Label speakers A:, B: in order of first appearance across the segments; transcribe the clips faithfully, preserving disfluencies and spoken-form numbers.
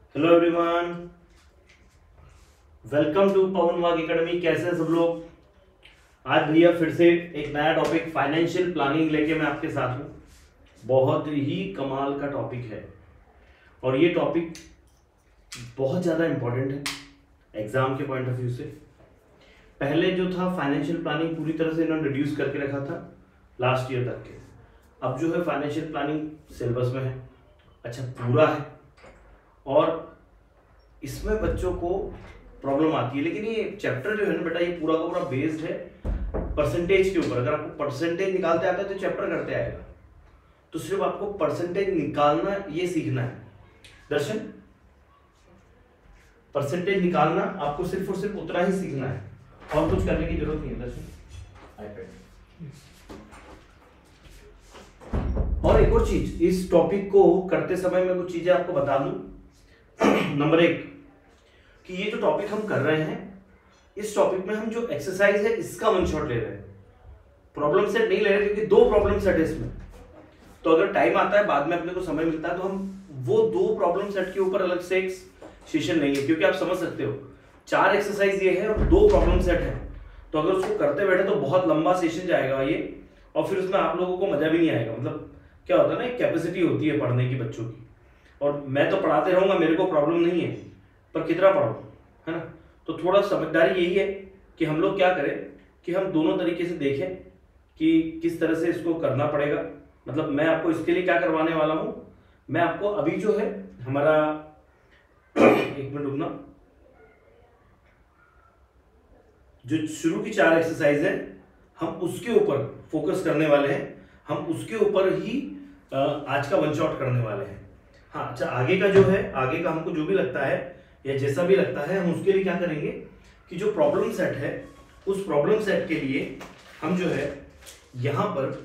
A: Hello everyone, welcome to Pawan Wagh academy. कैसे हैं सब लोग? आज भैया फिर से एक नया टॉपिक फाइनेंशियल प्लानिंग लेके मैं आपके साथ हूँ। बहुत ही कमाल का टॉपिक है और ये टॉपिक बहुत ज़्यादा इम्पोर्टेंट है एग्जाम के पॉइंट ऑफ व्यू से। पहले जो था फाइनेंशियल प्लानिंग पूरी तरह से इन्होंने रिड्यूस करके रखा था लास्ट ईयर तक के। अब जो है फाइनेंशियल प्लानिंग सिलेबस में है, अच्छा पूरा है, और इसमें बच्चों को प्रॉब्लम आती है। लेकिन ये चैप्टर जो है ना बेटा, ये पूरा का पूरा बेस्ड है परसेंटेज के ऊपर। अगर आपको परसेंटेज निकालते आता है तो चैप्टर करते आएगा, तो सिर्फ आपको परसेंटेज निकालना ये सीखना है। दर्शन, परसेंटेज निकालना आपको सिर्फ और सिर्फ उतना ही सीखना है, और कुछ करने की जरूरत नहीं है। दर्शन, आईपैड। और एक और चीज, इस टॉपिक को करते समय मैं कुछ चीजें आपको बता दूं। नंबर एक, कि ये जो टॉपिक हम कर रहे हैं, इस टॉपिक में हम जो एक्सरसाइज है इसका वन शॉट ले रहे हैं, प्रॉब्लम सेट नहीं ले रहे, क्योंकि दो प्रॉब्लम सेट है इसमें। तो अगर टाइम आता है, बाद में अपने को समय मिलता है, तो हम वो दो प्रॉब्लम सेट के ऊपर अलग से एक सेशन लेंगे। क्योंकि आप समझ सकते हो, चार एक्सरसाइज ये है और दो प्रॉब्लम सेट है, तो अगर उसको करते बैठे तो बहुत लंबा सेशन जाएगा ये, और फिर उसमें आप लोगों को मजा भी नहीं आएगा। मतलब क्या होता है ना, एक कैपेसिटी होती है पढ़ने की बच्चों की, और मैं तो पढ़ाते रहूंगा, मेरे को प्रॉब्लम नहीं है, पर कितना पढ़ो, है ना। तो थोड़ा समझदारी यही है कि हम लोग क्या करें कि हम दोनों तरीके से देखें कि किस तरह से इसको करना पड़ेगा। मतलब मैं आपको इसके लिए क्या करवाने वाला हूं, मैं आपको अभी जो है हमारा एक मिनट रुकना, जो शुरू की चार एक्सरसाइज है हम उसके ऊपर फोकस करने वाले हैं, हम उसके ऊपर ही आज का वन शॉट करने वाले हैं। हाँ अच्छा, आगे का जो है, आगे का हमको जो भी लगता है या जैसा भी लगता है, हम उसके लिए क्या करेंगे कि जो प्रॉब्लम सेट है, उस प्रॉब्लम सेट के लिए हम जो है यहां पर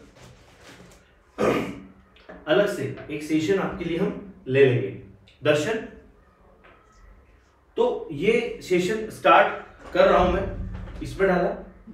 A: अलग से एक सेशन आपके लिए हम ले लेंगे। दर्शन, तो ये सेशन स्टार्ट कर रहा हूं मैं, इसमें डाला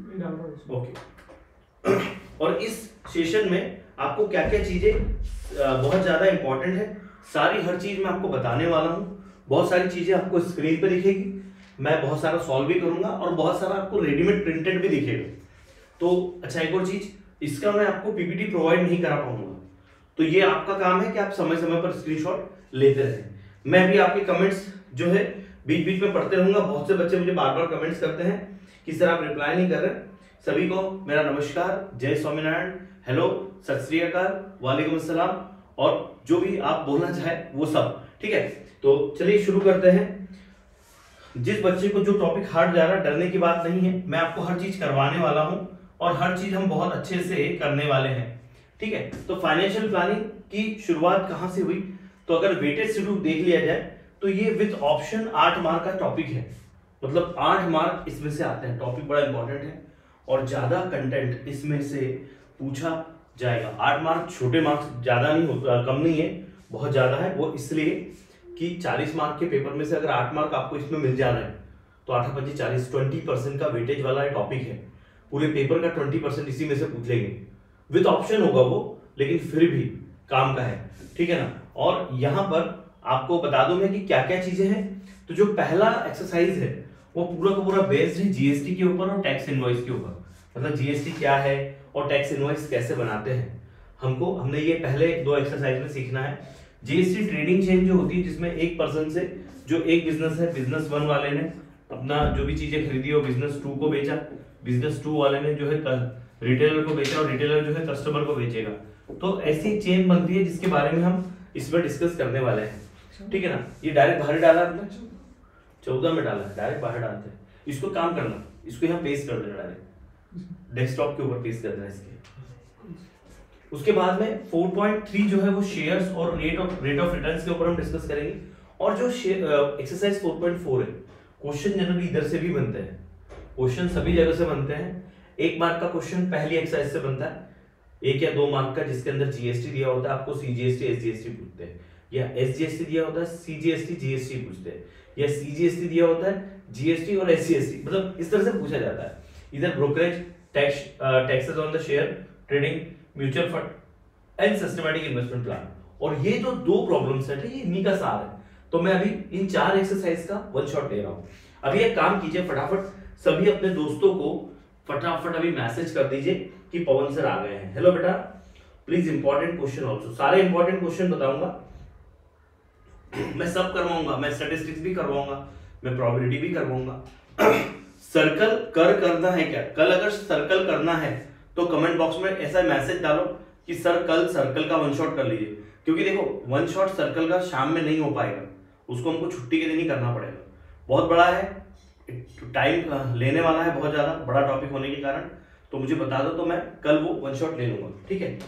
A: ओके। और इस सेशन में आपको क्या क्या चीजें बहुत ज्यादा इंपॉर्टेंट है, सारी हर चीज मैं आपको बताने वाला हूं। बहुत सारी चीजें आपको स्क्रीन पे दिखेगी, मैं बहुत सारा सॉल्व भी करूंगा, और बहुत सारा आपको रेडीमेड प्रिंटेड भी दिखेगा। तो अच्छा, एक और चीज, इसका मैं आपको पीपीटी प्रोवाइड नहीं करा पाऊंगा, तो ये आपका काम है कि आप समय समय पर स्क्रीनशॉट लेते रहें। मैं भी आपके कमेंट्स जो है बीच बीच में पढ़ते रहूंगा। बहुत से बच्चे मुझे बार बार कमेंट्स करते हैं कि सर आप रिप्लाई नहीं कर रहे। सभी को मेरा नमस्कार, जय स्वामीनारायण, हेलो, सत श्री अकाल, वालेकुम अस्सलाम, और जो भी आप बोलना चाहे वो सब, ठीक है। तो चलिए शुरू करते हैं। जिस बच्चे को जो टॉपिक हार्ड जा रहा है, डरने की बात नहीं है, मैं आपको हर चीज करवाने वाला हूं, और हर चीज हम बहुत अच्छे से करने वाले हैं, ठीक है। तो फाइनेंशियल प्लानिंग की शुरुआत कहां से हुई, तो अगर वेटेज शेड्यूल देख लिया जाए तो ये विद ऑप्शन आठ मार्क का टॉपिक है। मतलब आठ मार्क इसमें से आते हैं, टॉपिक बड़ा इंपॉर्टेंट है, और ज्यादा कंटेंट इसमें से पूछा जाएगा। आठ मार्क छोटे मार्क्स, ज्यादा नहीं होता, कम नहीं है, बहुत ज्यादा है। वो इसलिए कि चालीस मार्क के पेपर में से अगर आठ मार्क आपको इसमें मिल जा रहे हैं, तो आठ पच्चीस चालीस, ट्वेंटी परसेंट का वेटेज वाला टॉपिक है। पूरे पेपर का ट्वेंटी परसेंट इसी में से पूछ लेंगे, विद ऑप्शन होगा वो, लेकिन फिर भी काम का है, ठीक है ना। और यहां पर आपको बता दूं मैं कि क्या क्या चीजें हैं। तो जो पहला एक्सरसाइज है वो पूरा का पूरा बेस्ड है जीएसटी के ऊपर और टैक्स इनवॉइस के ऊपर। मतलब जीएसटी क्या है और टैक्स इनवॉइस कैसे बनाते हैं, हमको हमने ये पहले दो एक्सरसाइज में सीखना है। जीएसटी ट्रेडिंग चेन जो होती है, जिसमें एक पर्सन से जो एक बिजनेस है, बिजनेस वन वाले ने अपना जो भी चीजें खरीदी वो बिजनेस टू को बेचा, बिजनेस टू वाले ने जो है रिटेलर को बेचा, और रिटेलर जो है कस्टमर को बेचेगा। तो ऐसी चेन बनती है जिसके बारे में हम इसमें डिस्कस करने वाले हैं, ठीक है ना। ये डायरेक्ट बाहर डाला आपने, चौदह में डाला, डायरेक्ट बाहर डालते हैं। इसको काम करना, इसको यहाँ पेस्ट कर देना, डायरेक्ट डेस्कटॉप के ऊपर पेस्ट कर देना इसके। उसके बाद में फोर पॉइंट थ्री जो है वो शेयर्स और rate of rate of returns के ऊपर हम डिस्कस करेंगे। और जो एक्सरसाइज फोर पॉइंट फोर है, क्वेश्चन जनरली इधर से भी बनते हैं, क्वेश्चन सभी जगह से बनते हैं। एक मार्क का क्वेश्चन पहली एक्सरसाइज से बनता है, एक या दो मार्क का, जिसके अंदर जीएसटी दिया होता है, आपको सीजीएसटी एसजीएसटी पूछते हैं, या एसजीएसटी दिया होता है, सीजीएसटी जीएसटी पूछते हैं, या सीजीएसटी दिया होता है, जीएसटी और एससीएसटी, मतलब इस तरह से पूछा जाता है। इधर brokerage, tax taxes on the share, trading, mutual fund and systematic investment plan. और ये जो दो प्रॉब्लम सेट है, ये इन्हीं का सार है। तो मैं अभी इन चार एक्सरसाइज का वन शॉट ले रहा हूं। अभी एक काम कीजिए, फटाफट सभी अपने दोस्तों को फटाफट अभी मैसेज कर दीजिए कि पवन सर आ गए हैं। हेलो बेटा, प्लीज इंपॉर्टेंट क्वेश्चन ऑल्सो, सारे इंपॉर्टेंट क्वेश्चन बताऊंगा, मैं सब करवाऊंगा, मैं स्टैटिस्टिक्स भी करवाऊंगा, मैं प्रोबेबिलिटी भी करवाऊंगा। सर्कल कर करना है क्या? कल अगर सर्कल करना है तो कमेंट बॉक्स में ऐसा मैसेज डालो कि सर कल सर्कल का वन शॉट कर लीजिए, क्योंकि देखो वन शॉट सर्कल का शाम में नहीं हो पाएगा, उसको हमको छुट्टी के दिन ही करना पड़ेगा। बहुत बड़ा है, टाइम लेने वाला है, बहुत ज्यादा बड़ा टॉपिक होने के कारण, तो मुझे बता दो तो मैं कल वो वन शॉट ले लूंगा, ठीक है।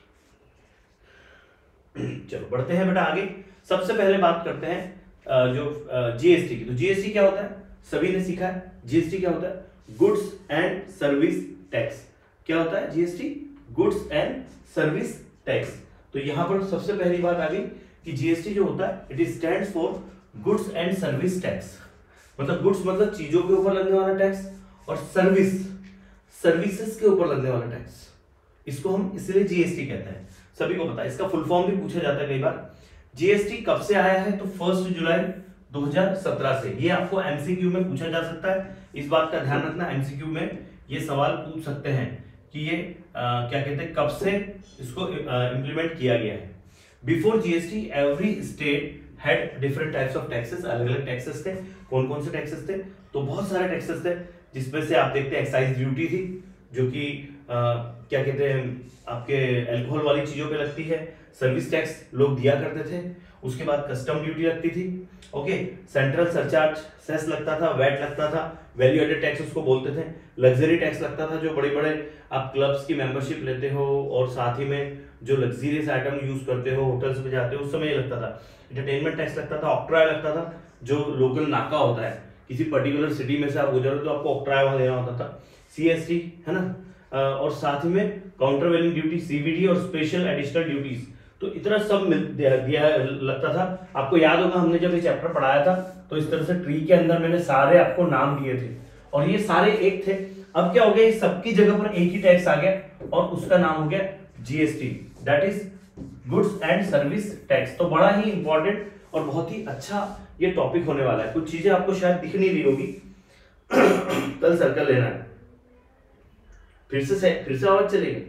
A: चलो बढ़ते हैं बेटा आगे। सबसे पहले बात करते हैं जो जीएसटी की। तो जीएसटी क्या होता है, सभी ने सीखा है। जीएसटी क्या होता है? Goods and service tax. क्या होता है GST? Goods and service tax. तो यहां पर सबसे पहली बात आ गई कि जीएसटी जो होता है it stands for goods and service tax. मतलब गुड्स मतलब चीजों के ऊपर लगने वाला टैक्स, और सर्विस सर्विसेज के ऊपर लगने वाला टैक्स, इसको हम इसलिए जीएसटी कहते हैं। सभी को पता है, इसका फुल फॉर्म भी पूछा जाता है कई बार। जीएसटी कब से आया है? तो फर्स्ट जुलाई दो हज़ार सत्रह से। ये आपको एमसीक्यू में पूछा जा सकता है, इस बात का ध्यान रखना, एमसीक्यू में ये सवाल पूछ सकते हैं कि ये आ, क्या कहते हैं, कब से इसको इंप्लीमेंट किया गया है। Before GST every state had different types of taxes. अलग अलग टैक्सेस थे। कौन कौन से टैक्सेस थे? तो बहुत सारे टैक्सेस थे, जिसमें से आप देखते हैं एक्साइज ड्यूटी थी, जो कि क्या कहते हैं आपके अल्कोहल वाली चीजों पे लगती है। सर्विस टैक्स लोग दिया करते थे। उसके बाद कस्टम ड्यूटी लगती थी, ओके। सेंट्रल सरचार्ज सेस लगता था, वैट लगता था, वैल्यू एडेड टैक्स उसको बोलते थे। लग्जरी टैक्स लगता था, जो बड़े बड़े आप क्लब्स की मेंबरशिप लेते हो और साथ ही में जो लग्जरियस आइटम यूज करते हो, होटल्स में जाते हो, उस समय ये लगता था। एंटरटेनमेंट टैक्स लगता था। ऑक्ट्राय लगता था, जो लोकल नाका होता है, किसी पर्टिकुलर सिटी में से आप गुजरो तो आपको ऑक्ट्राय वहां देना होता था। सीएसटी है ना, और साथ ही में काउंटरवेलिंग ड्यूटी, सीवीडी और स्पेशल एडिशनल ड्यूटीज, तो इतना सब मिल दिया, दिया लगता था। आपको याद होगा हमने जब ये चैप्टर पढ़ाया था तो इस तरह से ट्री के अंदर मैंने सारे आपको नाम दिए थे, और ये सारे एक थे। अब क्या हो गया, सबकी जगह पर एक ही टैक्स आ गया और उसका नाम हो गया GST, that is goods and service tax. तो बड़ा ही इंपॉर्टेंट और बहुत ही अच्छा ये टॉपिक होने वाला है। कुछ चीजें आपको शायद दिख नहीं रही होगी। कल सर्कल लेना है, फिर से फिर से आवाज चलेगी।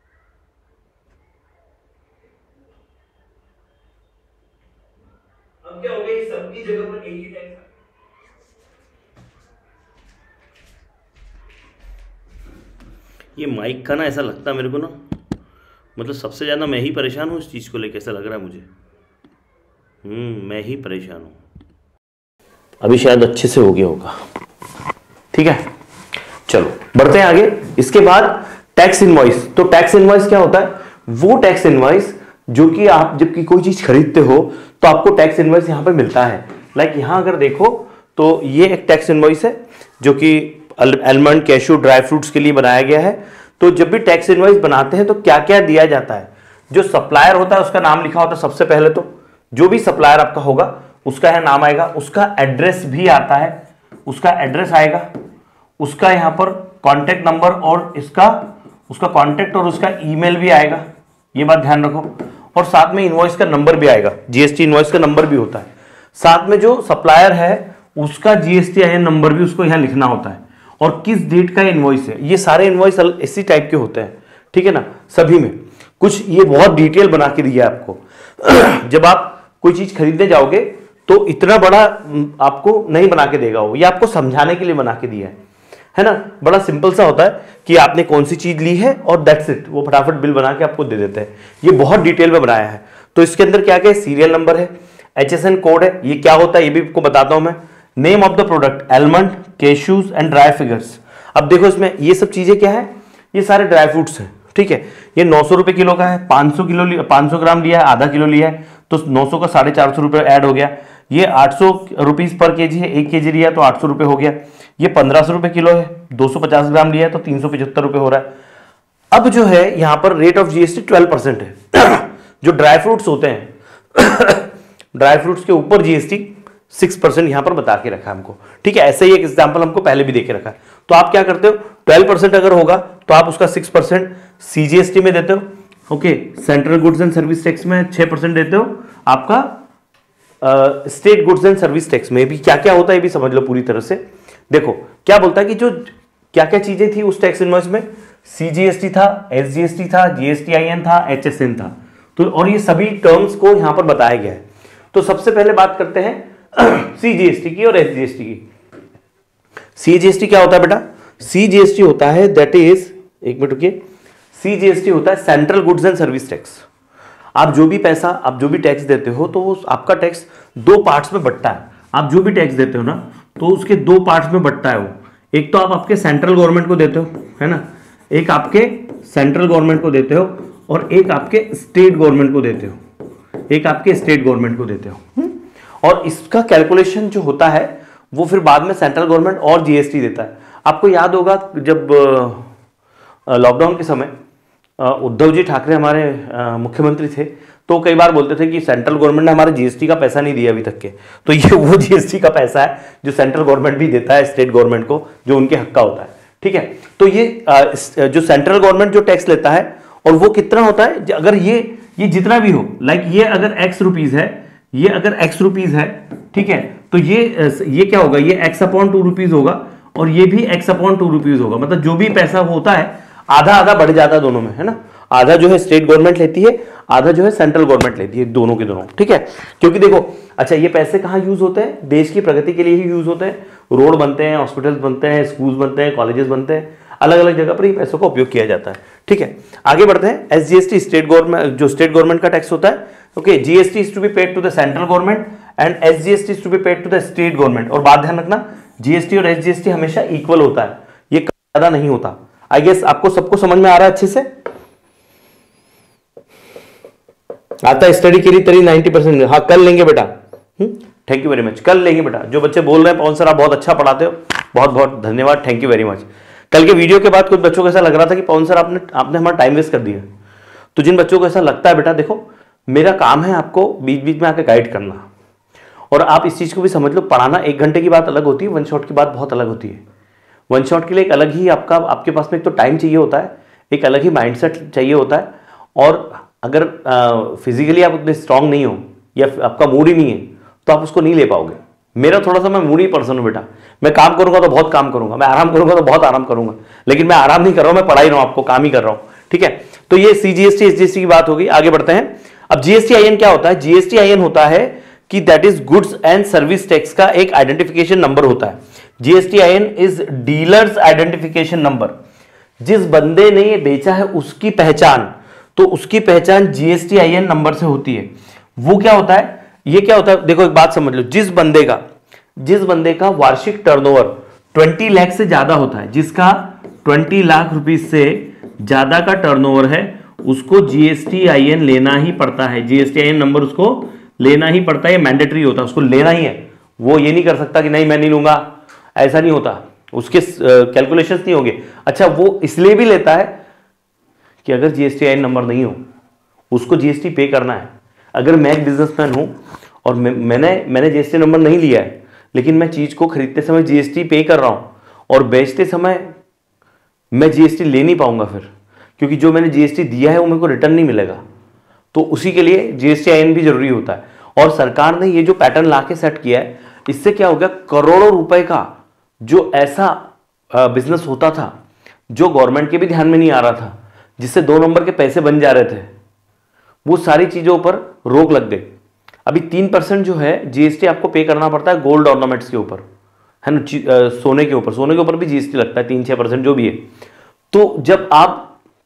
A: अब क्या हो गया, सबकी जगह पर एक ही टैक्स। ये माइक का ना ऐसा लगता है मेरे को ना, मतलब सबसे ज्यादा मैं ही परेशान हूँ इस चीज को लेकर, ऐसा लग रहा है मुझे। हम्म मैं ही परेशान हूँ। अभी शायद अच्छे से हो गया होगा, ठीक है। चलो बढ़ते हैं आगे। इसके बाद टैक्स इनवॉइस। तो टैक्स इनवॉइस क्या होता है? वो टैक्स इनवॉइस जो कि आप जबकि कोई चीज खरीदते हो तो आपको टैक्स इनवॉइस यहां पे मिलता है। लाइक यहां अगर देखो तो ये एक टैक्स इनवॉइस है जो कि आलमंड, कैशू, ड्राई फ्रूट्स के लिए बनाया गया है। तो जब भी टैक्स इनवॉइस बनाते हैं तो क्या क्या दिया जाता है? जो सप्लायर होता है उसका नाम लिखा होता है सबसे पहले। तो जो भी सप्लायर आपका होगा उसका है नाम आएगा, उसका एड्रेस भी आता है, उसका एड्रेस आएगा, उसका यहां पर कॉन्टेक्ट नंबर और इसका उसका कॉन्टेक्ट और उसका ईमेल भी आएगा, ये बात ध्यान रखो। और साथ में इनवॉइस का नंबर भी आएगा, जीएसटी इनवॉइस का नंबर भी होता है। साथ में जो सप्लायर है उसका जीएसटी आई एन नंबर भी उसको यहां लिखना होता है, और किस डेट का इनवॉइस है। ये सारे इनवॉइस इसी टाइप के होते हैं, ठीक है ना। सभी में कुछ ये बहुत डिटेल बना के दिया है आपको। जब आप कोई चीज खरीदने जाओगे तो इतना बड़ा आपको नहीं बना के देगा वो, ये आपको समझाने के लिए बना के दिया है, है ना। बड़ा सिंपल सा होता है कि आपने कौन सी चीज ली है और दैट्स इट, वो फटाफट बिल बना के आपको दे देते हैं। ये बहुत डिटेल में बनाया है। तो इसके अंदर क्या क्या है? सीरियल नंबर है, एचएसएन कोड है, ये क्या होता है ये भी आपको बताता हूं मैं। Name of the product almond, cashews and dry figures. अब देखो इसमें ये सब चीजें क्या है, ये सारे ड्राई फ्रूट्स हैं, ठीक है। ये नौ सौ रुपए किलो का है, पाँच सौ किलो पाँच सौ ग्राम लिया है, आधा किलो लिया है तो नौ सौ का साढ़े चार सौ रुपये ऐड हो गया। ये आठ सौ रुपीज पर केजी है, एक केजी लिया तो आठ सौ रुपये हो गया। ये पंद्रह सौ रुपये किलो है, दो सौ पचास ग्राम लिया है तो तीन सौ पचहत्तर रुपये हो रहा है। अब जो है यहाँ पर rate of GST twelve percent है। जो ड्राई फ्रूट्स होते हैं ड्राई फ्रूट्स के ऊपर जीएसटी सिक्स परसेंट यहाँ पर बता के रखा है हमको, ठीक है। ऐसे ही एक एग्जाम्पल हमको पहले भी देके रखा है। तो आप क्या करते हो, ट्वेल्व परसेंट अगर होगा तो आप उसका सिक्स परसेंट सीजीएसटी में देते हो, okay. Central goods and service tax में छह परसेंट देते हो, आपका state goods and service tax में भी क्या क्या होता है ये भी समझ लो पूरी तरह से। देखो क्या बोलता है कि जो क्या क्या चीजें थी उस टैक्स इनवॉइस में, सीजीएसटी था, एसजीएसटी था, जीएसटीआईएन था, एचएसएन था, तो और ये सभी टर्म्स को यहां पर बताया गया है। तो सबसे पहले बात करते हैं सीजीएसटी की और एसजीएसटी की। सीजीएसटी क्या होता है बेटा? सीजीएसटी होता है दैट इज, एक मिनट रुकिए, सीजीएसटी होता है central goods and service tax. आप जो भी पैसा, आप जो भी टैक्स देते हो तो वो आपका टैक्स दो पार्ट्स में बंटता है। आप जो भी टैक्स देते हो ना तो उसके दो पार्ट्स में बंटता है वो। एक तो आप आपके सेंट्रल गवर्नमेंट को देते हो, है ना, एक आपके सेंट्रल गवर्नमेंट को देते हो और एक आपके स्टेट गवर्नमेंट को देते हो, एक आपके स्टेट गवर्नमेंट को देते हो। और इसका कैलकुलेशन जो होता है वो फिर बाद में सेंट्रल गवर्नमेंट और जीएसटी देता है। आपको याद होगा जब लॉकडाउन के समय उद्धव जी ठाकरे हमारे मुख्यमंत्री थे तो कई बार बोलते थे कि सेंट्रल गवर्नमेंट ने हमारे जीएसटी का पैसा नहीं दिया अभी तक के, तो ये वो जीएसटी का पैसा है जो सेंट्रल गवर्नमेंट भी देता है स्टेट गवर्नमेंट को, जो उनके हक का होता है। ठीक है, तो ये जो सेंट्रल गवर्नमेंट जो टैक्स लेता है और वो कितना होता है, अगर ये ये जितना भी हो, लाइक ये अगर एक्स रुपीज है, ये अगर एक्स रुपीज है, ठीक है, तो ये ये क्या होगा, ये एक्स अपॉन टू रुपीज होगा और ये भी एक्स अपॉन टू रुपीज होगा। मतलब जो भी पैसा होता है आधा आधा बढ़ जाता है दोनों में, है ना, आधा जो है स्टेट गवर्नमेंट लेती है, आधा जो है सेंट्रल गवर्नमेंट लेती है, दोनों के दोनों। ठीक है, क्योंकि देखो अच्छा ये पैसे कहाँ यूज होते हैं? देश की प्रगति के लिए ही यूज होते हैं। रोड बनते हैं, हॉस्पिटल्स बनते हैं, स्कूल्स बनते हैं, कॉलेजेस बनते हैं, अलग अलग जगह पर ये पैसों का उपयोग किया जाता है। ठीक है, आगे बढ़ते हैं। एसजीएसटी स्टेट गवर्नमेंट, जो स्टेट गवर्नमेंट का टैक्स होता है। Okay, GST is to be paid to the central government and SGST is to be paid to the state government. और बात ध्यान रखना, जीएसटी और एसजीएसटी हमेशा इक्वल होता है, ये ज्यादा नहीं होता। आई गेस आपको सबको समझ में आ रहा है अच्छे से? आता है स्टडी के लिए तरी नाइंटी परसेंट? हाँ, कल लेंगे बेटा। थैंक यू वेरी मच, कल लेंगे बेटा। जो बच्चे बोल रहे हैं पवन सर आप बहुत अच्छा पढ़ाते हो, बहुत बहुत धन्यवाद, थैंक यू वेरी मच। कल के वीडियो के बाद कुछ बच्चों को ऐसा लग रहा था कि पवन सर आपने आपने हमारा टाइम वेस्ट कर दिया। तो जिन बच्चों को ऐसा लगता है, बेटा देखो मेरा काम है आपको बीच बीच में आकर गाइड करना, और आप इस चीज को भी समझ लो, पढ़ाना एक घंटे की बात अलग होती है, वन शॉट की बात बहुत अलग होती है। वन शॉट के लिए एक अलग ही आपका आपके पास में एक तो टाइम चाहिए होता है, एक अलग ही माइंडसेट चाहिए होता है, और अगर फिजिकली आप उतने स्ट्रांग नहीं हो या आपका मूड ही नहीं है तो आप उसको नहीं ले पाओगे। मेरा थोड़ा सा, मैं मूडी पर्सन हूँ बेटा, मैं काम करूंगा तो बहुत काम करूंगा, मैं आराम करूंगा तो बहुत आराम करूंगा, लेकिन मैं आराम नहीं कर रहा हूं, मैं पढ़ा ही रहा हूं, आपको काम ही कर रहा हूं। ठीक है, तो ये सीजीएसटी एसजीएसटी की बात होगी। आगे बढ़ते हैं। अब जीएसटीआईएन क्या होता है? जीएसटीआईएन होता है कि that is goods and service tax का एक आइडेंटिफिकेशन नंबर होता है। GSTIN is dealers identification number. जिस बंदे ने ये बेचा है उसकी पहचान, तो उसकी पहचान जीएसटीआईएन नंबर से होती है। वो क्या होता है, ये क्या होता है, देखो एक बात समझ लो, जिस बंदे का जिस बंदे का वार्षिक टर्नओवर बीस लाख से ज्यादा होता है, जिसका बीस लाख रुपीस से ज्यादा का टर्नओवर है, उसको जीएसटीआईएन लेना ही पड़ता है। जीएसटीआईएन नंबर उसको लेना ही पड़ता है, मैंडेटरी होता है, उसको लेना ही है। वो ये नहीं कर सकता कि नहीं मैं नहीं लूंगा, ऐसा नहीं होता, उसके कैलकुलेशंस नहीं होंगे। अच्छा, वो इसलिए भी लेता है कि अगर जीएसटीआईएन नंबर नहीं हो उसको जीएसटी पे करना है। अगर मैं एक बिजनेसमैन हूं और मैं, मैंने मैंने जीएसटी नंबर नहीं लिया है, लेकिन मैं चीज को खरीदते समय जीएसटी पे कर रहा हूं और बेचते समय मैं जीएसटी ले नहीं पाऊंगा फिर, क्योंकि जो मैंने जीएसटी दिया है वो मेरे को रिटर्न नहीं मिलेगा। तो उसी के लिए जीएसटीआईएन भी जरूरी होता है। और सरकार ने ये जो पैटर्न ला के सेट किया है, इससे क्या हो गया, करोड़ों रुपए का जो ऐसा बिजनेस होता था जो गवर्नमेंट के भी ध्यान में नहीं आ रहा था, जिससे दो नंबर के पैसे बन जा रहे थे, वो सारी चीजों पर रोक लग गई। अभी तीन परसेंट जो है जीएसटी आपको पे करना पड़ता है गोल्ड ऑर्नामेंट्स के ऊपर, है ना, सोने के ऊपर, सोने के ऊपर भी जीएसटी लगता है, तीन छह परसेंट जो भी है। तो जब आप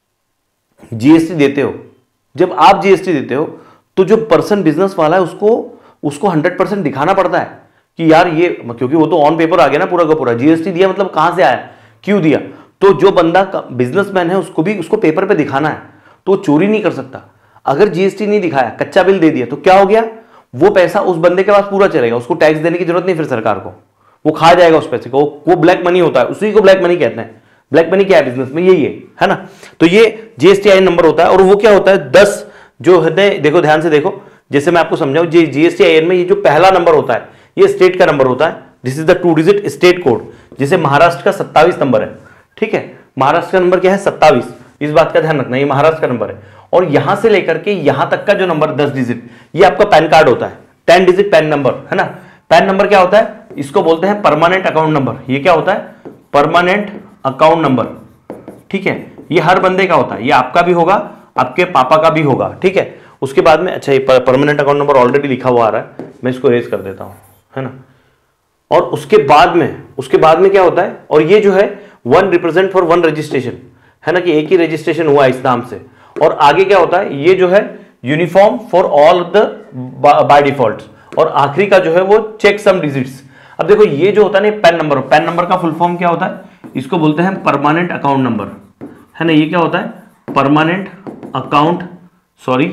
A: जीएसटी देते हो जब आप जीएसटी देते हो तो जो पर्सन बिजनेस वाला है उसको उसको हंड्रेड परसेंट दिखाना पड़ता है कि यार ये, क्योंकि वो तो ऑन पेपर आ गया ना पूरा का पूरा, जीएसटी दिया मतलब कहां से आया, क्यों दिया। तो जो बंदा बिजनेसमैन है उसको भी उसको पेपर पे दिखाना है, तो वो चोरी नहीं कर सकता। अगर जीएसटी नहीं दिखाया, कच्चा बिल दे दिया, तो क्या हो गया, वो पैसा उस बंदे के पास पूरा चलेगा, उसको टैक्स देने की जरूरत नहीं फिर सरकार को, वो खा जाएगा उस पैसे को। वो ब्लैक मनी होता है, उसी को ब्लैक मनी कहते हैं। ब्लैक मनी क्या है बिजनेस में, यही है, है ना। तो ये जीएसटीआईएन नंबर होता है। और वो क्या होता है, दस जो है, देखो ध्यान से देखो, जैसे मैं आपको समझाऊं, जीएसटीआईएन में ये जो पहला नंबर होता है ये स्टेट का नंबर होता है, this is the two digit state code. जैसे महाराष्ट्र का सत्ताईस नंबर है, ठीक है, महाराष्ट्र का नंबर क्या है, सत्ताईस, इस बात का ध्यान रखना, ये महाराष्ट्र का नंबर है। और यहां से लेकर के यहां तक का जो नंबर दस डिजिट, ये आपका पैन कार्ड होता है, टेन डिजिट पैन नंबर, है ना। पैन नंबर क्या होता है, इसको बोलते हैं परमानेंट अकाउंट नंबर। ये क्या होता है, परमानेंट अकाउंट नंबर, ठीक है। ये हर बंदे का होता है, ये आपका भी होगा, आपके पापा का भी होगा, ठीक है। उसके बाद में, अच्छा ये परमानेंट अकाउंट नंबर ऑलरेडी लिखा हुआ आ रहा है, मैं इसको रेज कर देता हूं, है ना। और उसके बाद में उसके बाद में क्या होता है, और ये जो है one represent for one registration, है ना, कि एक ही रजिस्ट्रेशन हुआ इस नाम से। और आगे क्या होता है, ये जो है uniform for all the by default, और आखिरी का जो है वो चेक सम डिजिट्स। अब देखो ये जो होता है ना पैन नंबर, पैन नंबर का फुल फॉर्म क्या होता है, इसको बोलते हैं परमानेंट अकाउंट नंबर, है ना। ये क्या होता है, परमानेंट अकाउंट, सॉरी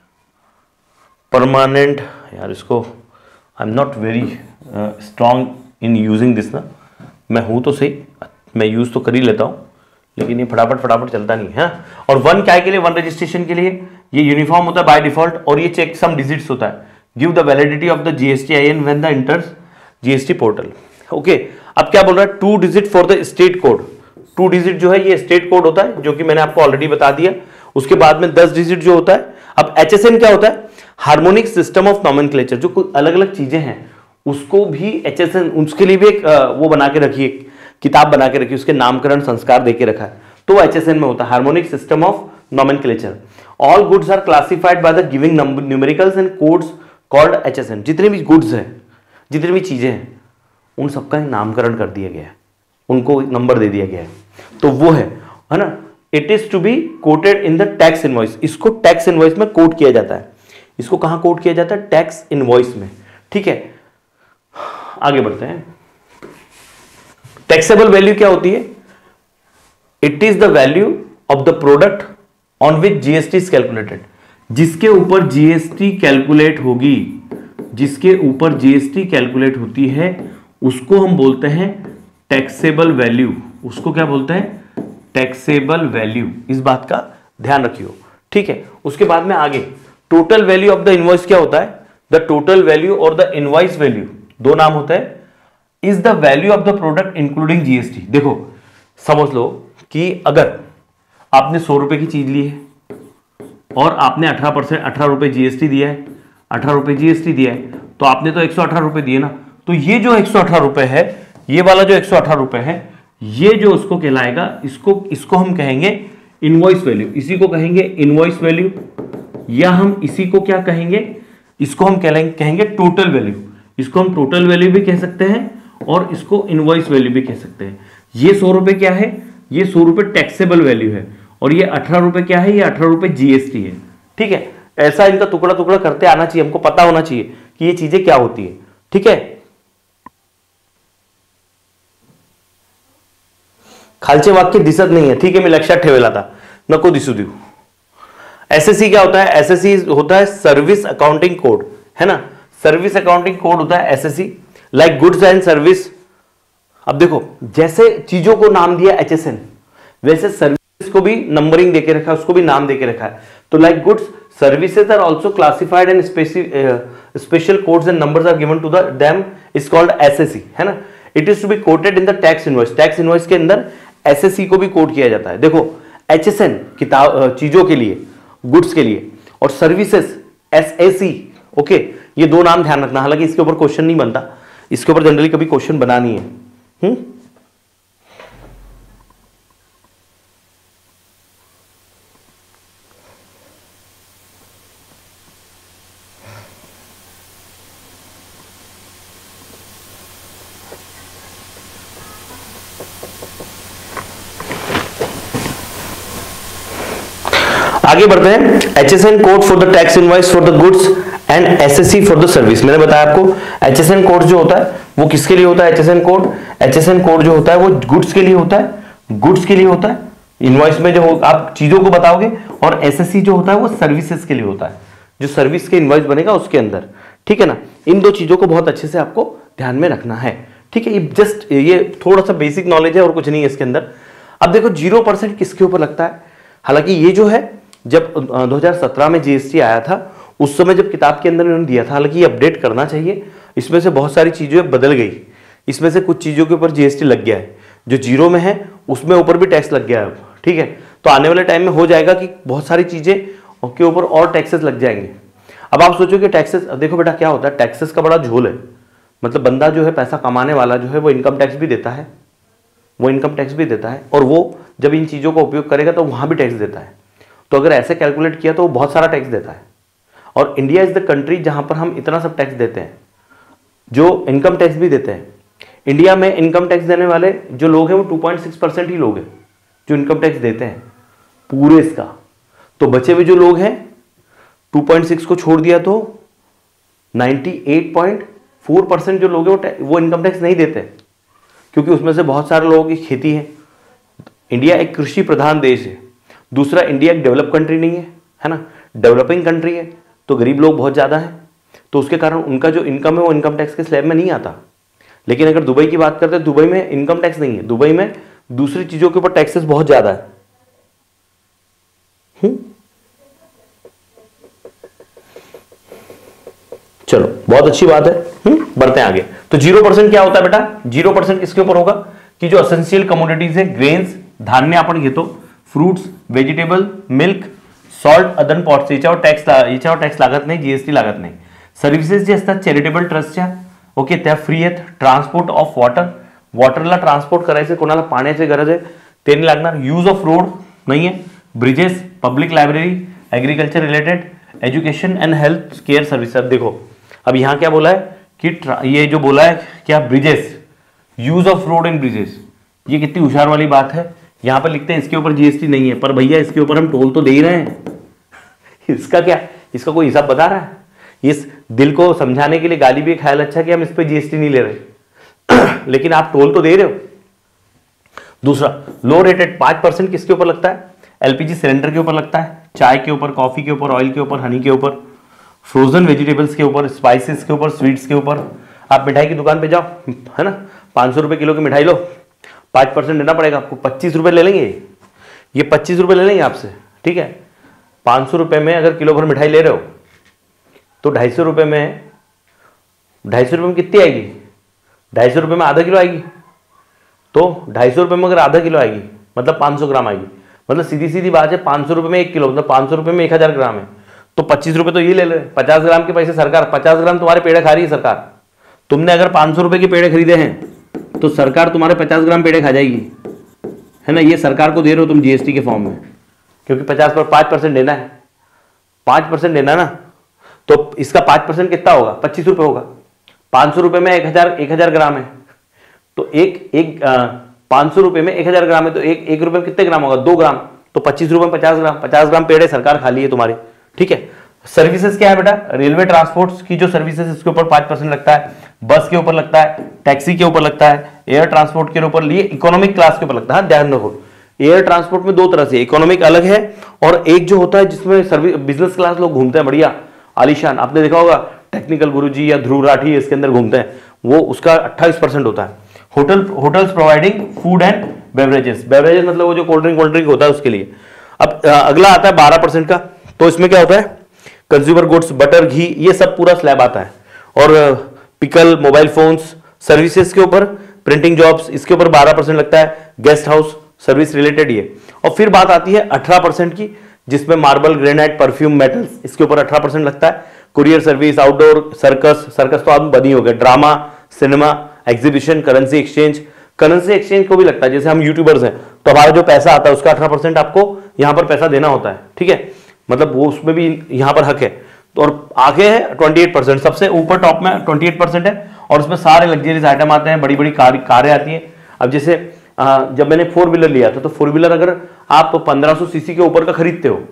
A: परमानेंट, यार इसको I am not very strong in using this ना, मैं हूं तो सही, मैं यूज तो कर ही लेता हूं, लेकिन ये फटाफट फटाफट चलता नहीं है। और वन क्या के लिए, वन रजिस्ट्रेशन के लिए, ये यूनिफॉर्म होता है बाय डिफॉल्ट, और ये चेक सम डिजिट्स होता है, give the validity of the GST IN when the enters GST portal. Okay, अब क्या बोल रहा है, two digit for the state code. Two digit जो है ये स्टेट कोड होता है, जो कि मैंने आपको ऑलरेडी बता दिया। उसके बाद में दस डिजिट जो होता है। अब एचएसएन क्या होता है, हार्मोनिक सिस्टम ऑफ नॉमेनक्लेचर, जो कुछ अलग अलग चीजें हैं उसको भी एचएसएन, उसके लिए भी एक वो बना के रखिए, किताब बना के रखिए, उसके नामकरण संस्कार देके रखा है, तो एचएसएन में होता है, harmonic system of nomenclature. All goods are classified by the giving numericals and codes called HSN. जितने भी गुड्स हैं, जितनी भी चीजें हैं, उन सबका नामकरण कर दिया गया है, उनको नंबर दे दिया गया है, तो वो है है ना। It is to be quoted in the tax invoice. इसको टैक्स इनवॉइस में कोट किया जाता है। इसको कहां कोट किया जाता है, टैक्स इनवॉइस में, ठीक है। आगे बढ़ते हैं। टैक्सेबल वैल्यू क्या होती है, it is the value of the product on which GST is calculated. जिसके ऊपर जीएसटी कैलकुलेट होगी, जिसके ऊपर जीएसटी कैलकुलेट होती है, उसको हम बोलते हैं टैक्सेबल वैल्यू। उसको क्या बोलते हैं, टैक्सेबल वैल्यू। इस बात का ध्यान रखियो, ठीक है। उसके बाद में आगे total value of the invoice क्या होता है, द टोटल वैल्यू और द इनवॉइस वैल्यू, दो नाम होता है। Is the value of the product including GST. देखो समझ लो कि अगर आपने सौ रुपए की चीज ली है और आपने अठारह परसेंट अठारह रुपए जीएसटी दिया है, अठारह रुपए जीएसटी दिया है, तो आपने तो एक सौ अठारह रुपए दिए ना। तो ये जो एक सौ अठारह रुपए है, ये वाला जो एक सौ अठारह रुपए है, ये जो उसको कहलाएगा, इसको इसको हम कहेंगे इनवॉइस वैल्यू। इसी को कहेंगे इनवॉइस वैल्यू, या हम इसी को क्या कहेंगे, इसको हम कहेंगे टोटल वैल्यू। इसको हम टोटल वैल्यू भी कह सकते हैं और इसको इनवॉइस वैल्यू भी कह सकते हैं। ये सौ रुपए क्या है, ये सौ रुपए टैक्सेबल वैल्यू है, और ये अठारह रुपए क्या है, ये अठारह रुपए जीएसटी है, ठीक है। ऐसा इनका टुकड़ा टुकड़ा करते आना चाहिए, हमको पता होना चाहिए कि ये चीजें क्या होती है, ठीक है। खालचे वाक्य दिसत नहीं है, ठीक है, मी लक्षात ठेवेला था, नको दिसू देऊ। एसएससी क्या होता है, एसएससी होता है सर्विस अकाउंटिंग कोड, है ना। सर्विस अकाउंटिंग कोड होता है SSC, like goods and service. अब देखो जैसे चीजों को नाम दिया एचएसएन, वैसे सर्विस को भी नंबरिंग देके रखा है, उसको भी नाम देके रखा है। तो like goods services are also classified and special codes and numbers are given to the them, is called SSC, है ना। It is to be quoted in the tax invoice. Tax invoice के अंदर एसएससी को भी code किया जाता है। देखो एचएसएन किताब चीजों के लिए, गुड्स के लिए, और सर्विसेज एसएसी, ओके, ये दो नाम ध्यान रखना। हालांकि इसके ऊपर क्वेश्चन नहीं बनता, इसके ऊपर जनरली कभी क्वेश्चन बना नहीं है। हम्म आगे बढ़ते हैं। HSN code for the tax invoice for the goods and SSC for the service. मैंने बताया आपको एचएसएन कोड जो होता है वो किसके लिए होता है, एचएसएन कोड एचएसएन कोड जो होता है वो गुड्स के लिए होता है, गुड्स के लिए होता है इनवॉइस में जो आप चीजों को बताओगे, और एसएससी जो होता है वो सर्विसेज के लिए होता है, जो सर्विस के इनवॉइस बनेगा उसके अंदर, ठीक है ना। इन दो चीजों को बहुत अच्छे से आपको ध्यान में रखना है, ठीक है। ये जस्ट ये थोड़ा सा बेसिक नॉलेज है और कुछ नहीं है इसके अंदर। अब देखो जीरो परसेंट किसके ऊपर लगता है, हालांकि ये जो है जब दो हज़ार सत्रह में जीएसटी आया था उस समय जब किताब के अंदर इन्होंने दिया था, हालांकि ये अपडेट करना चाहिए, इसमें से बहुत सारी चीजें बदल गई, इसमें से कुछ चीजों के ऊपर जीएसटी लग गया है, जो जीरो में है उसमें ऊपर भी टैक्स लग गया है, ठीक है। तो आने वाले टाइम में हो जाएगा कि बहुत सारी चीजें के ऊपर और टैक्सेस लग जाएंगे। अब आप सोचो कि टैक्सेस, देखो बेटा क्या होता है, टैक्सेस का बड़ा झोल है। मतलब बंदा जो है पैसा कमाने वाला जो है वो इनकम टैक्स भी देता है, वो इनकम टैक्स भी देता है, और वो जब इन चीज़ों का उपयोग करेगा तो वहाँ भी टैक्स देता है। तो अगर ऐसे कैलकुलेट किया तो वो बहुत सारा टैक्स देता है। और इंडिया इज़ द कंट्री जहाँ पर हम इतना सब टैक्स देते हैं, जो इनकम टैक्स भी देते हैं। इंडिया में इनकम टैक्स देने वाले जो लोग हैं वो टू पॉइंट सिक्स परसेंट ही लोग हैं जो इनकम टैक्स देते हैं पूरे इसका। तो बचे हुए जो लोग हैं टू पॉइंट सिक्स को छोड़ दिया तो ninety eight point four percent जो लोग हैं वो वो इनकम टैक्स नहीं देते, क्योंकि उसमें से बहुत सारे लोगों की खेती है। इंडिया एक कृषि प्रधान देश है। दूसरा, इंडिया एक डेवलप कंट्री नहीं है, है ना, डेवलपिंग कंट्री है, तो गरीब लोग बहुत ज़्यादा हैं, तो उसके कारण उनका जो इनकम है वो इनकम टैक्स के स्लैब में नहीं आता। लेकिन अगर दुबई की बात करते हैं, दुबई में इनकम टैक्स नहीं है, दुबई में दूसरी चीज़ों के ऊपर टैक्सेस बहुत ज़्यादा है। हुँ? चलो बहुत अच्छी बात है। हुँ? बढ़ते हैं आगे। तो जीरो परसेंट क्या होता है बेटा? जीरो परसेंट किसके ऊपर होगा कि जो एसेंशियल कमोडिटीज है, ग्रेन्स, धान्य आपण घेतो, fruits, vegetable, milk, salt, other pots, याच्यावर टॅक्स याच्यावर टॅक्स लागत नाही, जीएसटी लागत नाही। सर्व्हिसेस जे असतात चॅरिटेबल ट्रस्टच्या, ओके, त्या फ्री आहेत। ट्रान्सपोर्ट ऑफ वॉटर, वॉटरला ट्रान्सपोर्ट करायचे, कोणाला पाण्याची गरज आहे ते नाही लागणार। यूज ऑफ रोड नाही आहे। Bridges, public library, agriculture related, education and health care service. अब देखो, अब यहाँ क्या बोला है कि ये जो बोला है क्या, bridges, use of road in bridges, ये कितनी होशियार वाली बात है। यहाँ पर लिखते हैं इसके ऊपर जीएसटी नहीं है, पर भैया इसके ऊपर हम टोल तो दे ही रहे हैं। इसका क्या, इसका कोई हिसाब बता रहा है? इस दिल को समझाने के लिए गाली भी ख्याल अच्छा कि हम इस पे जीएसटी नहीं ले रहे लेकिन आप टोल तो दे रहे हो। दूसरा, लो रेटेड पांच परसेंट किसके ऊपर लगता है? एलपीजी सिलेंडर के ऊपर लगता है, चाय के ऊपर, कॉफी के ऊपर, ऑयल के ऊपर, हनी के ऊपर, फ्रोजन वेजिटेबल्स के ऊपर, स्पाइसेस के ऊपर, स्वीट्स के ऊपर। आप मिठाई की दुकान पे जाओ, है ना, पाँच सौ रुपये किलो की मिठाई लो, पाँच परसेंट देना पड़ेगा आपको, पच्चीस रुपये ले लेंगे, ये पच्चीस रुपये ले लेंगे आपसे, ठीक है। पाँच सौ रुपये में अगर किलो भर मिठाई ले रहे हो तो ढाई सौ रुपये में, ढाई सौ रुपये में कितनी आएगी? ढाई सौ रुपये में आधा किलो आएगी। तो ढाई सौ रुपये में अगर आधा किलो आएगी मतलब पाँच सौ ग्राम आएगी। मतलब सीधी सीधी बात है, पाँच सौ रुपये में एक किलो, मतलब पाँच सौ रुपये में एक हज़ार ग्राम है, तो पच्चीस रुपये तो ये ले ले। पचास ग्राम के पैसे सरकार, पचास ग्राम तुम्हारे पेड़े खा रही है सरकार। तुमने अगर पाँच सौ रुपये के पेड़े खरीदे हैं तो सरकार तुम्हारे पचास ग्राम पेड़े खा जाएगी, है ना। ये सरकार को दे रहे हो तुम जीएसटी के फॉर्म में, क्योंकि पचास पर पाँच परसेंट देना है, पाँच परसेंट देना ना, तो इसका पाँच परसेंट कितना होगा? पच्चीस रुपये होगा। पाँच सौ रुपये में एक हज़ार एक हज़ार ग्राम है, तो एक एक पाँच सौ रुपये में एक हज़ार ग्राम है, तो एक एक रुपये में कितने ग्राम होगा? दो ग्राम। तो पच्चीस रुपये में पचास ग्राम, पचास ग्राम पेड़े सरकार खा ली है तुम्हारी, ठीक है। सर्विसेज क्या है बेटा? रेलवे ट्रांसपोर्ट की जो सर्विसेज इसके ऊपर पांच परसेंट लगता है, बस के ऊपर लगता है, टैक्सी के ऊपर लगता है, एयर ट्रांसपोर्ट के ऊपर, लिए इकोनॉमिक क्लास के ऊपर लगता है। ध्यान रखो, एयर ट्रांसपोर्ट में दो तरह से, इकोनॉमिक अलग है और एक जो होता है जिसमें सर्विस बिजनेस क्लास लोग घूमते हैं, बढ़िया आलीशान। आपने देखा होगा टेक्निकल गुरुजी या ध्रुव राठी इसके अंदर घूमते हैं, वो उसका अट्ठाईस परसेंट होता है। Hotel hotels providing food and beverages, beverages मतलब वो जो कोल्ड ड्रिंक कोल्ड ड्रिंक होता है उसके लिए। अब अगला आता है बारह परसेंट का, तो इसमें क्या होता है? कंज्यूमर गुड्स, बटर, घी, ये सब पूरा स्लैब आता है। और पिकल, मोबाइल फोन्स, सर्विसेज के ऊपर, प्रिंटिंग जॉब्स, इसके ऊपर बारह परसेंट लगता है। गेस्ट हाउस सर्विस रिलेटेड ये। और फिर बात आती है अठारह परसेंट की, जिसमें मार्बल, ग्रेनाइट, परफ्यूम, मेटल्स, इसके ऊपर अठारह परसेंट लगता है। Courier service, outdoor, circus, circus तो आप बनी हो गए, drama, cinema, exhibition, currency exchange, currency exchange को भी लगता है। जैसे हम यूट्यूबर्स हैं तो हमारा जो पैसा आता है उसका अठारह परसेंट आपको यहाँ पर पैसा देना होता है, ठीक है, मतलब वो उसमें भी यहाँ पर हक है। तो और आगे है अट्ठाईस परसेंट, सबसे ऊपर टॉप में अट्ठाईस परसेंट है, और उसमें सारे लग्जरीज आइटम आते हैं, बड़ी बड़ी कार कारें आती हैं। अब जैसे आ, जब मैंने फोर व्हीलर लिया था, तो फोर व्हीलर अगर आप पंद्रह सौ सीसी के ऊपर का खरीदते हो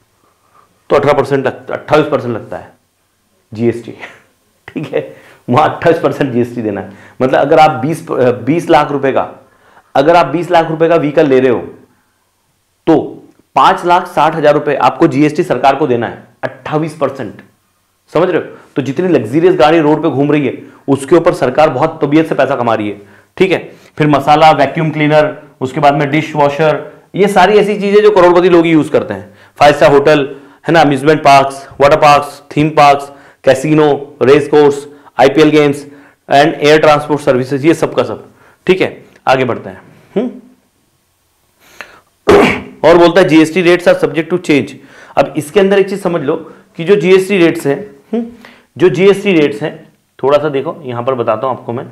A: तो अठारह परसेंट लगता अट्ठाईस परसेंट लगता है जीएसटी, ठीक है, वहां अट्ठाईस परसेंट जीएसटी देना है। मतलब अगर आप बीस बीस लाख रुपए का अगर आप बीस लाख रुपए का व्हीकल ले रहे हो तो पांच लाख साठ हजार रुपए आपको जीएसटी सरकार को देना है, अट्ठाईस परसेंट। समझ रहे हो? तो जितनी लग्जरियस गाड़ी रोड पे घूम रही है उसके ऊपर सरकार बहुत तबीयत से पैसा कमा रही है, ठीक है। फिर मसाला, वैक्यूम क्लीनर, उसके बाद में डिश वॉशर, ये सारी ऐसी चीजें जो करोड़पति लोग यूज करते हैं। फाइव स्टार होटल, है ना, amusement parks, water parks, theme parks, casino, race course, IPL games and air transport services, ये सब का सब, ठीक है। आगे बढ़ते हैं। हुँ? और बोलता है GST rates are subject to change. अब इसके अंदर एक चीज समझ लो कि जो जीएसटी रेट्स हैं हम्म, जो जीएसटी रेट्स हैं थोड़ा सा देखो, यहां पर बताता हूं आपको मैं।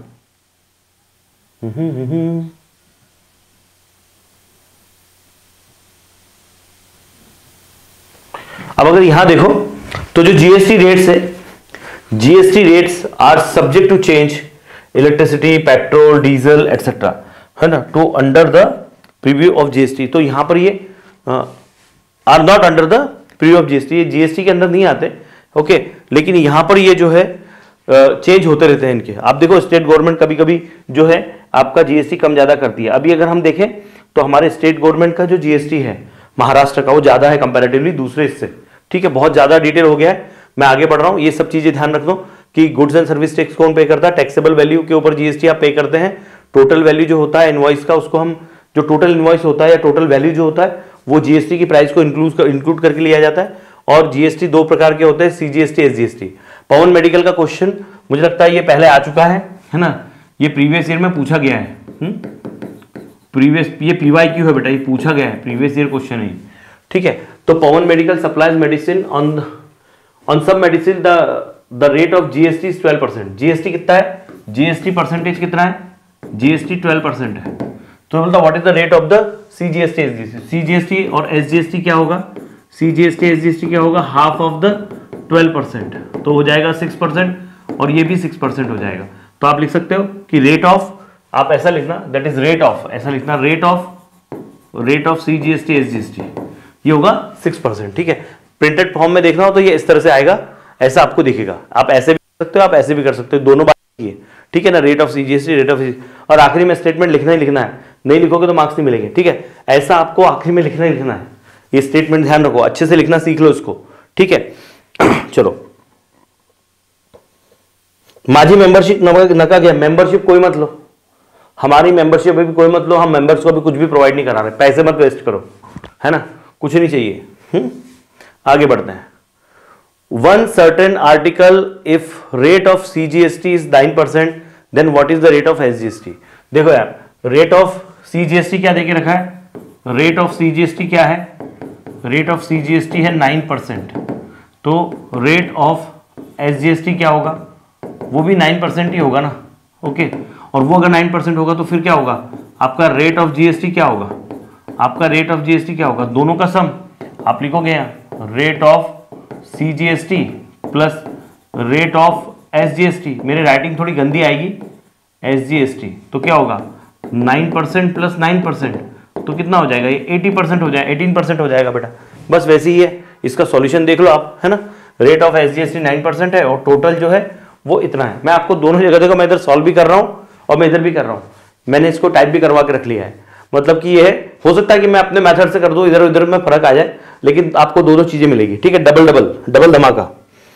A: अब अगर यहां देखो तो जो जीएसटी रेट्स है, GST rates are subject to change electricity, petrol, diesel etcetera, है ना, to under the preview of GST. तो यहां पर ये are not under the preview of GST, ये जीएसटी के अंदर नहीं आते, ओके। लेकिन यहां पर ये जो है चेंज uh, होते रहते हैं इनके। आप देखो स्टेट गवर्नमेंट कभी कभी जो है आपका जीएसटी कम ज्यादा करती है। अभी अगर हम देखें तो हमारे स्टेट गवर्नमेंट का जो जीएसटी है महाराष्ट्र का, वो ज्यादा है कंपैरेटिवली दूसरे इससे, ठीक है। बहुत ज्यादा डिटेल हो गया है, मैं आगे बढ़ रहा हूं। ये सब चीजें ध्यान रख दो कि गुड्स एंड सर्विस टैक्स कौन पे करता है, टैक्सेबल वैल्यू के ऊपर जीएसटी आप पे करते हैं। टोटल वैल्यू जो होता है इनवॉइस का, उसको हम जो टोटल इनवॉइस होता है या टोटल वैल्यू जो होता है वो जीएसटी की प्राइस को इंक्लूड कर, इंक्लूड करके लिया जाता है। और जीएसटी दो प्रकार के होते हैं, सीजीएसटी, एसजीएसटी। पवन मेडिकल का क्वेश्चन मुझे लगता है ये पहले आ चुका है, है ना, ये प्रीवियस ईयर में पूछा गया है। प्रीवियस ये पीवाईक्यू है बेटा, ये पूछा गया है, प्रीवियस ईयर क्वेश्चन है, ठीक है। तो Pawan medical supplies medicine on on sub medicine the the rate of GST is twelve percent. GST कितना है, जीएसटी परसेंटेज कितना है, जीएसटी ट्वेल्व परसेंट है। तो बोलता what is the rate of the CGST, SGST. CGST और एसजीएसटी क्या होगा, सीजीएसटी एसजीएसटी क्या होगा, half of the twelve percent, तो हो जाएगा सिक्स परसेंट, और ये भी सिक्स परसेंट हो जाएगा। तो आप लिख सकते हो कि रेट ऑफ, आप ऐसा लिखना, दैट इज रेट ऑफ, ऐसा लिखना, rate of rate of CGST SGST, ये होगा सिक्स परसेंट, ठीक है। प्रिंटेड फॉर्म में देखना हो तो ये इस तरह से आएगा, ऐसा आपको दिखेगा। आप ऐसे भी कर सकते हो, आप ऐसे भी कर सकते हो, दोनों बात है, ठीक है ना, rate of CGST, rate of, और आखिरी में स्टेटमेंट लिखना ही लिखना है, नहीं लिखोगे तो मार्क्स नहीं मिलेंगे, ठीक है। ऐसा आपको आखिरी में लिखना ही लिखना है, ये स्टेटमेंट ध्यान रखो, अच्छे से लिखना सीख लो इसको, ठीक है। चलो, माझी मेंबरशिप नका गया, मेंबरशिप कोई मत लो, हमारी मेंबरशिप अभी कोई मत लो, हम मेंबर्स को अभी कुछ भी प्रोवाइड नहीं करा रहे, पैसे मत वेस्ट करो, है ना, कुछ नहीं चाहिए। हुँ? आगे बढ़ते हैं। One certain article if rate of CGST is nine percent then what is the rate of SGST. देखो यार, रेट ऑफ सीजीएसटी क्या देके रखा है, रेट ऑफ सीजीएसटी क्या है, रेट ऑफ सीजीएसटी है नाइन परसेंट, तो रेट ऑफ एसजीएसटी क्या होगा, वो भी नाइन परसेंट ही होगा ना, ओके। और वो अगर नाइन परसेंट होगा तो फिर क्या होगा, आपका रेट ऑफ जीएसटी क्या होगा, आपका रेट ऑफ जीएसटी क्या होगा, दोनों का सम आप लिखोगे यहाँ, rate of CGST plus rate of SGST. मेरी राइटिंग थोड़ी गंदी आएगी, एसजीएसटी, तो क्या होगा, nine percent plus nine percent, तो कितना हो जाएगा, ये एटी परसेंट हो जाएगा, एटीन परसेंट हो जाएगा बेटा, बस वैसे ही है। इसका सॉल्यूशन देख लो आप, है ना, rate of SGST nine percent है और टोटल जो है वो इतना है। मैं आपको दोनों जगह देखो, मैं इधर सॉल्व भी कर रहा हूँ और मैं इधर भी कर रहा हूँ, मैंने इसको टाइप भी करवा के रख लिया है। मतलब कि ये है, हो सकता है कि मैं अपने मेथड से कर दूं, इधर उधर में फर्क आ जाए, लेकिन आपको दो दो चीजें मिलेगी, ठीक है, डबल डबल डबल धमाका।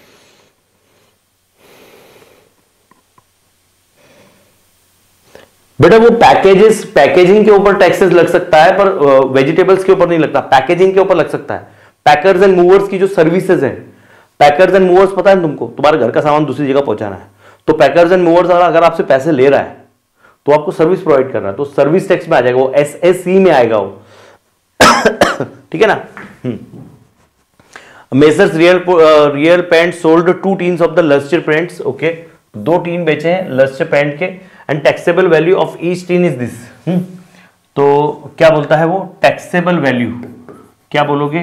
A: बेटा वो पैकेजेस, पैकेजिंग के ऊपर टैक्सेस लग सकता है, पर वेजिटेबल्स के ऊपर नहीं लगता, पैकेजिंग के ऊपर लग सकता है। पैकर्स एंड मूवर्स की जो सर्विसेज है, पैकर्स एंड मूवर्स पता है तुमको, तुम्हारे घर का सामान दूसरी जगह पहुंचाना है, तो पैकर्स एंड मूवर्स अगर आपसे पैसे ले रहा है तो आपको सर्विस प्रोवाइड कर रहा है, तो सर्विस टैक्स में आ जाएगा, वो एस एस सी में आएगा वो, ठीक है ना। Messrs real real paint sold to tins of the lustre paints, okay, दो टीन बेचे हैं लस्टर पेंट के, and taxable value of each tin is this. तो क्या बोलता है वो, टैक्सेबल वैल्यू, क्या बोलोगे,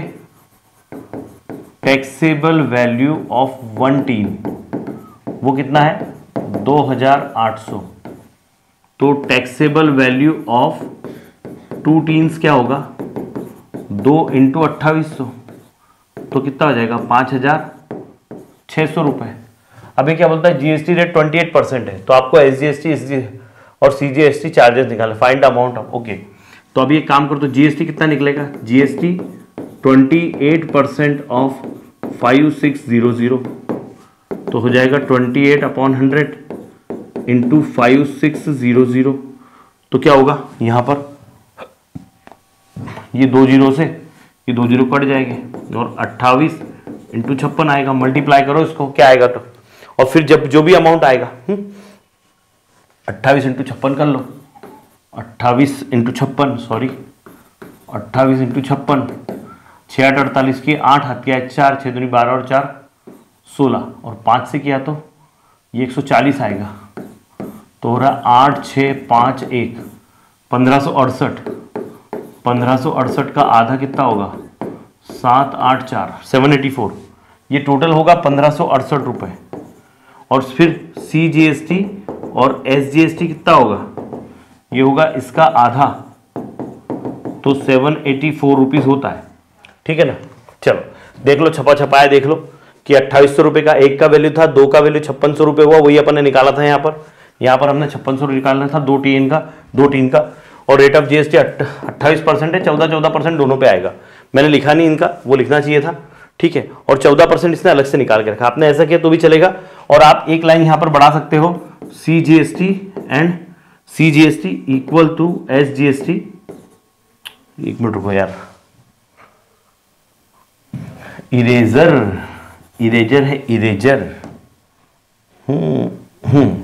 A: taxable value of one tin, वो कितना है, दो हजार आठ सौ। तो taxable value of two tins क्या होगा, दो इंटू अट्ठाईस सौ, तो कितना हो जाएगा, पांच हजार छह सौ रुपए। अभी क्या बोलता है, GST rate twenty eight percent है, तो आपको एसजीएसटी और सीजीएसटी चार्जेस निकालना, find the amount of, okay. तो अभी एक काम करो, तो जीएसटी कितना निकलेगा, GST twenty eight percent of five six zero zero, तो हो जाएगा twenty eight upon hundred into five six zero zero, तो क्या होगा, यहां पर ये दो जीरो से ये दो जीरो कट जाएंगे, और अट्ठाईस इंटू छप्पन आएगा, मल्टीप्लाई करो इसको, क्या आएगा, तो और फिर जब जो भी अमाउंट आएगा, अट्ठाईस इंटू छप्पन कर लो, अट्ठाईस इंटू छप्पन सॉरी अट्ठाईस इंटू छप्पन, छः आठ अड़तालीस की आठ हाथ किया है चार, छः दूनी बारह और चार सोलह और पाँच से किया तो ये एक सौ चालीस आएगा, तो हो रहा है आठ छः पाँच एक पंद्रह सौ अड़सठ। पंद्रह सौ अड़सठ का आधा कितना होगा, सात आठ चार सेवन एटी फोर। ये टोटल होगा पंद्रह सौ अड़सठ रुपये। और फिर सी जी एस टी और एस जी एस टी कितना होगा, ये होगा इसका आधा, तो सेवन एटी फोर रुपीज़ होता है। ठीक है ना। चलो देख लो, छपा छपाया देख लो कि अट्ठाईस सौ रुपये का एक का वैल्यू था, दो का वैल्यू छप्पन सौ रुपये हुआ, वही अपन ने निकाला था यहाँ पर। यहाँ पर हमने छप्पन सौ निकालना था, दो टीन का दो टीन का। और रेट ऑफ जीएसटी अट्ठाईस परसेंट है, चौदह चौदह परसेंट दोनों पे आएगा। मैंने लिखा नहीं इनका, वो लिखना चाहिए था। ठीक है। और चौदह परसेंट इसने अलग से निकाल के रखा, आपने ऐसा किया तो भी चलेगा। और आप एक लाइन यहाँ पर बढ़ा सकते हो, C G S T and C G S T equal to S G S T. एक मिनट रुको यार, इरेजर इरेजर है eraser. Hmm hmm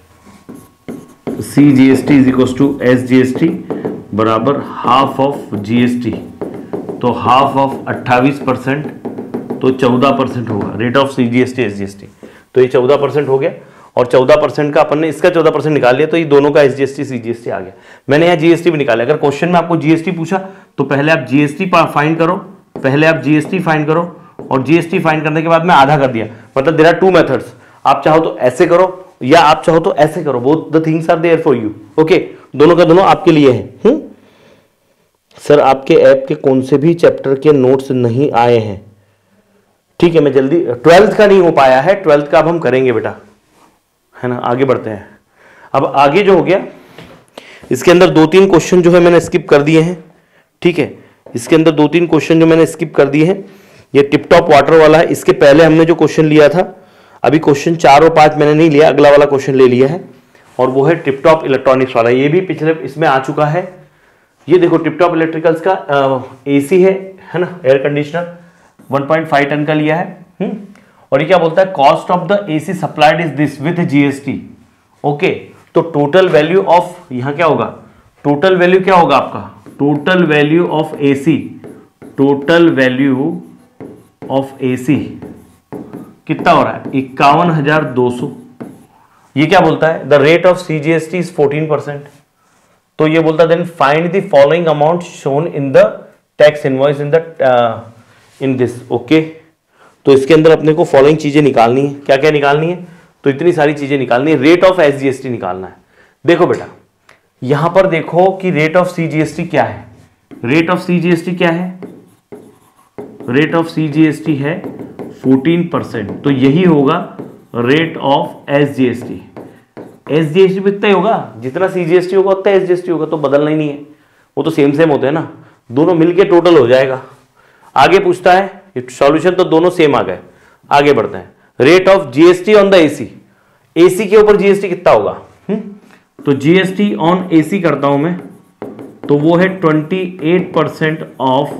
A: C G S T is equal to S G S T बराबर half of G S T, तो half of अट्ठाईस percent तो चौदह percent होगा rate of C G S T S G S T. तो ये चौदह percent हो गया, और चौदह परसेंट का अपन ने इसका चौदह परसेंट निकाल लिया, तो ये दोनों का S G S T C G S T आ गया। मैंने यहाँ जी एस टी भी निकाला। अगर क्वेश्चन में आपको जी एस टी पूछा तो पहले आप जी एस टी फाइंड करो, पहले आप जी एस टी फाइंड करो, और जी एस टी फाइंड करने के बाद में आधा कर दिया। मतलब देयर आर टू मेथड्स, आप चाहो तो ऐसे करो या आप चाहो तो ऐसे करो, both the things are there for you. Okay, दोनों का दोनों आपके लिए है। हुँ? सर आपके ऐप के कौन से भी चैप्टर के नोट्स नहीं आए हैं? ठीक है, मैं जल्दी, ट्वेल्थ का नहीं हो पाया है, ट्वेल्थ का अब हम करेंगे बेटा, है ना। आगे बढ़ते हैं। अब आगे जो हो गया, इसके अंदर दो तीन क्वेश्चन जो है मैंने स्किप कर दिए हैं। ठीक है, इसके अंदर दो तीन क्वेश्चन जो मैंने स्किप कर दिए हैं। ये टिप टॉप वाटर वाला है, इसके पहले हमने जो क्वेश्चन लिया था, अभी क्वेश्चन चार और पांच मैंने नहीं लिया, अगला वाला क्वेश्चन ले लिया है, और वो है टिप टॉप इलेक्ट्रॉनिक्स वाला। ये भी पिछले इसमें आ चुका है। ये देखो टिप टॉप इलेक्ट्रिकल्स का एसी है है ना, air conditioner one point five ton का लिया है। हुँ? और ये क्या बोलता है, cost of the AC supplied is this with GST. Okay, तो टोटल वैल्यू ऑफ, यहां क्या होगा, टोटल वैल्यू क्या होगा आपका, total value of AC, total value of AC कितना हो रहा है, इक्यावन हजार दो सौ। ये क्या बोलता है, the rate of CGST is fourteen percent. तो ये बोलता है then find the following amount shown in the tax invoice in the in this. Okay, तो इसके अंदर अपने को फॉलोइंग चीजें निकालनी है। क्या क्या निकालनी है, तो इतनी सारी चीजें निकालनी है। रेट ऑफ एसजीएसटी निकालना है। देखो बेटा, यहां पर देखो कि रेट ऑफ सीजीएसटी क्या है, रेट ऑफ सीजीएसटी क्या है, रेट ऑफ सीजीएसटी है फोर्टीन परसेंट, तो यही होगा रेट ऑफ एसजीएसटी। एसजीएसटी भी इतना ही होगा, जितना सीजीएसटी होगा उतना एसजीएसटी होगा, तो बदलना ही नहीं है, वो तो सेम सेम होते हैं ना, दोनों मिलके टोटल हो जाएगा। आगे पूछता है, सॉल्यूशन तो दोनों सेम आ गए। आगे बढ़ते हैं, rate of GST on the AC, AC के ऊपर जीएसटी कितना होगा, हुँ? तो जीएसटी ऑन एसी करता हूं मैं, तो वो है अट्ठाईस परसेंट ऑफ,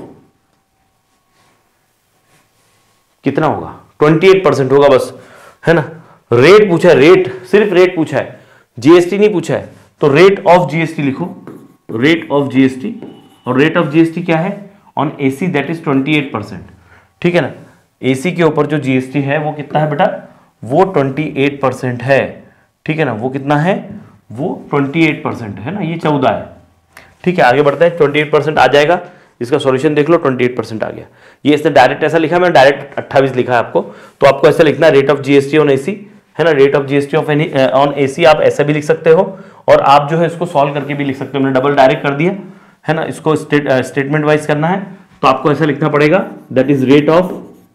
A: कितना होगा, अट्ठाईस परसेंट होगा बस, है ना। रेट पूछा है, रेट, सिर्फ रेट पूछा है, जीएसटी नहीं पूछा है, तो रेट ऑफ जीएसटी लिखो, रेट ऑफ जीएसटी। और रेट ऑफ जीएसटी क्या है ऑन एसी, दैट इज अट्ठाईस परसेंट। ठीक है ना, एसी के ऊपर जो जीएसटी है वो कितना है बेटा, वो अट्ठाईस परसेंट है। ठीक है ना, वो कितना है, वो अट्ठाईस परसेंट है ना, ये चौदह है। ठीक है, आगे बढ़ते हैं, अट्ठाईस परसेंट आ जाएगा। इसका सॉल्यूशन देख लो, अट्ठाईस परसेंट आ गया। ये इसने डायरेक्ट ऐसा लिखा, मैंने डायरेक्ट अट्ठाईस लिखा है आपको, तो आपको ऐसा लिखना है, rate of GST on AC, है ना, rate of GST of any on AC आप ऐसा भी लिख सकते हो, और आप जो है इसको सॉल्व करके भी लिख सकते हो। मैंने डबल डायरेक्ट कर दिया, है ना, इसको स्टेट स्टेटमेंट वाइज करना है, तो आपको ऐसा लिखना पड़ेगा, that is rate of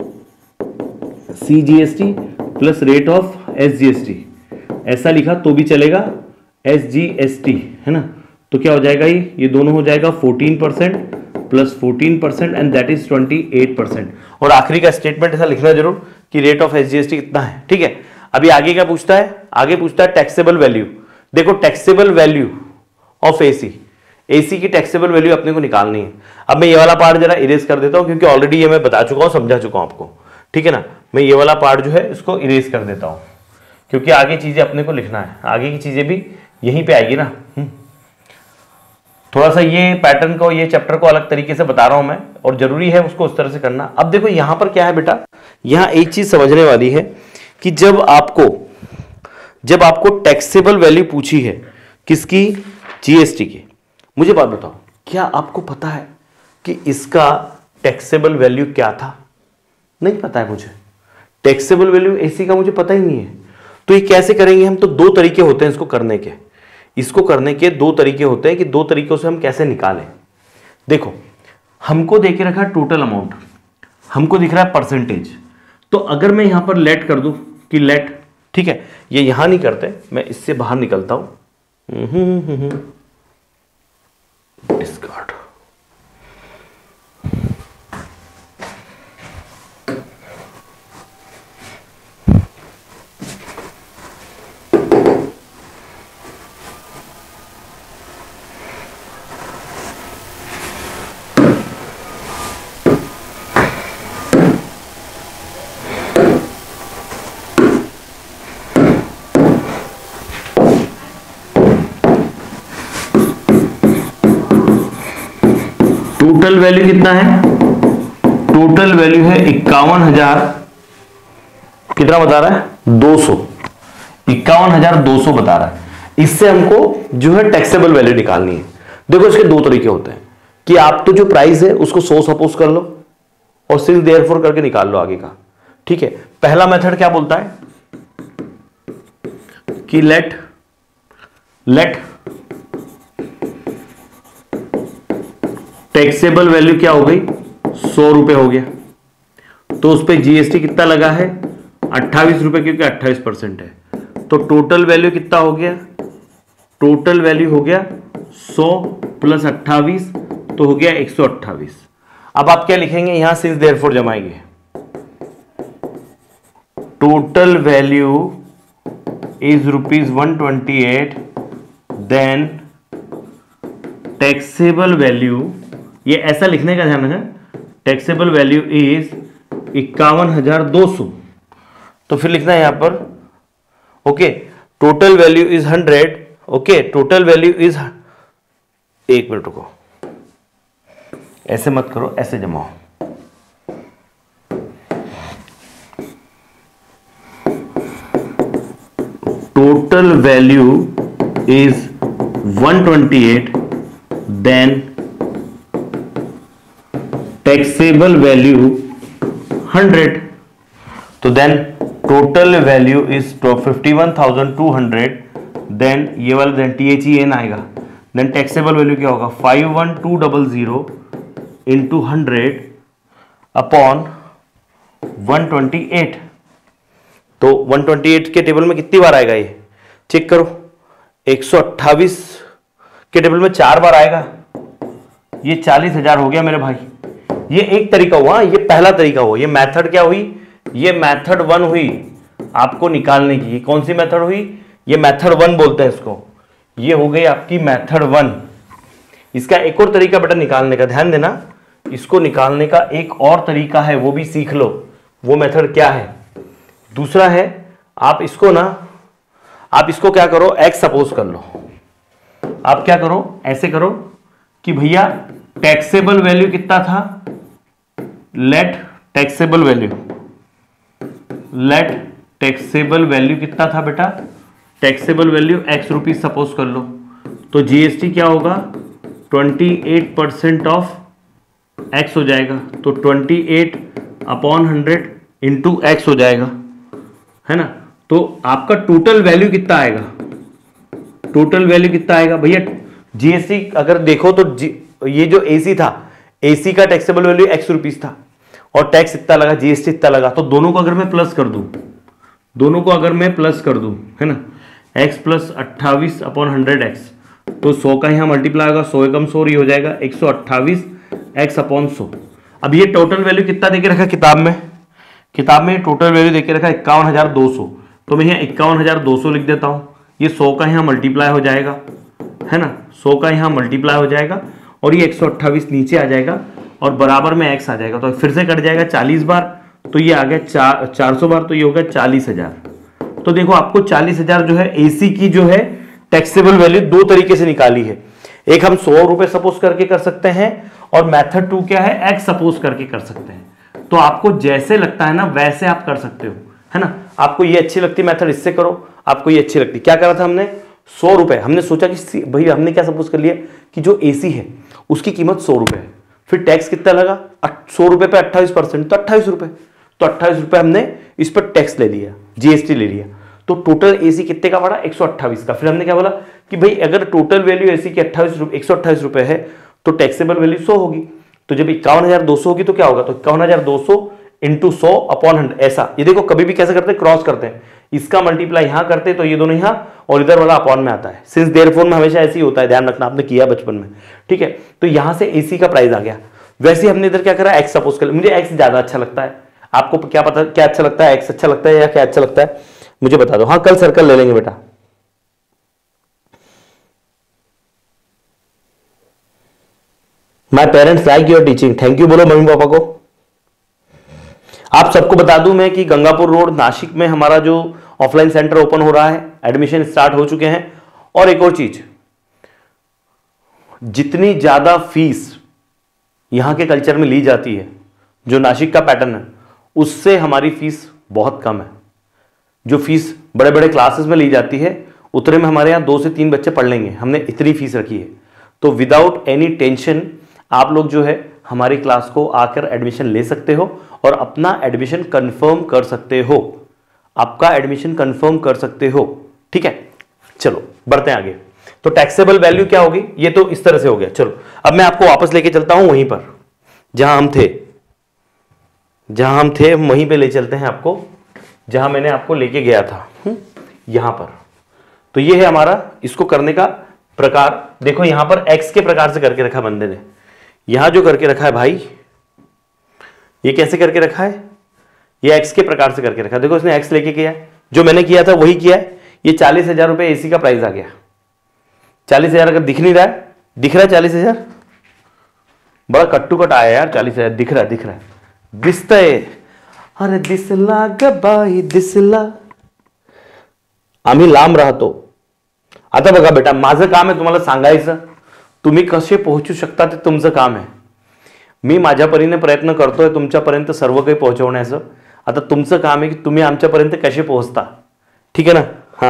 A: CGST plus rate of SGST. ऐसा लिखा तो भी चलेगा, एसजीएसटी, है ना, तो क्या हो जाएगा, ये ये दोनों हो जाएगा fourteen percent plus fourteen percent and that is अट्ठाईस परसेंट। और आखिरी का स्टेटमेंट ऐसा लिखना जरूर कि रेट ऑफ एसजीएसटी कितना है। ठीक है, अभी आगे क्या पूछता है, आगे पूछता है टैक्सेबल वैल्यू। देखो taxable value of AC, AC की टैक्सेबल वैल्यू अपने को निकालनी है। अब मैं ये वाला पार्ट जरा इरेज कर देता हूं, क्योंकि ऑलरेडी ये मैं बता चुका हूं, समझा चुका हूं आपको। ठीक है ना, मैं ये वाला पार्ट जो है इसको इरेज कर देता हूं, क्योंकि आगे चीजें अपने को लिखना है, आगे की चीजें भी यहीं पे आएगी ना। थोड़ा सा ये पैटर्न को, ये चैप्टर को अलग तरीके से बता रहा हूं मैं, और जरूरी है उसको उस तरह से करना। अब देखो यहां पर क्या है बेटा, यहां एक चीज समझने वाली है कि जब आपको जब आपको टैक्सेबल वैल्यू पूछी है किसकी, जीएसटी की, मुझे बात बताओ, क्या आपको पता है कि इसका टैक्सेबल वैल्यू क्या था? नहीं पता है मुझे, टैक्सेबल वैल्यू एसी का मुझे पता ही नहीं है। तो ये कैसे करेंगे हम? तो दो तरीके होते हैं इसको करने के इसको करने के दो तरीके होते हैं कि दो तरीकों से हम कैसे निकालें। देखो, हमको दे के रखा टोटल अमाउंट, हमको दिख रहा है परसेंटेज, तो अगर मैं यहां पर लेट कर दूं कि लेट, ठीक है, ये यहां नहीं करते, मैं इससे बाहर निकलता हूं, डिस्कार्ड, टोटल वैल्यू कितना है? टोटल वैल्यू है इक्यावन हजार, कितना बता रहा है? दो सौ, इक्यावन हजार दो सौ बता रहा है। इससे हमको जो है टैक्सेबल वैल्यू निकालनी है। देखो, इसके दो तरीके होते हैं कि आप तो जो प्राइस है उसको सौ सपोज कर लो और सिर्फ देयरफॉर करके निकाल लो आगे का, ठीक है। पहला मेथड क्या बोलता है कि लेट लेट टैक्सेबल वैल्यू क्या हो गई? सौ रुपए हो गया, तो उस पर जीएसटी कितना लगा है? अट्ठाईस रुपए, क्योंकि अट्ठाईस परसेंट है। तो टोटल वैल्यू कितना हो गया? टोटल वैल्यू हो गया सौ प्लस अट्ठाईस, तो हो गया एक सौ अट्ठाईस। अब आप क्या लिखेंगे? यहां सिंस देयरफॉर जमाएंगे, total value is rupees one twenty eight, then taxable value, ये ऐसा लिखने का ध्यान रखें, टैक्सेबल वैल्यू इज इक्यावन हजार दो सौ। तो फिर लिखना है यहां पर, okay, total value is hundred, okay, total value is, एक मिनट रुको, ऐसे मत करो, ऐसे जमाओ, total value is one twenty eight, then taxable value hundred, तो then total value is fifty one thousand two hundred, then ये वाला then T H E N आएगा, देन टैक्सेबल वैल्यू क्या होगा? Five one two double zero into hundred upon one twenty eight. तो one twenty eight के table में कितनी बार आएगा ये? चेक करो, एक सौ अट्ठाईस के टेबल में चार बार आएगा, ये चालीस हजार हो गया मेरे भाई। ये एक तरीका हुआ, ये पहला तरीका हुआ, ये मेथड क्या हुई? ये मेथड वन हुई आपको निकालने की। ये कौन सी मेथड हुई? ये मेथड वन बोलते हैं इसको। ये हो गई आपकी मेथड वन। इसका एक और तरीका बेटा निकालने का, ध्यान देना, इसको निकालने का एक और तरीका है, वो भी सीख लो। वो मेथड क्या है? दूसरा है, आप इसको ना आप इसको क्या करो, एक्स सपोज कर लो। आप क्या करो, ऐसे करो कि भैया टैक्सेबल वैल्यू कितना था? Let taxable value let taxable value कितना था बेटा? Taxable value X rupees suppose कर लो, तो जीएसटी क्या होगा? अट्ठाईस परसेंट ऑफ एक्स हो जाएगा, तो अट्ठाईस अपॉन हंड्रेड इंटू एक्स हो जाएगा, है ना। तो आपका टोटल वैल्यू कितना आएगा? टोटल वैल्यू कितना आएगा भैया? जीएसटी अगर देखो तो जी, ये जो एसी था, एसी का टैक्सेबल वैल्यू एक्स रुपीज था और टैक्स इतना लगा, जीएसटी इतना लगा, तो दोनों को अगर मैं प्लस कर दूं, दोनों को अगर मैं प्लस कर दूं, है ना, एक्स प्लस अट्ठाईस अपॉन हंड्रेड एक्स, तो सौ का यहाँ मल्टीप्लाई होगा, सौ एकम सौ, ये हो जाएगा एक सौ अट्ठाईस एक्स अपॉन सौ। अब ये टोटल वैल्यू कितना देके रखा किताब में? किताब में टोटल वैल्यू देके रखा इक्यावन हजार दो सौ, तो मैं यहाँ इक्यावन हजार दो सौ लिख देता हूँ। ये सौ का यहाँ मल्टीप्लाई हो जाएगा, है ना, सौ का यहाँ मल्टीप्लाई हो जाएगा और ये एक सौ अट्ठाईस नीचे आ जाएगा और बराबर में एक्स आ जाएगा, तो फिर से कट जाएगा चालीस बार, तो ये आ गया चार चार सौ बार, तो ये हो गया चालीस हजार। तो देखो आपको चालीस हजार जो है एसी की जो है टैक्सेबल वैल्यू दो तरीके से निकाली है। एक हम सौ रुपए सपोज करके कर सकते हैं और मेथड टू क्या है, एक्स सपोज करके कर सकते हैं। तो आपको जैसे लगता है ना वैसे आप कर सकते हो, है ना। आपको ये अच्छी लगती मेथड, इससे करो, आपको ये अच्छी लगती। क्या करा था हमने, सौ रुपए हमने सोचा कि भाई हमने क्या सपोज कर लिया कि जो एसी है उसकी कीमत सौ रुपए है, फिर टैक्स कितना लगा, सौ रुपए पे अट्ठाईस परसेंट तो अट्ठाईस रुपए, तो अट्ठाईस रुपए हमने इस पर टैक्स ले लिया, जीएसटी ले लिया, तो टोटल एसी कितने का पड़ा, एक सौ अट्ठाईस का। फिर हमने क्या बोला कि भाई अगर टोटल वैल्यू एसी की अट्ठाईस एक सौ अट्ठाईस रुपए है तो टैक्सेबल वैल्यू सौ होगी, तो जब इक्यावन हजार दो सौ होगी तो क्या होगा, तो इक्यावन हजार दो सौ इंटू सौ अपॉन हंड्रेड, ऐसा। ये देखो कभी भी कैसे करते हैं, क्रॉस करते हैं, इसका मल्टीप्लाई यहां करते हैं तो ये दोनों यहां और इधर वाला अपॉन में आता है। सिंस देयरफॉर में हमेशा ऐसे ही होता है, ध्यान रखना, आपने किया बचपन में, ठीक है। तो यहां से एसी का प्राइस आ गया। वैसे ही हमने इधर क्या करा, एक्स सपोज कर, मुझे एक्स ज्यादा अच्छा लगता है, आपको क्या पता क्या अच्छा लगता है, एक्स अच्छा लगता है या क्या अच्छा लगता है, मुझे बता दो। हाँ कल सर्कल ले लेंगे बेटा। My parents like your teaching, thank you बोलो मम्मी पापा को। आप सबको बता दूं मैं कि गंगापुर रोड नासिक में हमारा जो ऑफलाइन सेंटर ओपन हो रहा है, एडमिशन स्टार्ट हो चुके हैं। और एक और चीज, जितनी ज्यादा फीस यहां के कल्चर में ली जाती है, जो नासिक का पैटर्न है, उससे हमारी फीस बहुत कम है। जो फीस बड़े बड़े क्लासेस में ली जाती है उतने में हमारे यहाँ दो से तीन बच्चे पढ़ लेंगे, हमने इतनी फीस रखी है। तो विदाउट एनी टेंशन आप लोग जो है हमारी क्लास को आकर एडमिशन ले सकते हो और अपना एडमिशन कंफर्म कर सकते हो, आपका एडमिशन कंफर्म कर सकते हो, ठीक है। चलो बढ़ते हैं आगे। तो टैक्सेबल वैल्यू क्या होगी, ये तो इस तरह से हो गया। चलो अब मैं आपको वापस लेके चलता हूं वहीं पर जहां हम थे, जहां हम थे वहीं पे ले चलते हैं आपको, जहां मैंने आपको लेके गया था, यहां पर। तो ये है हमारा इसको करने का प्रकार। देखो यहां पर एक्स के प्रकार से करके रखा बंदे ने, यहां जो करके रखा है भाई, ये कैसे करके रखा है, ये एक्स के प्रकार से करके रखा है। देखो इसने एक्स लेके किया है, जो मैंने किया था वही किया है। ये चालीस हजार रुपए एसी का प्राइस आ गया। चालीस हजार अगर दिख नहीं रहा है, दिख रहा है चालीस हजार, बड़ा कट्टू कट आया यार, चालीस हजार दिख रहा है, दिख रहा है, दिसतंय, अरे दिसला ग बाई दिसला, आम्ही लांब राहतो। आता बघा बेटा, माझं काम आहे तुम्हाला सांगायचं, तुम्ही कसे पोहोचू शकता ते तुमचं काम आहे। मी माझ्या परीने प्रयत्न करतोय तुमच्यापर्यंत सर्व काही पोहोचवण्याचं। आता तुमचं काम आहे की तुम्ही आमच्यापर्यंत कसे पोहोचता, ठीक आहे ना। हां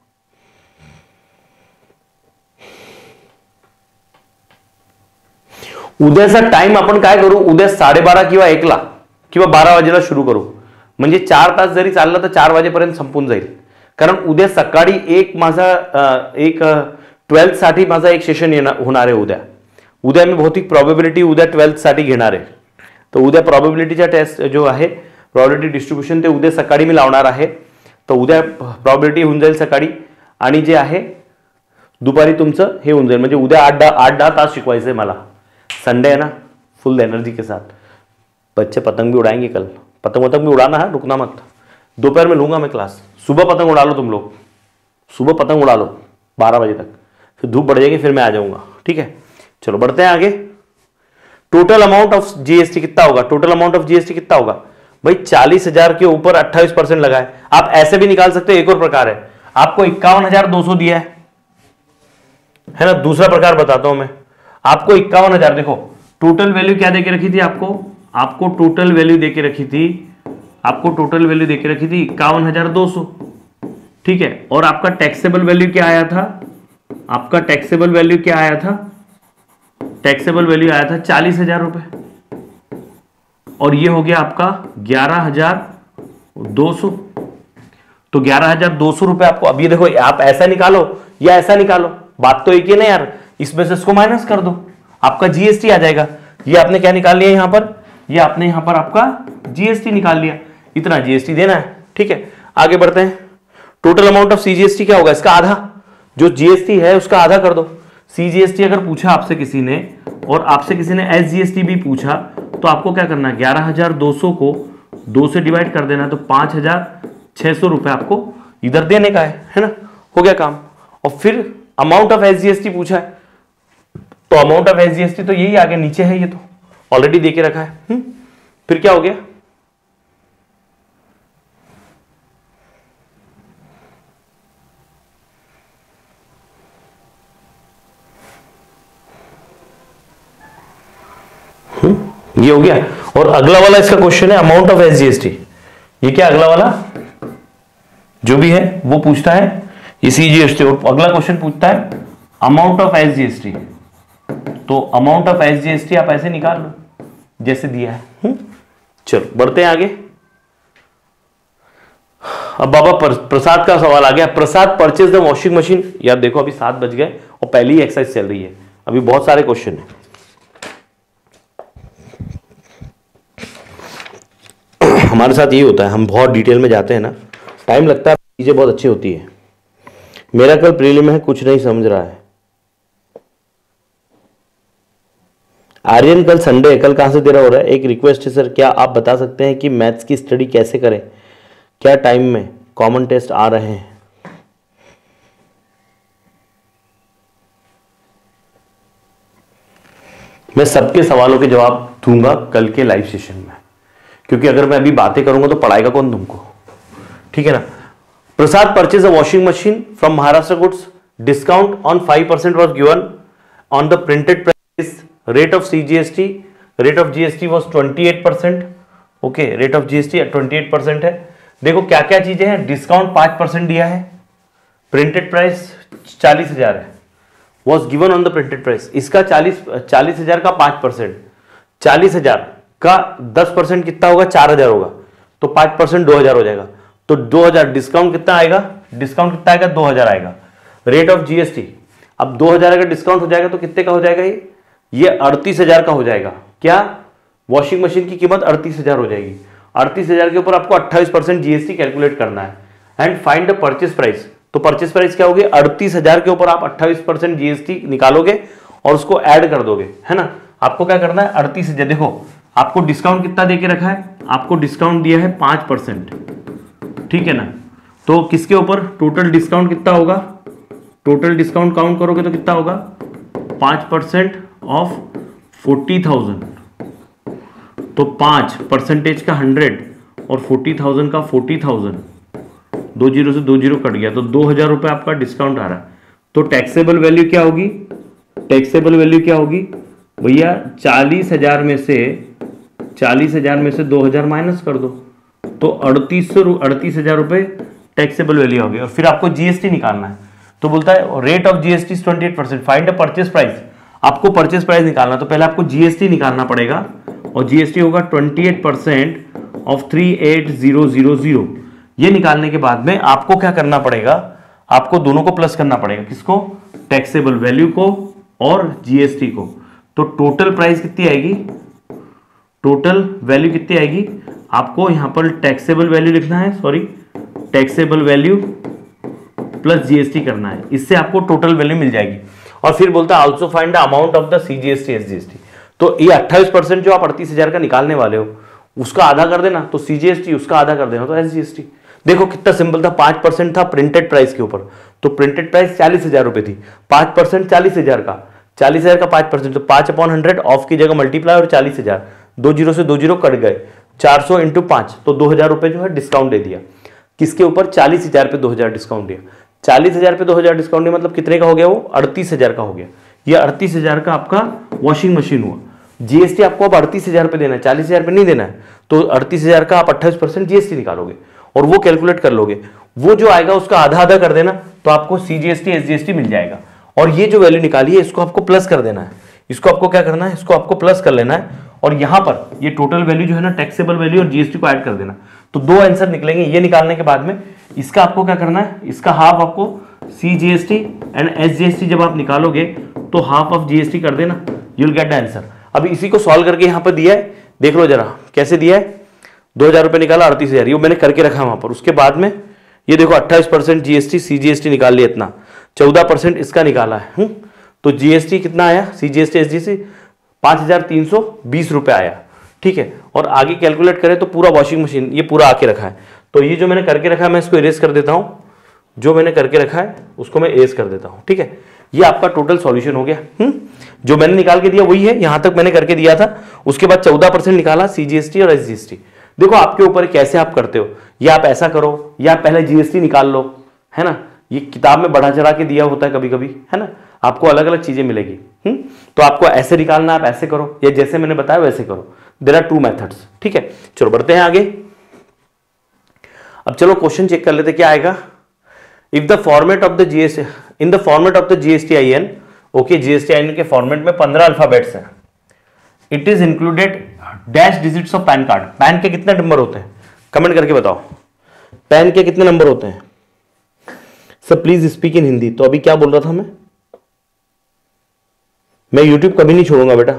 A: उद्याचा टाइम आपण काय करू, उद्या साडेबारा किंवा एकला किंवा बारा वाजेला सुरू करू, म्हणजे चार तास जरी चाललं तर चार वाजेपर्यंत संपून जाईल। कारण उद्या सकाळी एक माझा एक ट्वेल्थ साठी माझा एक सेशन येणार होणार आहे उद्या। उद्या मी भौतिक प्रोबेबिलिटी उद्या ट्वेल्थ साठी घेणार आहे। तर उद्या प्रोबेबिलिटीचा टेस्ट जो आहे, प्रोबेबिलिटी डिस्ट्रीब्युशन, ते उद्या सकाळी मी लावणार आहे। तर उद्या प्रोबेबिलिटी होऊन जाईल सकाळी, आणि जे आहे दुपारी तुमचं हे होऊन जाईल। म्हणजे उद्या आठ दहा आठ दहा तास शिकवायचं आहे मला। संडे है ना, फुल एनर्जी के साथ। बच्चे पतंग भी उड़ाएंगे कल, पतंग वतंग भी उड़ाना है, रुकना मत। दोपहर में लूंगा मैं क्लास, सुबह पतंग उड़ा लो तुम लोग, सुबह पतंग उड़ा लो बारह बजे तक, फिर धूप बढ़ जाएगी, फिर मैं आ जाऊंगा, ठीक है। चलो बढ़ते हैं आगे। टोटल अमाउंट ऑफ जीएसटी कितना होगा, टोटल अमाउंट ऑफ जीएसटी कितना होगा भाई, चालीस हजार के ऊपर अट्ठाईस परसेंट लगा है। आप ऐसे भी निकाल सकते हो, एक और प्रकार है, आपको इक्यावन हजार दो सौ दिया है है ना। दूसरा प्रकार बताता हूं मैं आपको, इक्यावन हजार, देखो टोटल वैल्यू क्या देके रखी थी आपको, आपको टोटल वैल्यू देके रखी थी, आपको टोटल वैल्यू देके रखी थी इक्यावन हजार दो सौ, ठीक है। और आपका टैक्सेबल वैल्यू क्या आया था, आपका टैक्सेबल वैल्यू क्या आया था, टैक्सेबल वैल्यू आया था चालीस हजार रुपए, और ये हो गया आपका ग्यारह हजार दो सौ। तो ग्यारह हजार दो सौ रुपए आपको, अब ये देखो आप ऐसा निकालो या ऐसा निकालो, बात तो एक ही ना यार, इसमें से इसको माइनस कर दो, आपका जीएसटी आ जाएगा। ये आपने क्या निकाल लिया यहां पर, ये आपने यहां पर आपका जीएसटी निकाल लिया, इतना जीएसटी देना है, ठीक है। आगे बढ़ते हैं। टोटल अमाउंट ऑफ सीजीएसटी क्या होगा, इसका आधा, जो जीएसटी है उसका आधा कर दो। सीजीएसटी अगर पूछा आपसे किसी ने, और आपसे किसी ने एसजीएसटी भी पूछा, तो आपको क्या करना है, ग्यारह हजार दो सौ को दो से डिवाइड कर देना, तो पांच हजार छह सौ रुपए आपको इधर देने का है, है ना, हो गया काम। और फिर अमाउंट ऑफ एसजीएसटी पूछा है, तो अमाउंट ऑफ एसजीएसटी तो यही आगे नीचे है, ये तो ऑलरेडी देके रखा है। हुँ? फिर क्या हो गया, हुँ? ये हो गया। और अगला वाला इसका क्वेश्चन है अमाउंट ऑफ एसजीएसटी। ये क्या अगला वाला जो भी है वो पूछता है ये सीजीएसटी, और अगला क्वेश्चन पूछता है अमाउंट ऑफ एसजीएसटी। तो अमाउंट ऑफ एसजीएसटी आप ऐसे निकाल लो जैसे दिया है। हुँ? चलो बढ़ते हैं आगे। अब बाबा प्रसाद का सवाल आ गया। Prasad purchase the washing machine. यार देखो अभी सात बज गए और पहली ही एक्सरसाइज चल रही है, अभी बहुत सारे क्वेश्चन है। हमारे साथ ये होता है, हम बहुत डिटेल में जाते हैं ना, टाइम लगता है, चीजें बहुत अच्छी होती है। मेरा कल प्रीलिम है, कुछ नहीं समझ रहा है। आर्यन कल संडे है, कल कहां से तेरा हो रहा है? एक रिक्वेस्ट है सर, क्या आप बता सकते हैं कि मैथ्स की स्टडी कैसे करें? क्या टाइम में कॉमन टेस्ट आ रहे हैं? मैं सबके सवालों के जवाब दूंगा कल के लाइव सेशन में, क्योंकि अगर मैं अभी बातें करूंगा तो पढ़ाएगा कौन तुमको, ठीक है ना। Prasad purchase a washing machine from Maharashtra goods, discount on five percent was given on the printed price, rate of CGST, rate of GST was twenty eight percent. Okay, rate of GST twenty eight percent है। देखो क्या क्या चीजें हैं, discount पांच percent दिया है, printed price चालीस हजार है, was given on the printed price. इसका चालीस चालीस हजार का पांच परसेंट, चालीस हजार का दस परसेंट कितना होगा? चार हजार होगा, तो पांच परसेंट दो हजार हो जाएगा। तो दो हजार डिस्काउंट कितना आएगा? डिस्काउंट कितना आएगा? दो हजार आएगा। रेट ऑफ जीएसटी, अब दो हजार अगर डिस्काउंट हो जाएगा तो कितने का हो जाएगा? ये ये अड़तीस हजार का हो जाएगा। क्या? वॉशिंग मशीन की कीमत अड़तीस हजार हो जाएगी। अड़तीस हजार के ऊपर आपको अट्ठाईस परसेंट जीएसटी कैलकुलेट करना है and find the purchase price. तो परचेस प्राइस क्या होगी? अड़तीस हजार के ऊपर आप अट्ठाईस परसेंट जीएसटी निकालोगे और उसको ऐड कर दोगे, है ना। आपको क्या करना है? अड़तीस हजार, देखो आपको डिस्काउंट कितना देके रखा है? आपको डिस्काउंट दिया है पांच परसेंट, ठीक है ना। तो किसके ऊपर टोटल डिस्काउंट कितना होगा? टोटल डिस्काउंट काउंट करोगे तो कितना होगा? पांच परसेंट ऑफ फोर्टी थाउजेंड, तो पांच परसेंटेज का हंड्रेड और फोर्टी थाउजेंड का फोर्टी थाउजेंड, दो जीरो से दो जीरो कट गया, तो दो हजार रुपए आपका डिस्काउंट आ रहा है। तो टैक्सेबल वैल्यू क्या होगी? टैक्सेबल वैल्यू क्या होगी भैया? चालीस हजार में से चालीस हजार में से दो हजार माइनस कर दो, तो अड़तीस सौ अड़तीस हजार रुपए टैक्सेबल वैल्यू होगी। और फिर आपको जीएसटी निकालना है, तो बोलता है rate of GST twenty eight percent, find the purchase price. आपको परचेस प्राइस निकालना, तो पहले आपको जीएसटी निकालना पड़ेगा, और जीएसटी होगा twenty eight percent of three eight zero zero zero. ये निकालने के बाद में आपको क्या करना पड़ेगा? आपको दोनों को प्लस करना पड़ेगा। किसको? टैक्सेबल वैल्यू को और जीएसटी को। तो टोटल प्राइस कितनी आएगी? टोटल वैल्यू कितनी आएगी? आपको यहां पर टैक्सेबल वैल्यू लिखना है, sorry taxable value plus GST करना है, इससे आपको टोटल वैल्यू मिल जाएगी। और फिर बोलता है also find the amount of the CGST SGST. तो ये अट्ठाईस परसेंट जो आप अड़तीस हजार का निकालने वाले हो उसका आधा कर देना, तो सीजीएसटी उसका आधा कर देना, तो एसजीएसटी। देखो कितना सिंपल था, पांच परसेंट था प्रिंटेड प्राइस के ऊपर, तो प्रिंटेड प्राइस चालीस हजार रुपए थी, पांच परसेंट चालीस हजार का, चालीस हजार का पांच परसेंट, तो पांच अपॉन हंड्रेड ऑफ की जगह मल्टीप्लाई और चालीस हजार, दो जीरो से दो जीरो कट गए, चार सौ इंटू पांच, तो दो हजार रुपए जो है डिस्काउंट दे दिया। किसके ऊपर? चालीस हजार पे दो हजार डिस्काउंट दिया। चालीस हजार पे दो हजार डिस्काउंट दिया मतलब कितने का हो गया? वो अड़तीस हजार का हो गया। ये अड़तीस हजार का आपका वॉशिंग मशीन हुआ। जीएसटी आपको अब अड़तीस हजार पे देना है, चालीस हजार पे नहीं देना है, तो अड़तीस हजार का आप अट्ठाईस परसेंट जीएसटी निकालोगे और वो कैलकुलेट कर लोगे, वो जो आएगा उसका आधा आधा कर देना, तो आपको सीजीएसटी एसजीएसटी मिल जाएगा। और ये जो वैल्यू निकाली है इसको आपको प्लस कर देना है, इसको आपको क्या करना है? इसको आपको प्लस कर लेना है, और यहां पर ये टोटल वैल्यू जो है ना टैक्सेबल वैल्यू और जीएसटी को ऐड कर देना। तो दो आंसर निकलेंगे। ये निकालने के बाद में इसका आपको क्या करना है? इसका हाफ आपको सीजीएसटी एंड एसजीएसटी जब आप निकालोगे तो हाफ ऑफ जीएसटी कर देना, you will get the answer. अभी इसी को सॉल्व करके यहां पर दिया है, देख लो जरा कैसे दिया है। दो हजार रुपए निकाला, अड़तीस हजार, ये मैंने करके रखा वहां पर। उसके बाद में ये देखो अट्ठाईस परसेंट जीएसटी सीजीएसटी निकाल लिया, इतना चौदह परसेंट इसका निकाला है। हुँ? तो जीएसटी कितना आया? सीजीएसटी एसजीएसटी पांच हजार तीन सौ बीस रुपए आया, ठीक है। और आगे कैलकुलेट करें तो पूरा वॉशिंग मशीन ये पूरा आके रखा है। तो ये जो मैंने करके रखा है मैं इसको इरेज कर देता हूं, जो मैंने करके रखा है उसको मैं इरेज कर देता हूं, ठीक है। ये आपका टोटल सॉल्यूशन हो गया। हुँ? जो मैंने निकाल के दिया वही है, यहां तक मैंने करके दिया था। उसके बाद चौदह परसेंट निकाला सीजीएसटी और एसजीएसटी। देखो आपके ऊपर कैसे आप करते हो, या आप ऐसा करो या पहले जीएसटी निकाल लो, है ना। ये किताब में बढ़ा चढ़ा के दिया होता है कभी कभी, है ना, आपको अलग अलग चीजें मिलेगी। हुँ? तो आपको ऐसे निकालना, आप ऐसे करो, या जैसे मैंने बताया वैसे करो। देयर आर टू मेथड्स, ठीक है। चलो बढ़ते हैं आगे। अब चलो क्वेश्चन चेक कर लेते क्या आएगा। If the format of the GST in the format of the GSTIN, okay, GSTIN के फॉर्मेट में पंद्रह अल्फाबेट्स हैं। It is included dash digits of PAN card. PAN के कितने नंबर होते हैं, कमेंट करके बताओ। पैन के कितने नंबर होते हैं? Sir please speak in Hindi. तो अभी क्या बोल रहा था मैं मैं यूट्यूब कभी नहीं छोड़ूंगा बेटा।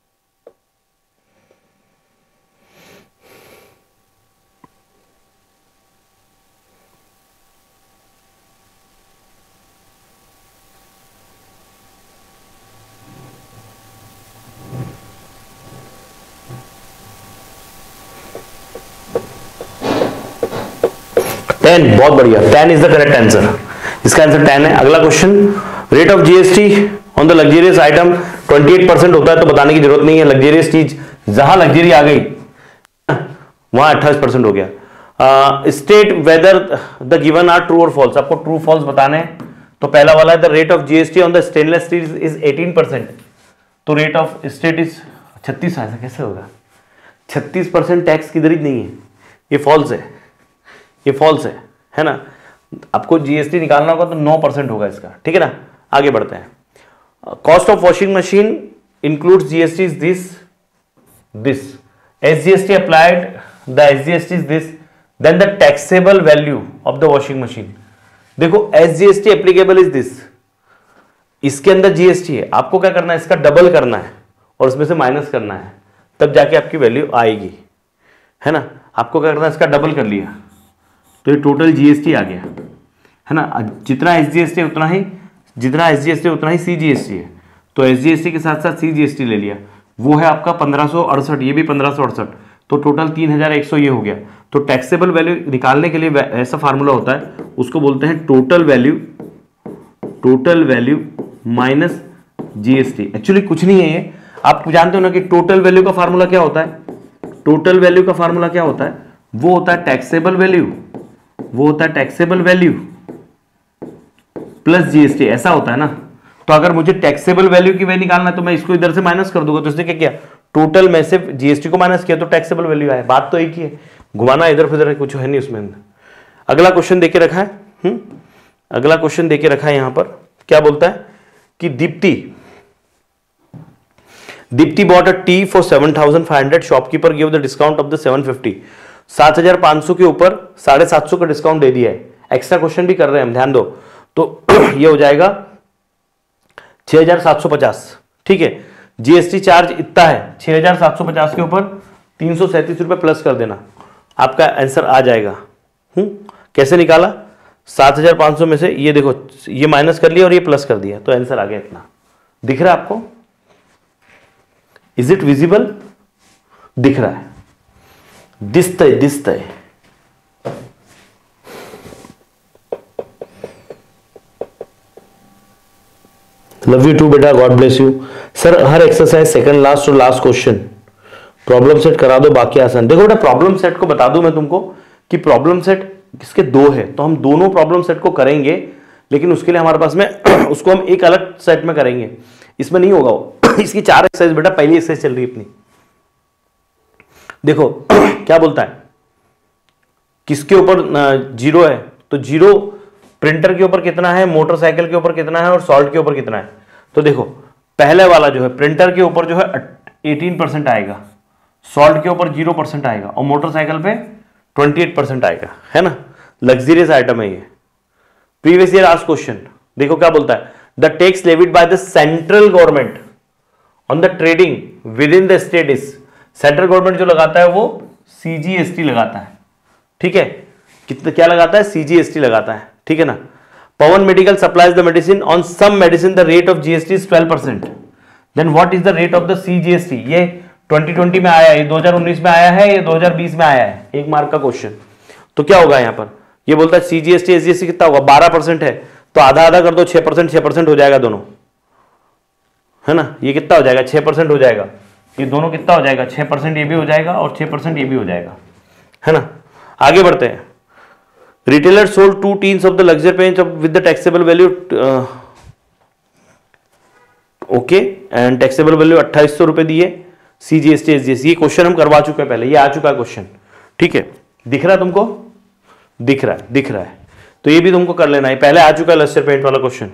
A: टेन, बहुत बढ़िया, ten is the correct answer. इसका आंसर टेन है। अगला question, rate of GST on the luxurious item अट्ठाईस परसेंट होता है, तो बताने की जरूरत नहीं है। लग्जरियस चीज जहां लग्जरी आ गई वहां अट्ठाईस परसेंट हो गया। State whether the given are true और फॉल्स। आपको ट्रू फॉल्स बताने हैं। तो पहला वाला है the rate of GST on the stainless steel is अठारह परसेंट। तो रेट ऑफ स्टेट इज छत्तीस। ऐसा कैसे होगा? छत्तीस परसेंट टैक्स किधर ही नहीं है, ये फॉल्स है, ये फॉल्स है, है ना। आपको जीएसटी निकालना होगा तो नौ परसेंट होगा इसका, ठीक है ना। आगे बढ़ते हैं। Cost of washing machine includes GST is this this SGST applied the SGST is this then the taxable value of the washing machine. देखो एसजीएसटी एप्लीकेबल इज दिस, इसके अंदर जीएसटी है, आपको क्या करना है, इसका डबल करना है और उसमें से माइनस करना है, तब जाके आपकी वैल्यू आएगी, है ना। आपको क्या करना है, इसका डबल कर लिया तो ये टोटल जीएसटी आ गया, है ना। जितना एसजीएसटी उतना ही जितना एसजीएसटी उतना ही सीजीएसटी है, तो एसजीएसटी के साथ साथ सीजीएसटी ले लिया, वो है आपका पंद्रह सौ अड़सठ, ये भी पंद्रह सौ अड़सठ, तो टोटल तीन हजार एक सौ ये हो गया। तो टैक्सेबल वैल्यू निकालने के लिए ऐसा फार्मूला होता है, उसको बोलते हैं total value total value minus GST. Actually कुछ नहीं है ये, आप जानते हो ना कि टोटल वैल्यू का फार्मूला क्या होता है। टोटल वैल्यू का फार्मूला क्या होता है, वो होता है टैक्सेबल वैल्यू वो होता है टैक्सेबल वैल्यू प्लस जीएसटी, ऐसा होता है ना। तो अगर मुझे टैक्सेबल वैल्यू की वैल्यू निकालना है तो मैं इसको इधर से माइनस कर दूंगा, तो इसने क्या किया, टोटल में से जीएसटी को माइनस किया तो टैक्सेबल वैल्यू आया। बात तो एक ही है, घुमाना इधर फिर कुछ है नहीं उसमें। अगला क्वेश्चन देके रखा है हुँ? अगला क्वेश्चन देके रखा है यहां पर, क्या बोलता है कि Deepti Deepti bought a tea for seven thousand five hundred, shopkeeper give the discount of the seven fifty. सात हजार पांच सौ के ऊपर साढ़े सात सौ का डिस्काउंट दे दिया है। एक्स्ट्रा क्वेश्चन भी कर रहे हैं हम, ध्यान दो। तो ये हो जाएगा छह हजार सात सौ पचास, ठीक है। जीएसटी चार्ज इतना है, छह हजार सात सौ पचास के ऊपर तीन सौ सैंतीस रुपए प्लस कर देना, आपका आंसर आ जाएगा। हम्म कैसे निकाला, सात हजार पांच सौ में से ये देखो, ये माइनस कर लिया और ये प्लस कर दिया, तो आंसर आ गया इतना। दिख रहा है आपको, इज इट विजिबल, दिख रहा है, दिसतय दिसतय लव यू टू बेटा, गॉड ब्लेस यू। सर हर एक्सरसाइज सेकंड लास्ट और लास्ट क्वेश्चन प्रॉब्लम सेट करा दो, बाकी आसान। देखो बेटा प्रॉब्लम सेट को बता दूं मैं तुमको कि प्रॉब्लम सेट किसके दो है, तो हम दोनों प्रॉब्लम सेट को करेंगे, लेकिन उसके लिए हमारे पास में उसको हम एक अलग सेट में करेंगे, इसमें नहीं होगा वो। इसकी चार एक्सरसाइज बेटा, पहली एक्सरसाइज चल रही है अपनी। देखो क्या बोलता है, किसके ऊपर जीरो है, तो जीरो प्रिंटर के ऊपर कितना है, मोटरसाइकिल के ऊपर कितना है और सॉल्ट के ऊपर कितना है। तो देखो पहले वाला जो है प्रिंटर के ऊपर जो है अठारह परसेंट आएगा, सॉल्ट के ऊपर जीरो परसेंट आएगा और मोटरसाइकिल पे अट्ठाईस परसेंट आएगा, है ना। लग्जरियस आइटम है ये। प्रीवियस ईयर आस्क्ड क्वेश्चन, देखो क्या बोलता है, the tax levied by the central government on the trading within the state is, central government जो लगाता है वो सीजीएसटी लगाता है, ठीक है। कितना क्या लगाता है, सीजीएसटी लगाता है, ठीक है ना। Pawan medical supplies the medicine on some medicine the rate of GST is twelve percent, then what is the rate of the CGST. ये ट्वेंटी ट्वेंटी में आया है, ये दो हज़ार उन्नीस में आया है, ये दो हज़ार बीस में आया है, एक मार्क का क्वेश्चन। तो क्या होगा यहाँ पर, ये बोलता है सीजीएसटी एसजीएसटी कितना होगा, बारह परसेंट है, तो आधा आधा कर दो, छह परसेंट छह परसेंट हो जाएगा दोनों, है ना। ये कितना हो जाएगा, छह परसेंट हो जाएगा, ये दोनों कितना हो जाएगा, छह परसेंट ये भी हो जाएगा और छह परसेंट ये भी हो जाएगा, है ना। आगे बढ़ते हैं। Retailer sold to tins of the luxury paint with the taxable value, okay, and taxable value अट्ठाईस सौ रुपए दिए, C G S T, S G S T, ये क्वेश्चन हम करवा चुके हैं पहले, ये आ चुका है क्वेश्चन, ठीक है। दिख रहा है तुमको, दिख रहा है, दिख रहा है, तो ये भी तुमको कर लेना है, पहले आ चुका है लेस्टर पेंट वाला question.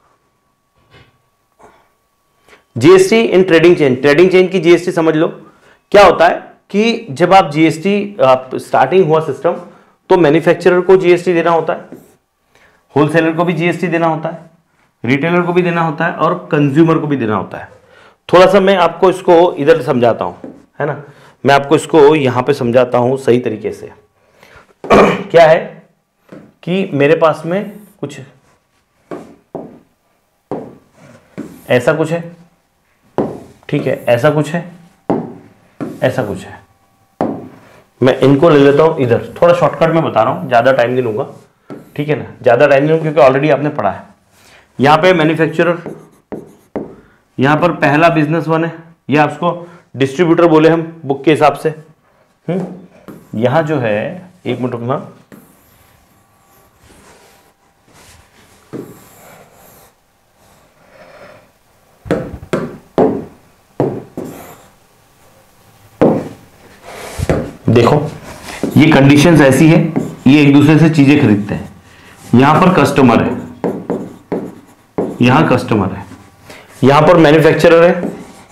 A: GST in trading chain, trading chain की जीएसटी समझ लो। क्या होता है कि जब आप जीएसटी स्टार्टिंग हुआ सिस्टम, तो मैन्युफैक्चरर को जीएसटी देना होता है, होलसेलर को भी जीएसटी देना होता है, रिटेलर को भी देना होता है और कंज्यूमर को भी देना होता है। थोड़ा सा मैं आपको इसको इधर समझाता हूं, है ना, मैं आपको इसको यहां पे समझाता हूं सही तरीके से। क्या है कि मेरे पास में कुछ ऐसा कुछ है, ठीक है, ऐसा कुछ है, ऐसा कुछ है। मैं इनको ले लेता हूं इधर, थोड़ा शॉर्टकट में बता रहा हूं, ज्यादा टाइम नहीं लूंगा, ठीक है ना, ज्यादा टाइम नहीं लूंगा क्योंकि ऑलरेडी आपने पढ़ा है। यहां पे मैन्युफैक्चरर, यहां पर पहला बिजनेस वन है, या उसको डिस्ट्रीब्यूटर बोले हम बुक के हिसाब से। हम्म यहां जो है, एक मिनट रुकना, देखो ये कंडीशंस ऐसी है, ये एक दूसरे से चीजें खरीदते हैं। यहां पर कस्टमर है, यहां कस्टमर है, यहां पर मैन्युफैक्चरर है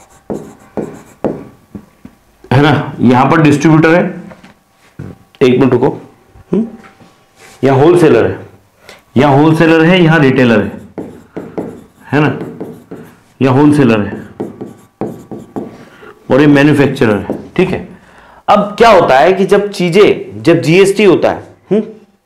A: है ना, यहां पर डिस्ट्रीब्यूटर है, एक मिनट रुको, यहां होलसेलर है, यहां होलसेलर है, यहां रिटेलर है है ना, यहां होलसेलर है और ये मैन्युफैक्चरर है, ठीक है। अब क्या होता है कि जब चीजें, जब जीएसटी होता है, हुँ?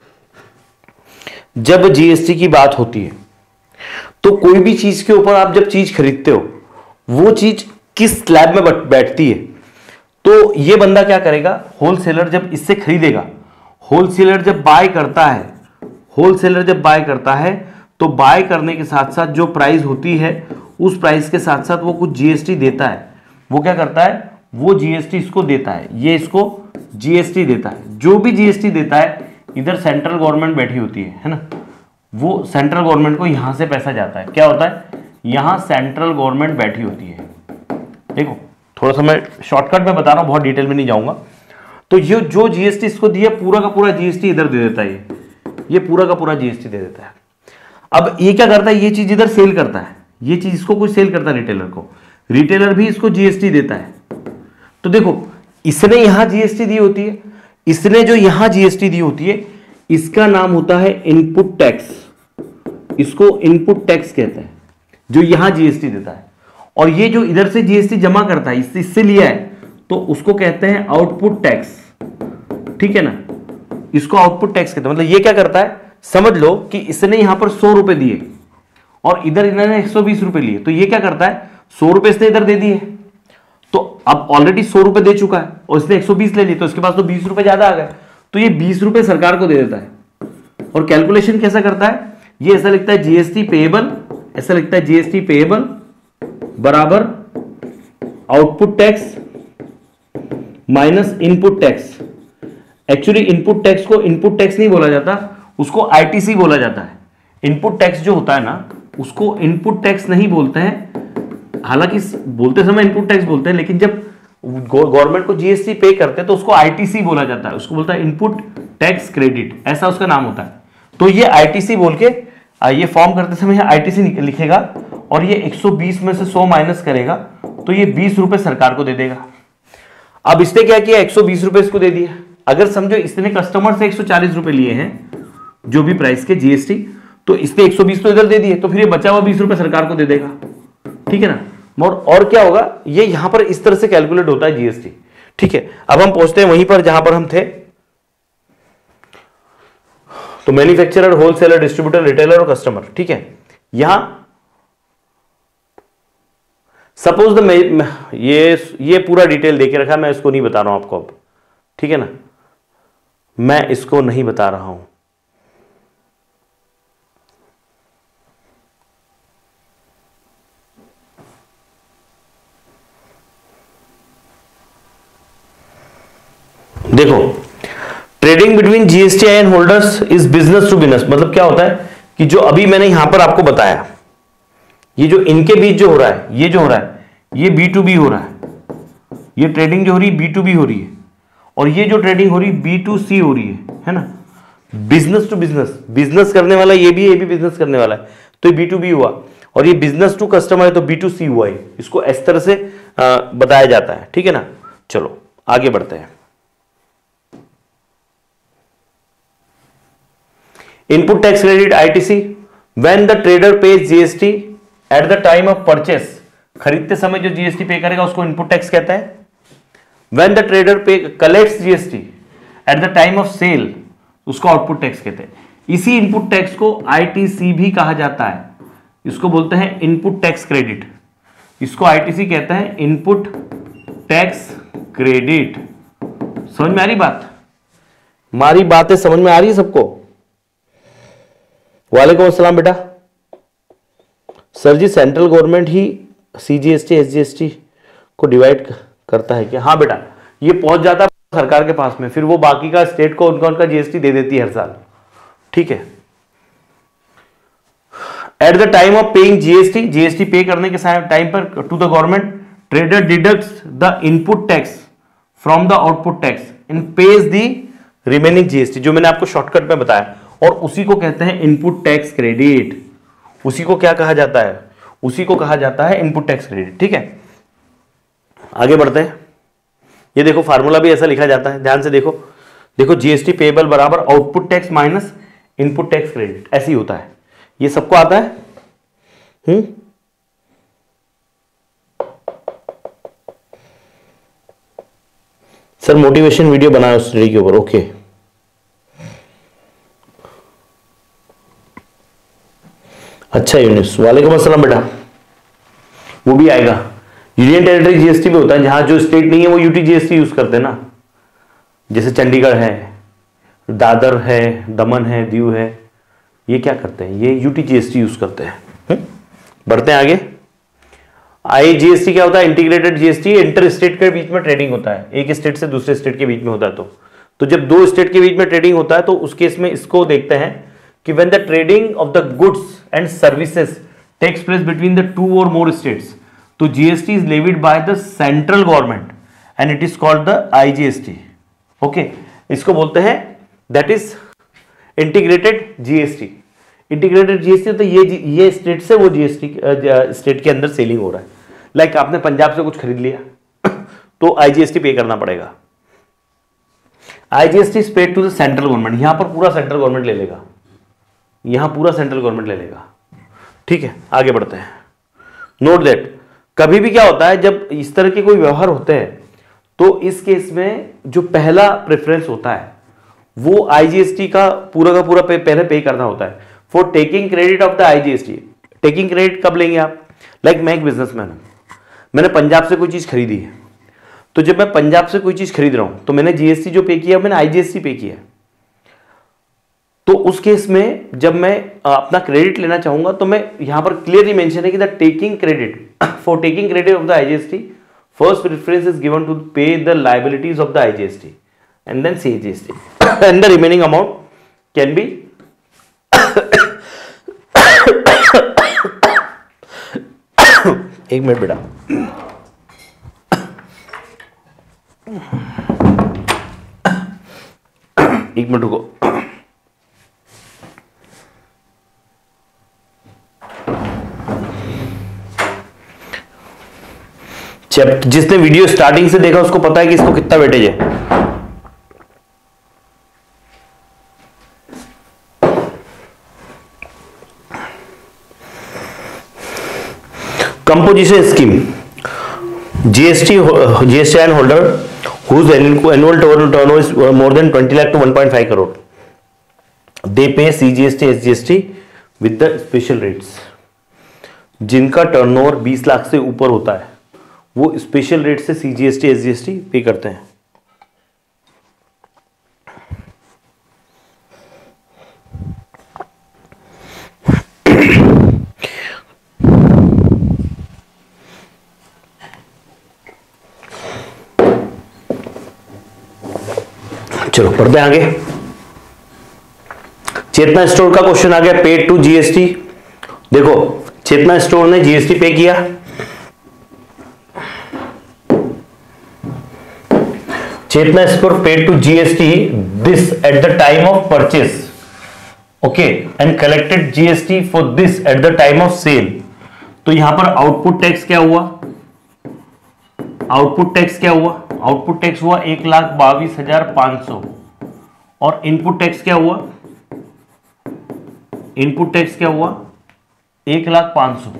A: जब जीएसटी की बात होती है, तो कोई भी चीज के ऊपर आप जब चीज खरीदते हो, वो चीज किस स्लैब में बैठती है, तो ये बंदा क्या करेगा, होलसेलर जब इससे खरीदेगा, होलसेलर जब बाय करता है, होलसेलर जब बाय करता है तो बाय करने के साथ साथ जो प्राइस होती है, उस प्राइस के साथ साथ वो कुछ जीएसटी देता है। वो क्या करता है, वो जीएसटी इसको देता है, ये इसको जीएसटी देता है। जो भी जीएसटी देता है, इधर सेंट्रल गवर्नमेंट बैठी होती है है ना, वो सेंट्रल गवर्नमेंट को यहां से पैसा जाता है। क्या होता है, यहां सेंट्रल गवर्नमेंट बैठी होती है। देखो थोड़ा सा मैं शॉर्टकट में बता रहा हूं, बहुत डिटेल में नहीं जाऊंगा। तो ये जो जीएसटी इसको दिया, पूरा का पूरा जीएसटी इधर दे देता है, ये ये पूरा का पूरा जीएसटी दे देता है। अब ये क्या करता है, ये चीज इधर सेल करता है, ये चीज इसको कुछ सेल करता है रिटेलर को, रिटेलर भी इसको जीएसटी देता है। तो देखो इसने यहां जीएसटी दी होती है, इसने जो यहां जीएसटी दी होती है, इसका नाम होता है इनपुट टैक्स, इसको इनपुट टैक्स कहते हैं, जो यहां जीएसटी देता है। और ये जो इधर से जीएसटी जमा करता है, इससे इससे लिया है, तो उसको कहते हैं आउटपुट टैक्स, ठीक है ना, इसको आउटपुट टैक्स कहते हैं। मतलब ये क्या करता है, समझ लो कि इसने यहां पर सौ रुपए दिए और इधर इन्होंने एक सौ बीस रुपए लिए, तो ये क्या करता है, सौ रुपए इसने इधर दे दिए, तो अब ऑलरेडी सौ रुपए दे चुका है और इसने एक सौ बीस ले ली, तो इसके पास तो बीस रुपए ज्यादा आ गए, तो ये बीस रुपए सरकार को दे देता है। और कैलकुलेशन कैसा करता है, ये ऐसा लिखता है जीएसटी पेएबल, ऐसा लिखता है जीएसटी पेएबल बराबर output tax minus input tax. Actually input tax को इनपुट टैक्स नहीं बोला जाता, उसको आईटीसी बोला जाता है। इनपुट टैक्स जो होता है ना, उसको इनपुट टैक्स नहीं बोलते हैं, हालांकि बोलते समय इनपुट टैक्स बोलते हैं, लेकिन जब गवर्नमेंट को जीएसटी पे करते हैं तो उसको आईटीसी बोला जाता है, उसको बोलता है इनपुट टैक्स क्रेडिट, ऐसा उसका नाम होता है। तो ये आईटीसी बोल के ये फॉर्म करते समय आईटीसी लिखेगा और ये एक सौ बीस में से सौ माइनस करेगा, तो ये बीस रुपए सरकार को दे देगा। अब इसने क्या किया, एक सौ बीस रुपए इसको दे दिया। अगर समझो इसने कस्टमर से एक सौ चालीस रुपए लिए हैं जो भी प्राइस के जीएसटी, तो इसने एक सौ बीस तो इधर दे दिए, तो फिर ये बचा हुआ बीस रुपए सरकार को दे देगा, ठीक है ना। और, और क्या होगा, ये यहां पर इस तरह से कैलकुलेट होता है जीएसटी, ठीक है। अब हम पहुंचते हैं वहीं पर जहां पर हम थे। तो मैन्युफैक्चरर, होलसेलर, डिस्ट्रीब्यूटर, रिटेलर और कस्टमर, ठीक है। यहां सपोज द ये ये पूरा डिटेल देके रखा है, मैं इसको नहीं बता रहा हूं आपको अब, ठीक है ना, मैं इसको नहीं बता रहा हूं। देखो trading between GST and holders is business to business. मतलब क्या होता है कि जो अभी मैंने यहां पर आपको बताया, ये जो इनके बीच जो हो रहा है, ये जो हो रहा है, ये बी टू बी हो रहा है, ये ट्रेडिंग जो हो रही है बी टू बी हो रही है, और ये जो ट्रेडिंग हो रही है बी टू सी हो रही है, है ना, बिजनेस टू बिजनेस, बिजनेस करने वाला ये भी है, ये भी बिजनेस करने वाला है, तो ये बी टू बी हुआ, और ये बिजनेस टू कस्टमर है तो बी टू सी हुआ है। इसको इस तरह से आ, बताया जाता है, ठीक है ना। चलो आगे बढ़ते हैं। Input tax credit ITC, when the trader pays GST at the time of purchase, खरीदते समय जो जीएसटी पे करेगा उसको इनपुट टैक्स कहता है। When the trader pay collects GST at the time of sale, उसको आउटपुट टैक्स कहते हैं। इसी इनपुट टैक्स को आईटीसी भी कहा जाता है, इसको बोलते हैं इनपुट टैक्स क्रेडिट, इसको आईटीसी कहता है इनपुट टैक्स क्रेडिट। समझ में आ रही बात? हमारी बातें समझ में आ रही है सबको? वालेकुम अस्सलाम बेटा। सर जी सेंट्रल गवर्नमेंट ही सीजीएसटी एसजीएसटी को डिवाइड करता है क्या? हाँ बेटा, ये पहुंच जाता है सरकार के पास में, फिर वो बाकी का स्टेट को उनका उनका जीएसटी दे देती है हर साल, ठीक है। At the time of paying GST, GST pay करने के टाइम पर to the government, trader deducts the input tax from the output tax and pays the remaining GST, जो मैंने आपको शॉर्टकट में बताया, और उसी को कहते हैं इनपुट टैक्स क्रेडिट। उसी को क्या कहा जाता है? उसी को कहा जाता है इनपुट टैक्स क्रेडिट, ठीक है। आगे बढ़ते हैं। ये देखो फार्मूला भी ऐसा लिखा जाता है, ध्यान से देखो, देखो जीएसटी पेएबल बराबर output tax minus input tax credit, ऐसे ही होता है। ये सबको आता है? हम्म सर मोटिवेशन वीडियो बनाया उस स्टडी के ऊपर, ओके। अच्छा यूनिस, वालेकुम अस्सलाम बेटा, वो भी आएगा। यूनियन टेरिटरी जीएसटी भी होता है, जहां जो स्टेट नहीं है वो यूटी जीएसटी यूज करते हैं ना, जैसे चंडीगढ़ है, दादर है, दमन है, दीव है, ये क्या करते हैं? ये यूटी जीएसटी यूज करते हैं। हुँ? बढ़ते हैं आगे। आई जीएसटी क्या होता है? इंटीग्रेटेड जीएसटी, इंटर स्टेट के बीच में ट्रेडिंग होता है, एक स्टेट से दूसरे स्टेट के बीच में होता है। तो तो जब दो स्टेट के बीच में ट्रेडिंग होता है तो उस केस में इसको देखते हैं कि when the trading of the goods and services takes place between the two or more states, तो GST is levied by the central government and it is called the IGST, okay. इसको बोलते हैं that is integrated GST. Integrated GST तो ये ये state से वो GST state के अंदर सेलिंग हो रहा है। लाइक like आपने पंजाब से कुछ खरीद लिया तो आईजीएसटी पे करना पड़ेगा। IGST is paid to the central government, यहां पर पूरा सेंट्रल गवर्नमेंट ले लेगा, यहां पूरा सेंट्रल गवर्नमेंट ले लेगा, ठीक है। आगे बढ़ते हैं। नोट दैट कभी भी क्या होता है जब इस तरह के कोई व्यवहार होते हैं तो इस केस में जो पहला प्रेफरेंस होता है वो आईजीएसटी का पूरा का पूरा पे, पहले पे करना होता है for taking credit of the IGST. Taking credit कब लेंगे आप? लाइक like मैं एक बिजनेसमैन हूं, मैंने पंजाब से कोई चीज खरीदी है, तो जब मैं पंजाब से कोई चीज खरीद रहा हूं तो मैंने जीएसटी जो पे किया मैंने आईजीएसटी पे किया। तो उस केस में जब मैं अपना क्रेडिट लेना चाहूंगा तो मैं यहां पर क्लियरली मेंशन है कि the taking credit for taking credit of the IGST first preference is given to pay the liabilities of the IGST and then CGST and the remaining amount can be एक minute बेटा, एक minute रुको। जिसने video starting से देखा उसको पता है कि इसको कितना वेटेज है। Composition scheme, GST GST and holder whose annual turnover is more than twenty lakh to one point five crore, they pay C G S T S G S T with the special rates। जिनका turnover बीस लाख से ऊपर होता है वो special rate से C G S T S G S T पे करते हैं। चलो पढ़ते हैं आगे। चेतना स्टोर का क्वेश्चन आ गया, पेड टू जीएसटी। देखो चेतना स्टोर ने जीएसटी पे किया, Chetna score paid to GST this at the time of purchase, okay, and collected GST for this at the time of sale. तो यहां पर आउटपुट टैक्स क्या हुआ, आउटपुट टैक्स क्या हुआ, आउटपुट टैक्स हुआ एक लाख बाईस हजार पांच सौ, और इनपुट टैक्स क्या हुआ, इनपुट टैक्स क्या हुआ एक लाख पांच सौ।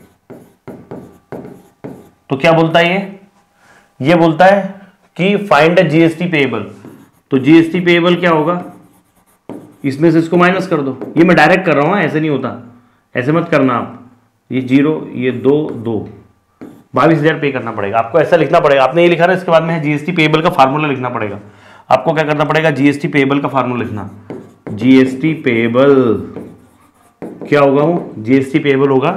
A: तो क्या बोलता है ये ये बोलता है कि फाइंड द जीएसटी पेएबल। तो जीएसटी पेएबल क्या होगा, इसमें से इसको माइनस कर दो। ये मैं डायरेक्ट कर रहा हूं, ऐसे नहीं होता, ऐसे मत करना आप। ये जीरो, ये दो दो बाईस हजार पे करना पड़ेगा आपको, ऐसा लिखना पड़ेगा। आपने ये लिखा ना, इसके बाद में जीएसटी पेएबल का फार्मूला लिखना पड़ेगा आपको। क्या करना पड़ेगा, जीएसटी पेएबल का फार्मूला लिखना। जीएसटी पेएबल क्या होगा, वो जीएसटी पेएबल होगा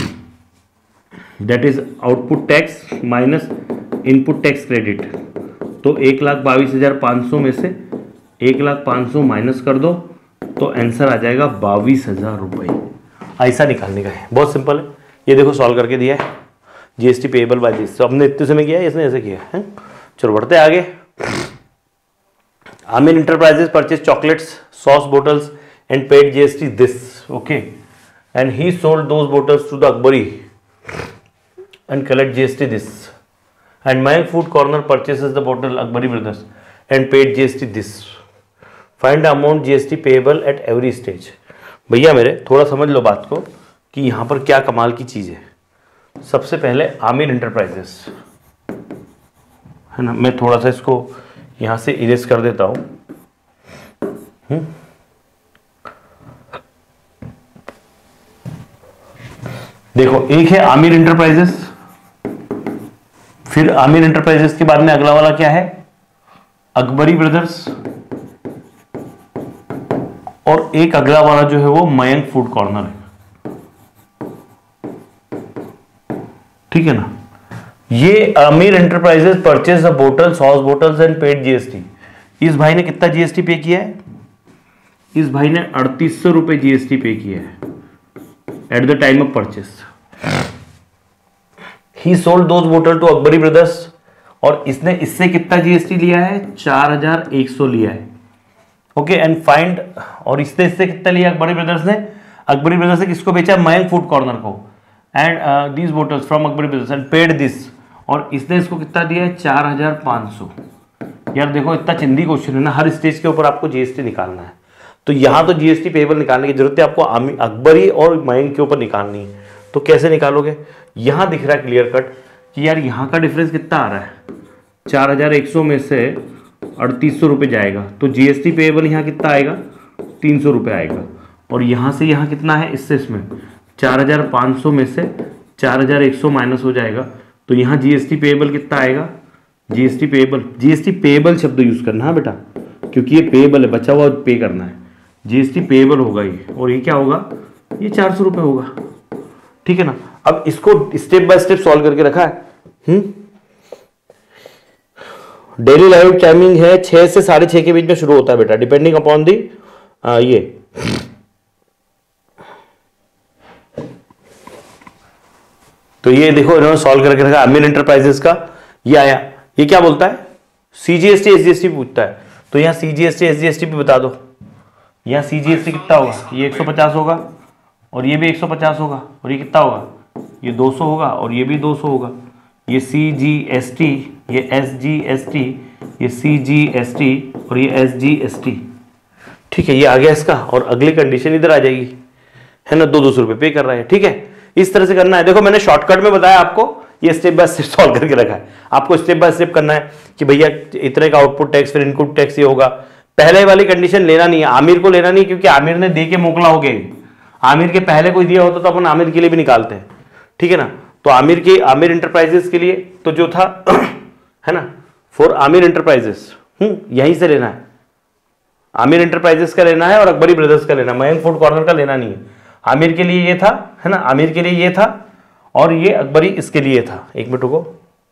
A: that is output tax minus input tax credit. तो एक लाख बाईस हजार पाँच सौ में से एक लाख पाँच सौ माइनस कर दो तो आंसर आ जाएगा बाईस हजार रुपये। ऐसा निकालने का है, बहुत सिंपल है। ये देखो सॉल्व करके दिया है, जीएसटी पेएबल बाय जीएसटी। हमने इतने समय किया है, इसने ऐसे किया है। चलो बढ़ते आगे। Aamir enterprises purchase chocolates, sauce bottles and paid GST this, okay, and he sold those bottles to the Akbari and collect G S T this, and Mayank Food Corner purchases the bottle Akbari Brothers and paid G S T this. Find the amount G S T payable at every stage. भैया मेरे थोड़ा समझ लो बात को कि यहाँ पर क्या कमाल की चीज़ है। सबसे पहले आमिर इंटरप्राइजेस है ना, मैं थोड़ा सा इसको यहाँ से इरेज कर देता हूँ। देखो, एक है आमिर इंटरप्राइजेस, फिर आमिर इंटरप्राइजेस के बाद में अगला वाला क्या है, अकबरी ब्रदर्स, और एक अगला वाला जो है वो मयंक फूड कॉर्नर है। ठीक है ना। ये Aamir enterprises purchase the bottle, sauce bottles and paid GST. इस भाई ने कितना जीएसटी पे किया है, इस भाई ने अड़तीस सौ रुपए जीएसटी पे किया है at the time of purchase. He sold those bottle to Akbari brothers, और इसने इससे कितना जीएसटी लिया है, चार हजार एक सौ लिया है, ओके, एंड फाइंड, और इसने इससे कितना लिया अकबरी ब्रदर्स ने, अकबरी ब्रदर्स ने किसको बेचा, मयंक फूड कॉर्नर को, and these bottles from Akbari brothers and paid this, और इसने इसको कितना दिया है, चार हजार पाँच सौ। यार देखो, इतना चिंदी क्वेश्चन है ना, हर स्टेज के ऊपर आपको जीएसटी निकालना है। तो यहाँ तो जीएसटी पेएबल निकालने की जरूरत है आपको, अकबरी और मयंक के ऊपर निकालनी है। तो कैसे निकालोगे, यहाँ दिख रहा है क्लियर कट कि यार यहाँ का डिफरेंस कितना आ रहा है, चार हजार एक सौ में से अड़तीस सौ रुपये जाएगा, तो जीएसटी पेएबल यहाँ कितना आएगा, तीन सौ रुपये आएगा। और यहाँ से यहाँ कितना है, इससे इसमें चार हजार पाँच सौ में से चार हजार एक सौ माइनस हो जाएगा, तो यहाँ जीएसटी पेएबल कितना आएगा, जीएसटी पेएबल, जीएसटी पेएबल शब्द यूज करना है बेटा, क्योंकि ये पेएबल है, बचा हुआ पे करना है। जीएसटी पेएबल होगा ये, और ये क्या होगा, ये चार सौ रुपये होगा। ठीक है ना। अब इसको स्टेप बाय स्टेप सॉल्व करके रखा है। हम्म डेली लाइव टाइमिंग है छह से साढ़े छह के बीच में शुरू होता है बेटा, डिपेंडिंग अपॉन दी ये तो ये देखो इन्होंने सॉल्व करके रखा आमिर इंटरप्राइजेस का। ये आया, ये क्या बोलता है, सीजीएसटी एसजीएसटी पूछता है, तो यहाँ सीजीएसटी एसजीएसटी भी बता दो। यहाँ सीजीएसटी कितना होगा, ये एक सौ पचास होगा, और ये भी एक सौ पचास होगा, और ये कितना होगा, ये दो सौ होगा, और ये भी दो सौ होगा। ये सी जी एस टी, ये एस जी एस टी, ये सी जी एस टी, और ये एस जी एस टी। ठीक है, ये आ गया इसका, और अगली कंडीशन इधर आ जाएगी, है ना, दो दो सौ रुपये पे कर रहा है। ठीक है, इस तरह से करना है। देखो मैंने शॉर्टकट में बताया आपको, ये स्टेप बाय स्टेप सॉल्व करके रखा है। आपको स्टेप बाय स्टेप करना है कि भैया इतने का आउटपुट टैक्स, फिर इनपुट टैक्स ये होगा। पहले वाली कंडीशन लेना नहीं है, आमिर को लेना नहीं, क्योंकि आमिर ने दे के मोकला हो गए। आमिर के पहले कोई दिया होता तो अपन आमिर के लिए भी निकालते हैं। ठीक है ना। तो आमिर के, आमिर इंटरप्राइजेस के लिए तो जो था है ना, फॉर आमिर इंटरप्राइजेस, हम्म यहीं से लेना है। आमिर इंटरप्राइजेस का लेना है और अकबरी ब्रदर्स का लेना है, मयंक फूड कॉर्नर का लेना नहीं है। आमिर के लिए ये था, है ना, आमिर के लिए ये था, और ये अकबरी इसके लिए था। एक मिनट रुको,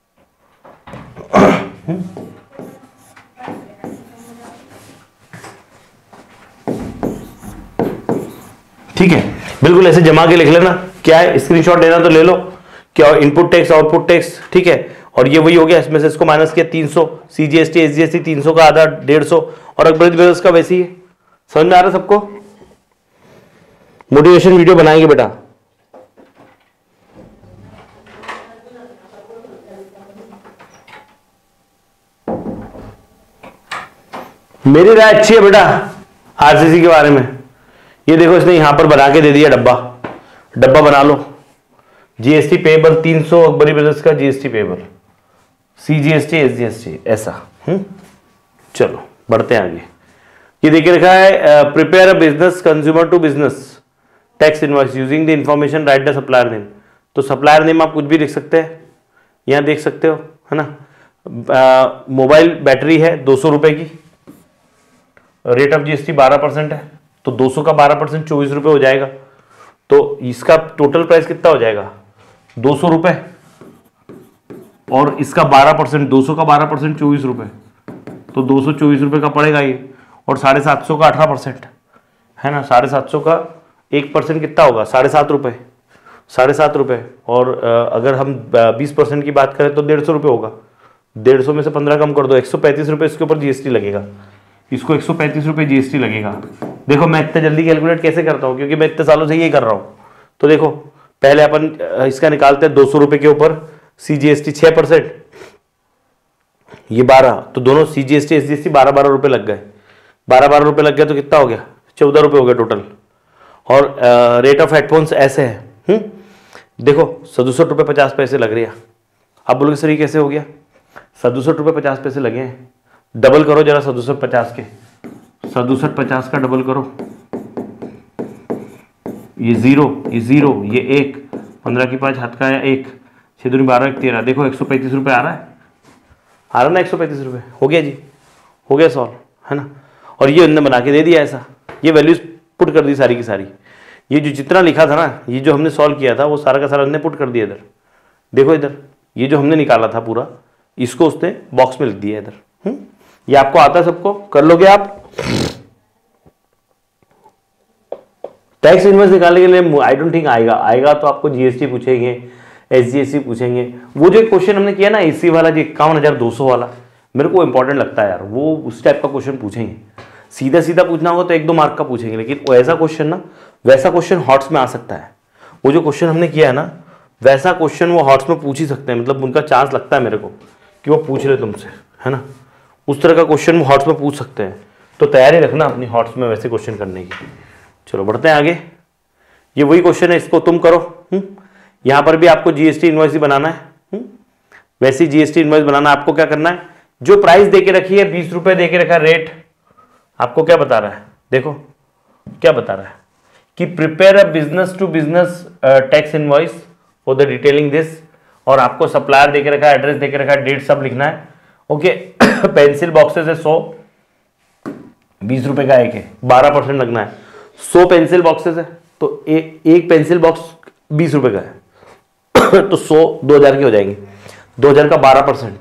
A: ठीक है, बिल्कुल ऐसे जमा के लिख लेना। क्या है, स्क्रीनशॉट लेना तो ले लो, क्या इनपुट टैक्स, आउटपुट टैक्स, ठीक है, और ये वही हो गया, इसमें से इसको माइनस किया तीन सौ, सीजीएसटी एसजीएसटी तीन सौ का आधा डेढ़ सौ, और अकबर ब्रदर्स का वैसे ही है। समझ में आ रहा है सबको? मोटिवेशन वीडियो बनाएंगे बेटा। मेरी राय अच्छी है बेटा आरसीसी के बारे में। ये देखो इसने यहां पर बना के दे दिया डब्बा, डब्बा बना लो। जीएसटी पेबल तीन सौ अकबरी ब्रदर्स का जीएसटी पेबल, सीजीएसटी एसजीएसटी ऐसा। हम्म चलो बढ़ते हैं आगे। ये देखिए रखा है prepare a business consumer to business tax invoice using the information write the supplier name. तो सप्लायर नेम आप कुछ भी लिख सकते हैं, यहां देख सकते हो है ना। मोबाइल बैटरी है दो सौ रुपए की, रेट ऑफ जीएसटी बारह परसेंट है, तो दो सौ का बारह परसेंट चौबीस रुपए हो जाएगा। तो इसका टोटल प्राइस कितना हो जाएगा? दो सौ रुपए, और इसका बारह परसेंट, दो सौ का बारह परसेंट चौबीस रुपए, तो दो सौ चौबीस रुपए का पड़ेगा ये। और साढ़े सात सौ का अठारह परसेंट है ना, साढ़े सात सौ का एक परसेंट कितना होगा? साढ़े सात रुपए, साढ़े सात रुपए। और अगर हम बीस परसेंट की बात करें तो डेढ़ सौ रुपये होगा। डेढ़ सौ में से पंद्रह कम कर दो, एक सौ पैंतीस रुपये इसके ऊपर जीएसटी लगेगा। इसको एक सौ पैंतीस रुपये जीएसटी लगेगा। देखो मैं इतने जल्दी कैलकुलेट कैसे करता हूँ, क्योंकि मैं इतने सालों से यही कर रहा हूँ। तो देखो पहले अपन इसका निकालते हैं, दो सौ रुपये के ऊपर सीजीएसटी छः परसेंट, ये बारह, तो दोनों सीजीएसटी एसजीएसटी बारह बारह रुपये लग गए। बारह बारह रुपये लग गया तो कितना हो गया? चौदह रुपये हो गया टोटल। और रेट ऑफ हेडफोन्स ऐसे है, हुँ? देखो सदुसठ रुपये पचास पैसे लग रही है। आप बोलोगे सर ये कैसे हो गया? सदुसठ रुपये पचास पैसे लगे हैं। डबल करो जरा सदुसठ पचास के, सदुसठ पचास का डबल करो, ये जीरो, ये जीरो, ये एक, पंद्रह की पाँच हाथ का आया एक, छः दूनी बारह एक तेरह। देखो एक सौ पैंतीस रुपये आ रहा है, आ रहा ना एक सौ पैंतीस रुपये। हो गया जी, हो गया सॉल्व, है ना। और ये उन्होंने बना के दे दिया ऐसा, ये वैल्यूज पुट कर दी सारी की सारी। ये जो जितना लिखा था ना, ये जो हमने सॉल्व किया था वो सारा का सारा हमने पुट कर दिया इधर। देखो इधर ये जो हमने निकाला था पूरा, इसको उसने बॉक्स में लिख दिया इधर। हम्म ये आपको आता है, सबको कर लोगे आप। टैक्स इनवॉइस निकालने के लिए आई डोंट थिंक आएगा, आएगा तो आपको जीएसटी पूछेंगे, एसजीएसटी पूछेंगे। वो जो एक क्वेश्चन हमने किया ना एसी वाला, जो इक्यावन हजार दो सौ वाला, मेरे को इंपॉर्टेंट लगता है यार, वो उस टाइप का क्वेश्चन पूछेंगे। सीधा सीधा पूछना होगा तो एक दो मार्क का पूछेंगे, लेकिन वो ऐसा क्वेश्चन ना, वैसा क्वेश्चन हॉट्स में आ सकता है। वो जो क्वेश्चन हमने किया है ना, वैसा क्वेश्चन वो हॉट्स में पूछ ही सकते हैं। मतलब उनका चांस लगता है मेरे को कि वो पूछ रहे तुमसे, है ना। उस तरह का क्वेश्चन वो हॉट्स में पूछ सकते हैं। तो तैयारी रखना अपनी हॉट्स में वैसे क्वेश्चन करने की। चलो बढ़ते हैं आगे। ये वही क्वेश्चन है, इसको तुम करो। हुँ? यहाँ पर भी आपको जीएसटी इनवॉइस ही बनाना है। हुँ? वैसे ही जीएसटी इनवॉइस बनाना, आपको क्या करना है, जो प्राइस देके रखी है बीस रुपए देके रखा रेट, आपको क्या बता रहा है? देखो क्या बता रहा है कि prepare a business to business tax invoice for the detailing this. और आपको सप्लायर देके रखा है, एड्रेस देके रखा है, डेट सब लिखना है। ओके पेंसिल बॉक्सेस है सौ, बीस रुपए का एक है, बारह परसेंट लगना है। सौ पेंसिल बॉक्सेस है तो ए, एक पेंसिल बॉक्स बीस रुपए का है तो सौ दो हजार के हो जाएंगे। दो हजार का बारह परसेंट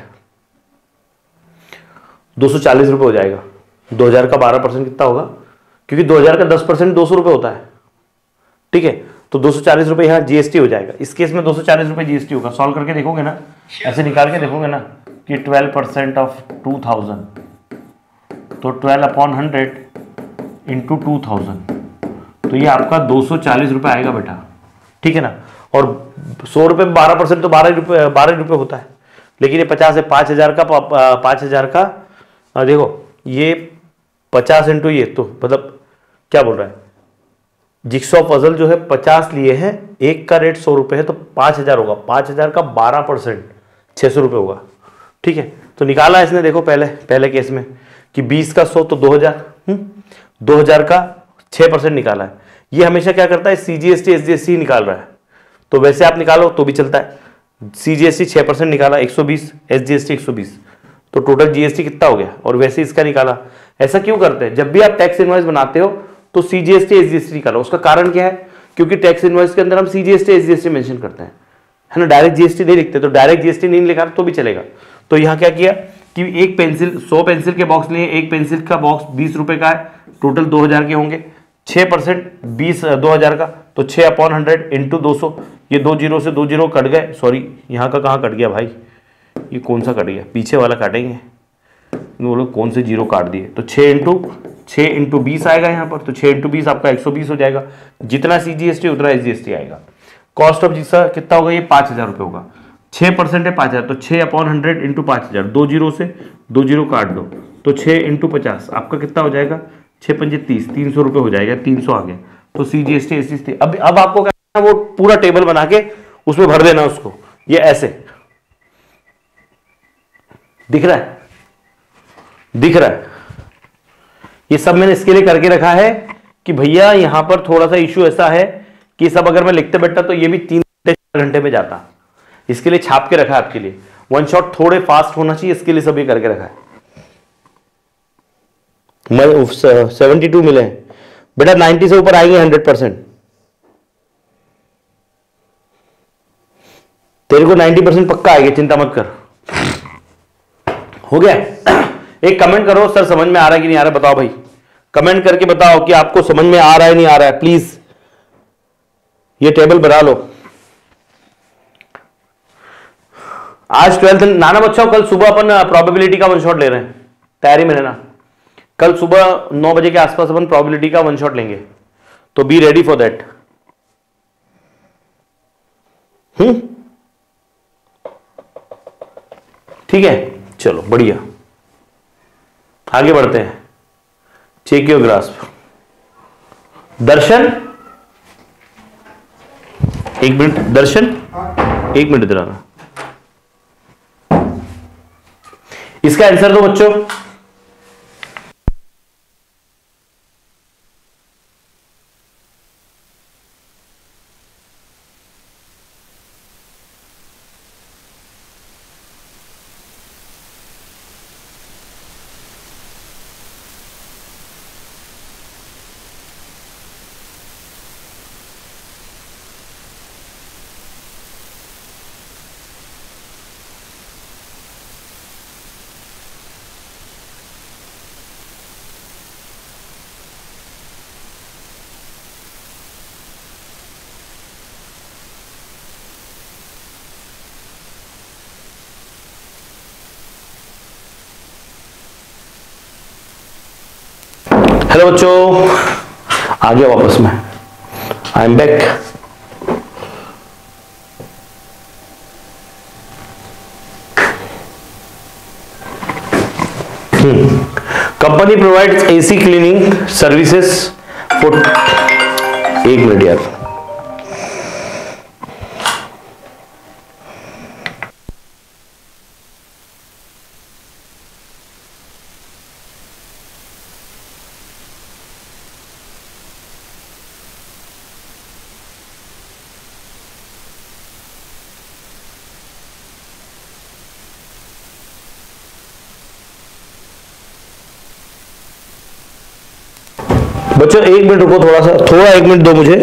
A: दो सौ चालीस रुपए हो जाएगा। दो हजार का बारह परसेंट कितना होगा? क्योंकि दो हजार का दस परसेंट दो सौ रुपए होता है, ठीक है। तो दो सौ चालीस रुपए यहाँ जीएसटी हो जाएगा। इस केस में दो सौ चालीस रुपए जीएसटी होगा। सॉल्व करके देखोगे ना, ऐसे निकाल के देखोगे ना कि twelve percent of two thousand, तो twelve upon hundred into two thousand, तो ये आपका दो सौ चालीस रुपए आएगा बेटा, ठीक है ना। और सौ रुपए में बारह परसेंट तो बारह रुपए बारह रुपए होता है, लेकिन ये पचास है, पाँच हजार का पाँच हजार का आ, देखो ये पचास इंटू ये, तो मतलब क्या बोल रहा है, जिक्सॉ पजल जो है पचास लिए हैं, एक का रेट सौ रुपए है तो पाँच हजार होगा। पाँच हजार का बारह परसेंट छः सौ रुपये होगा, ठीक है। तो निकाला इसने, देखो पहले पहले केस में कि बीस का सौ तो दो हजार, दो हजार का छः परसेंट निकाला है। ये हमेशा क्या करता है, सीजीएसटी एसजीएसटी निकाल रहा है। तो वैसे आप निकालो तो भी चलता है। सीजीएसटी छः परसेंट निकाला, एक सौ बीस, एसजीएसटी एक सौ बीस, तो टोटल जीएसटी कितना हो गया। और वैसे इसका निकाला। ऐसा क्यों करते हैं, जब भी आप टैक्स इनवॉइस बनाते हो तो सीजीएसटी एसजीएसटी निकालो। उसका कारण क्या है, क्योंकि टैक्स इनवॉइस के अंदर हम सीजीएसटी एसजीएसटी मेंशन करते हैं, है ना। डायरेक्ट जीएसटी नहीं लिखते, तो डायरेक्ट जीएसटी नहीं लिखा तो भी चलेगा। तो यहाँ क्या किया कि एक पेंसिल, सौ पेंसिल के बॉक्स लिए, एक पेंसिल का बॉक्स बीस रुपए का है, टोटल दो हजार के होंगे। छः परसेंट बीस दो हजार का, तो छः अपॉन हंड्रेड इंटू दो सौ, ये दो जीरो से दो जीरो कट गए, सॉरी यहाँ का कहाँ कट गया भाई, ये कौन सा कट गया, पीछे वाला काटेंगे, बोलो कौन से जीरो काट दिए, तो छः इंटू छः इंटू बीस आएगा यहाँ पर, तो छः इंटू बीस आपका एक सौ बीस हो जाएगा, जितना सी जी एस टी उतना एस जी एस टी आएगा। कॉस्ट ऑफ जिसका कितना होगा, ये पाँच हज़ार रुपये होगा, छः परसेंट है पाँच हज़ार, तो छः अपॉन हंड्रेड इंटू पाँच हज़ार, दो जीरो से दो जीरो काट दो, तो छः इंटू पचास आपका कितना हो जाएगा, छः पंजे तीस, तीन सौ रुपये हो जाएगा, तीन सौ आ गया, तो C G S T S G S T. अब अब आपको क्या करना है, वो पूरा टेबल बना के उसमें भर देना उसको, ये ऐसे दिख रहा है, दिख रहा है, ये सब मैंने इसके लिए करके रखा है कि भैया यहां पर थोड़ा सा इश्यू ऐसा है कि सब अगर मैं लिखते बैठता तो ये भी तीन घंटे चार घंटे में जाता, इसके लिए छाप के रखा है आपके लिए, वन शॉट थोड़े फास्ट होना चाहिए, इसके लिए सब ये करके रखा है। मैं सेवेंटी टू मिले हैं बेटा, नाइन्टी से ऊपर आएंगे हंड्रेड परसेंट, तेरे को नाइन्टी परसेंट पक्का आएगा, चिंता मत कर। हो गया, एक कमेंट करो सर समझ में आ रहा है कि नहीं आ रहा है, बताओ भाई, कमेंट करके बताओ कि आपको समझ में आ रहा है नहीं आ रहा है, प्लीज ये टेबल बना लो। आज ट्वेल्थ नाना बच्चों, कल सुबह अपन प्रोबेबिलिटी का वन शॉट ले रहे हैं, तैयारी में रहना, कल सुबह नौ बजे के आसपास अपन प्रोबेबिलिटी का वन शॉट लेंगे, तो be ready for that. Hmm ठीक है, चलो बढ़िया, आगे बढ़ते हैं। Check your grasp. दर्शन, एक मिनट, दर्शन एक मिनट इधर आना, इसका आंसर दो बच्चों। हेलो बच्चों, आ गया वापस में, I am back. Company provides AC cleaning services for, एक मिनट यार, बच्चों एक मिनट रुको, थोड़ा सा, थोड़ा एक मिनट दो मुझे।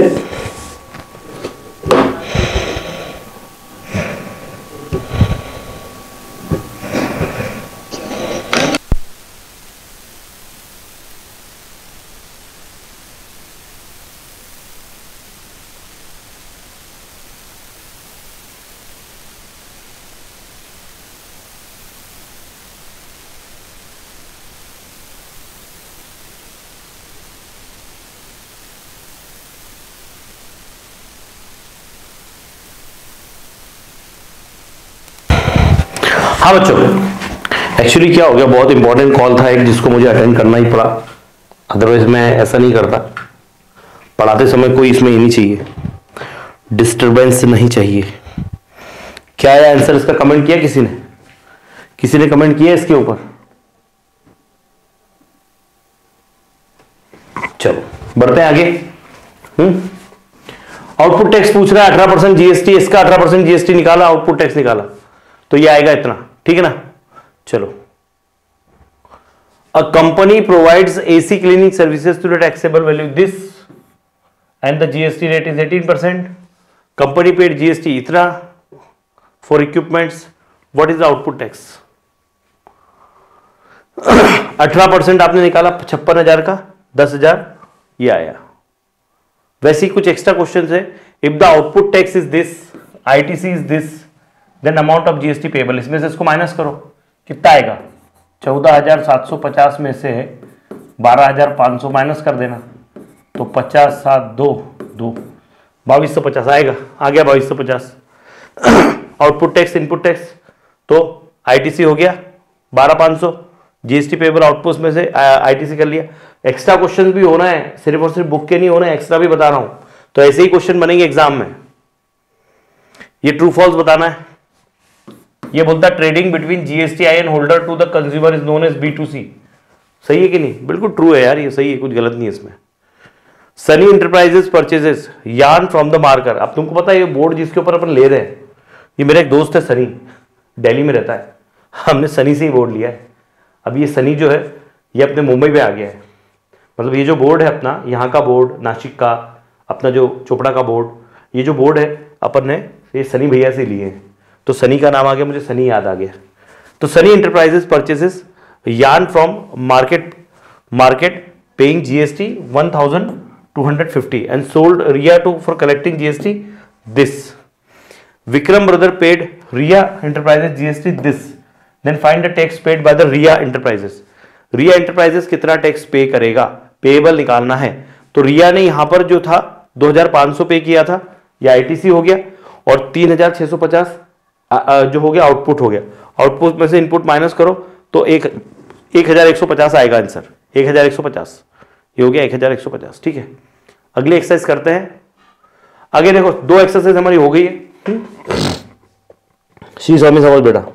A: हाँ बच्चों, एक्चुअली क्या हो गया, बहुत इंपॉर्टेंट कॉल था एक जिसको मुझे अटेंड करना ही पड़ा, अदरवाइज मैं ऐसा नहीं करता। पढ़ाते समय कोई इसमें ये नहीं चाहिए, डिस्टरबेंस नहीं चाहिए। क्या है आंसर इसका, कमेंट किया किसी ने, किसी ने कमेंट किया इसके ऊपर? चलो बढ़ते हैं आगे। हम्म आउटपुट टैक्स पूछ रहा है, अठारह परसेंट जीएसटी, इसका अठारह परसेंट जीएसटी निकाला, आउटपुट टैक्स निकाला, तो ये आएगा इतना, ठीक है ना। चलो, uh company provides AC cleaning services to the taxable value this and the GST rate is eighteen percent, company paid GST इतना for equipments, what is the output tax? अठारह परसेंट आपने निकाला छप्पन हजार का, दस हजार ये आया। वैसे ही कुछ एक्स्ट्रा क्वेश्चन है, if the output tax is this, ITC is this,
B: then amount of GST payable, इसमें से इसको माइनस करो, कितना आएगा, चौदह हजार सात सौ पचास में से बारह हजार पाँच सौ माइनस कर देना, तो पचास सात दो दो बाईस सौ पचास आएगा, आ गया बाईस सौ पचास। आउटपुट टैक्स इनपुट टैक्स, तो आईटीसी हो गया बारह पाँच सौ, जीएसटी पेबल आउटपुट में से आईटीसी कर लिया। एक्स्ट्रा क्वेश्चन भी होना है, सिर्फ और सिर्फ बुक के नहीं होना है, एक्स्ट्रा भी बता रहा हूं, तो ऐसे ही क्वेश्चन बनेंगे एग्जाम में। ये ट्रू फॉल्स बताना है। ये बोलता है trading between GST I N holder to the consumer is known as B to C, सही है कि नहीं, बिल्कुल ट्रू है यार, ये सही है, कुछ गलत नहीं है इसमें। Sunny enterprises purchases yarn from the market, अब तुमको पता है ये बोर्ड जिसके ऊपर अपन ले रहे हैं, ये मेरा एक दोस्त है सनी, दिल्ली में रहता है, हमने सनी से ही बोर्ड लिया है। अब ये सनी जो है ये अपने मुंबई में आ गया है, मतलब ये जो बोर्ड है अपना, यहाँ का बोर्ड, नासिक का, अपना जो चोपड़ा का बोर्ड, ये जो बोर्ड है अपन ने ये सनी भैया से लिए हैं, तो सनी का नाम आ गया, मुझे सनी याद आ गया। तो Sunny enterprises purchases yarn from market market paying GST one thousand two hundred fifty and sold Riya to for collecting GST this. Vikram brother paid Riya enterprises GST this, then find the tax paid by the Riya enterprises. Riya enterprises कितना tax pay करेगा, payable निकालना है। तो रिया ने यहां पर जो था दो हज़ार पाँच सौ पे किया था, ये आईटीसी हो गया, और तीन हज़ार छह सौ पचास जो हो गया आउटपुट हो गया। आउटपुट में से इनपुट माइनस करो तो एक एक हजार एक सौ पचास आएगा आंसर, एक हजार एक सौ पचास, ये हो गया एक हजार एक सौ पचास। ठीक है, अगली एक्सरसाइज करते हैं। आगे देखो दो एक्सरसाइज हमारी हो गई है। शी स्वामी समझ बेटा,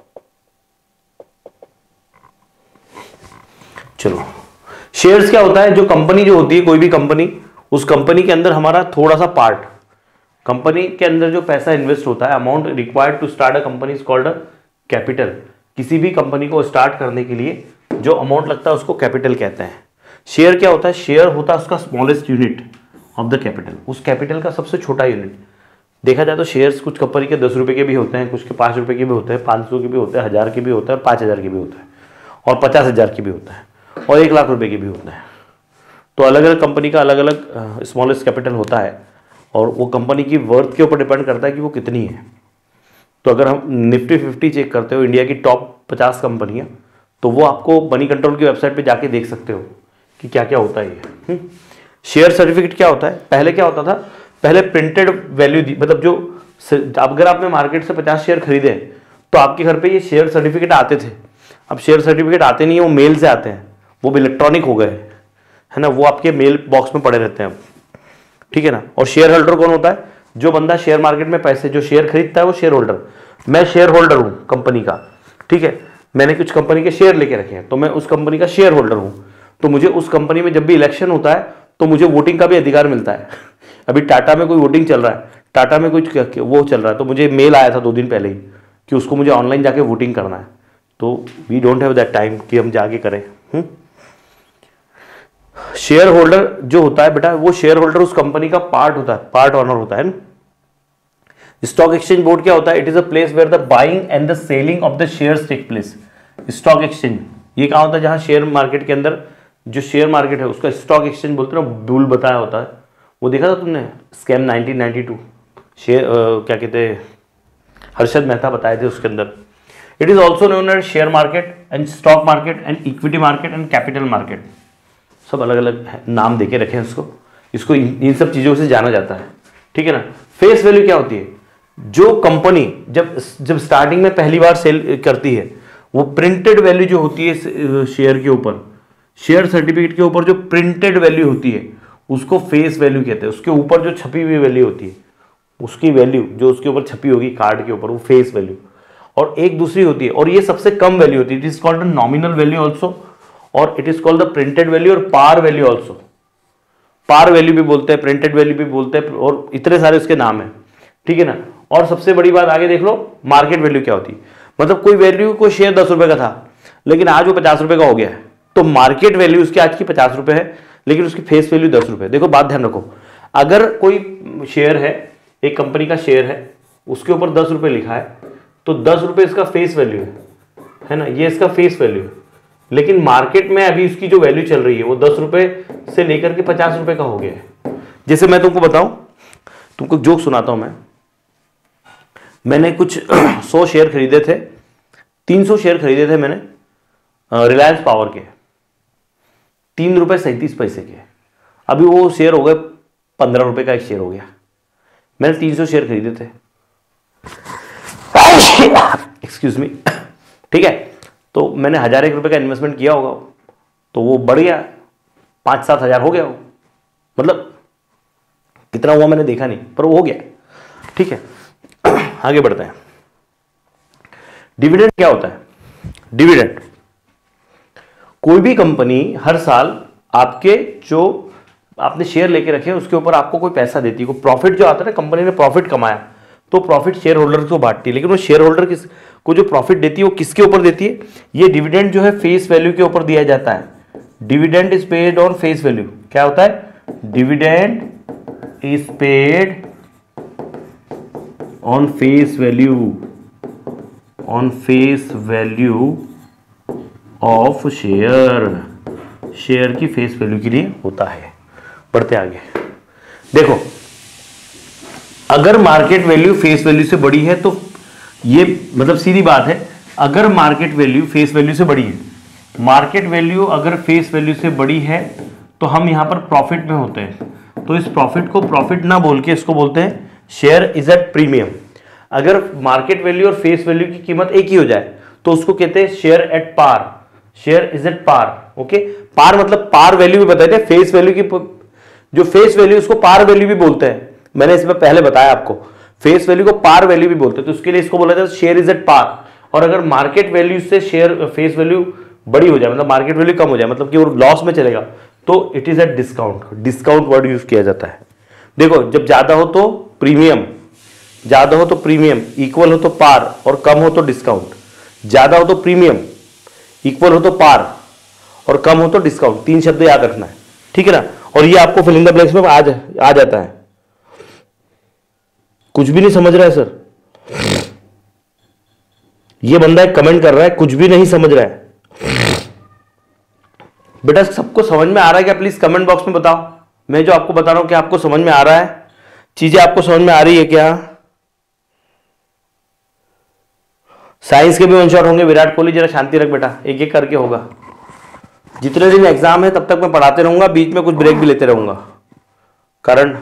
B: चलो शेयर्स क्या होता है, जो कंपनी जो होती है, कोई भी कंपनी, उस कंपनी के अंदर हमारा थोड़ा सा पार्ट, कंपनी के अंदर जो पैसा इन्वेस्ट होता है, amount required to start a company is called a capital. किसी भी कंपनी को स्टार्ट करने के लिए जो अमाउंट लगता है उसको कैपिटल कहते हैं। शेयर क्या होता है, शेयर होता है उसका smallest unit of the capital, उस कैपिटल का सबसे छोटा यूनिट। देखा जाए तो शेयर्स कुछ कंपनी के दस रुपए के भी होते हैं, कुछ के पाँच रुपए के भी होते हैं, पाँच सौ के भी होते हैं, हज़ार के भी होता है, और पाँच हज़ार के भी होता है, और पचास हज़ार के भी होता है, और एक लाख रुपए के भी होता है। तो अलग अलग कंपनी का अलग अलग स्मॉलेस्ट कैपिटल होता है, और वो कंपनी की वर्थ के ऊपर डिपेंड करता है कि वो कितनी है। तो अगर हम निफ्टी फिफ्टी चेक करते हो, इंडिया की टॉप पचास कंपनियां, तो वो आपको मनी कंट्रोल की वेबसाइट पे जाके देख सकते हो कि क्या क्या होता है ये। शेयर सर्टिफिकेट क्या होता है, पहले क्या होता था, पहले प्रिंटेड वैल्यू दी, मतलब जो अगर आपने मार्केट से पचास शेयर खरीदे तो आपके घर पे ये शेयर सर्टिफिकेट आते थे। अब शेयर सर्टिफिकेट आते नहीं है, वो मेल से आते हैं, वो भी इलेक्ट्रॉनिक हो गए है ना, वो आपके मेल बॉक्स में पड़े रहते हैं अब, ठीक है ना। और शेयर होल्डर कौन होता है, जो बंदा शेयर मार्केट में पैसे जो शेयर खरीदता है वो शेयर होल्डर। मैं शेयर होल्डर हूं कंपनी का, ठीक है, मैंने कुछ कंपनी के शेयर लेके रखे हैं, तो मैं उस कंपनी का शेयर होल्डर हूं, तो मुझे उस कंपनी में जब भी इलेक्शन होता है तो मुझे वोटिंग का भी अधिकार मिलता है। अभी टाटा में कोई वोटिंग चल रहा है, टाटा में कुछ वो चल रहा है, तो मुझे मेल आया था दो दिन पहले ही कि उसको मुझे ऑनलाइन जाके वोटिंग करना है, तो we don't have that time कि हम जाके करें। हुँ? शेयर होल्डर जो होता है बेटा, वो शेयर होल्डर उस कंपनी का पार्ट होता है, पार्ट ऑनर होता है ना। स्टॉक एक्सचेंज बोर्ड क्या होता है, it is a place where the buying and the selling of the shares take place. Stock exchange ये कहाँ होता है, जहां शेयर मार्केट के अंदर, जो शेयर मार्केट है उसका स्टॉक एक्सचेंज बोलते हैं ना, बुल बताया होता है। वो देखा था तुमने scam nineteen ninety two, share क्या कहते हैं, हर्षद मेहता बताए थे उसके अंदर। It is also known as share market and stock market and equity market and capital market, सब अलग अलग नाम देके रखे हैं इसको, इसको इन, इन सब चीजों से जाना जाता है, ठीक है ना। फेस वैल्यू क्या होती है, जो कंपनी जब जब स्टार्टिंग में पहली बार सेल करती है, वो प्रिंटेड वैल्यू जो होती है शेयर के ऊपर, शेयर सर्टिफिकेट के ऊपर जो प्रिंटेड वैल्यू होती है उसको फेस वैल्यू कहते हैं। उसके ऊपर जो छपी हुई वैल्यू होती है, उसकी वैल्यू जो उसके ऊपर छपी होगी कार्ड के ऊपर, वो फेस वैल्यू। और एक दूसरी होती है, और ये सबसे कम वैल्यू होती है, it is called nominal value also, और it is called the printed value और par value also. Par value भी बोलते हैं, प्रिंटेड वैल्यू भी बोलते हैं, और इतने सारे उसके नाम है, ठीक है ना। और सबसे बड़ी बात आगे देख लो, मार्केट वैल्यू क्या होती है, मतलब कोई वैल्यू, कोई शेयर दस रुपए का था लेकिन आज वो पचास रुपए का हो गया है, तो मार्केट वैल्यू उसकी आज की पचास रुपए है, लेकिन उसकी फेस वैल्यू दस रुपए। देखो बात ध्यान रखो, अगर कोई शेयर है, एक कंपनी का शेयर है, उसके ऊपर दस रुपए लिखा है, तो दस रुपए इसका फेस वैल्यू है, है ना, ये इसका फेस वैल्यू है। लेकिन मार्केट में अभी उसकी जो वैल्यू चल रही है वो दस रुपए से लेकर के पचास रुपए का हो गया है। जैसे मैं तुमको बताऊं, तुमको जोक सुनाता हूं मैं। मैंने कुछ सौ शेयर खरीदे थे, तीन सौ शेयर खरीदे थे मैंने रिलायंस पावर के, तीन रुपए सैंतीस पैसे के। अभी वो शेयर हो गए पंद्रह रुपए का एक शेयर हो गया। मैंने तीन सौ शेयर खरीदे थे, एक्सक्यूज मी, ठीक है। तो मैंने हजार एक रुपए का इन्वेस्टमेंट किया होगा, तो वो बढ़ गया, पांच सात हजार हो गया वो, मतलब कितना हुआ मैंने देखा नहीं, पर वो हो गया, ठीक है। आगे बढ़ते हैं। डिविडेंड क्या होता है? डिविडेंड, कोई भी कंपनी हर साल आपके जो आपने शेयर लेके रखे उसके ऊपर आपको कोई पैसा देती है, कोई प्रॉफिट जो आता है ना, कंपनी ने प्रॉफिट कमाया तो प्रॉफिट शेयर होल्डर को बांटती है। लेकिन वो शेयर होल्डर किस को जो प्रॉफिट देती है वो किसके ऊपर देती है? ये डिविडेंड जो है फेस वैल्यू के ऊपर दिया जाता है। Dividend is paid on face value. क्या होता है? Dividend is paid on face value, on face value of share, share की फेस वैल्यू के लिए होता है। बढ़ते आगे, देखो अगर मार्केट वैल्यू फेस वैल्यू से बड़ी है तो ये मतलब सीधी बात है, अगर मार्केट वैल्यू फेस वैल्यू से बड़ी है, मार्केट वैल्यू अगर फेस वैल्यू से बड़ी है तो हम यहां पर प्रॉफिट में होते हैं। तो इस प्रॉफिट को प्रॉफिट ना बोल के इसको बोलते हैं शेयर इज एट प्रीमियम। अगर मार्केट वैल्यू और फेस वैल्यू की कीमत एक ही हो जाए तो उसको कहते हैं share at par, share is at par. Okay, par मतलब पार वैल्यू भी बताते हैं, फेस वैल्यू की जो फेस वैल्यू उसको पार वैल्यू भी बोलते हैं। मैंने इसमें पहले बताया आपको, फेस वैल्यू को पार वैल्यू भी बोलते हैं, तो उसके लिए इसको बोला जाता है शेयर इज एट पार। और अगर मार्केट वैल्यू से शेयर फेस वैल्यू बड़ी हो जाए, मतलब मार्केट वैल्यू कम हो जाए, मतलब कि वो लॉस में चलेगा, तो it is at discount. Discount word use किया जाता है। देखो, जब ज्यादा हो तो प्रीमियम, ज्यादा हो तो प्रीमियम, इक्वल हो तो पार, और कम हो तो डिस्काउंट। ज्यादा हो तो प्रीमियम, इक्वल हो तो पार, और कम हो तो डिस्काउंट। तीन शब्द याद रखना है, ठीक है ना। और ये आपको फिल इन द ब्लैंक्स में आ, आ जाता है। कुछ भी नहीं समझ रहा है सर, ये बंदा एक कमेंट कर रहा है कुछ भी नहीं समझ रहा है। बेटा सबको समझ में आ रहा है क्या? प्लीज कमेंट बॉक्स में बताओ। मैं जो आपको बता रहा हूं क्या आपको समझ में आ रहा है? चीजें आपको समझ में आ रही है क्या? साइंस के भी वन शॉट होंगे। विराट कोहली जरा शांति रख बेटा, एक एक करके होगा। जितने दिन एग्जाम है तब तक मैं पढ़ाते रहूंगा, बीच में कुछ ब्रेक भी लेते रहूंगा। कारण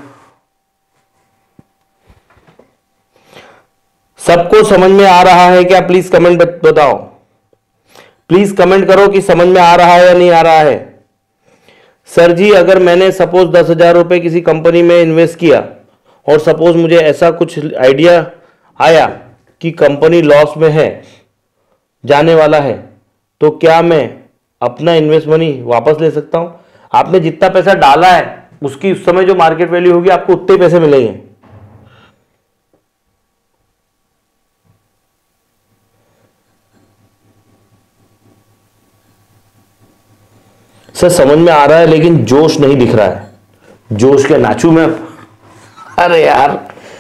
B: सबको समझ में आ रहा है क्या? प्लीज कमेंट बताओ, प्लीज कमेंट करो कि समझ में आ रहा है या नहीं आ रहा है। सर जी, अगर मैंने सपोज दस हजार रुपए किसी कंपनी में इन्वेस्ट किया और सपोज मुझे ऐसा कुछ आइडिया आया कि कंपनी लॉस में है, जाने वाला है, तो क्या मैं अपना इन्वेस्ट मनी वापस ले सकता हूं? आपने जितना पैसा डाला है उसकी उस समय जो मार्केट वैल्यू होगी आपको उतने पैसे मिलेंगे। सर समझ में आ रहा है लेकिन जोश नहीं दिख रहा है। जोश क्या नाचू मैं? अरे यार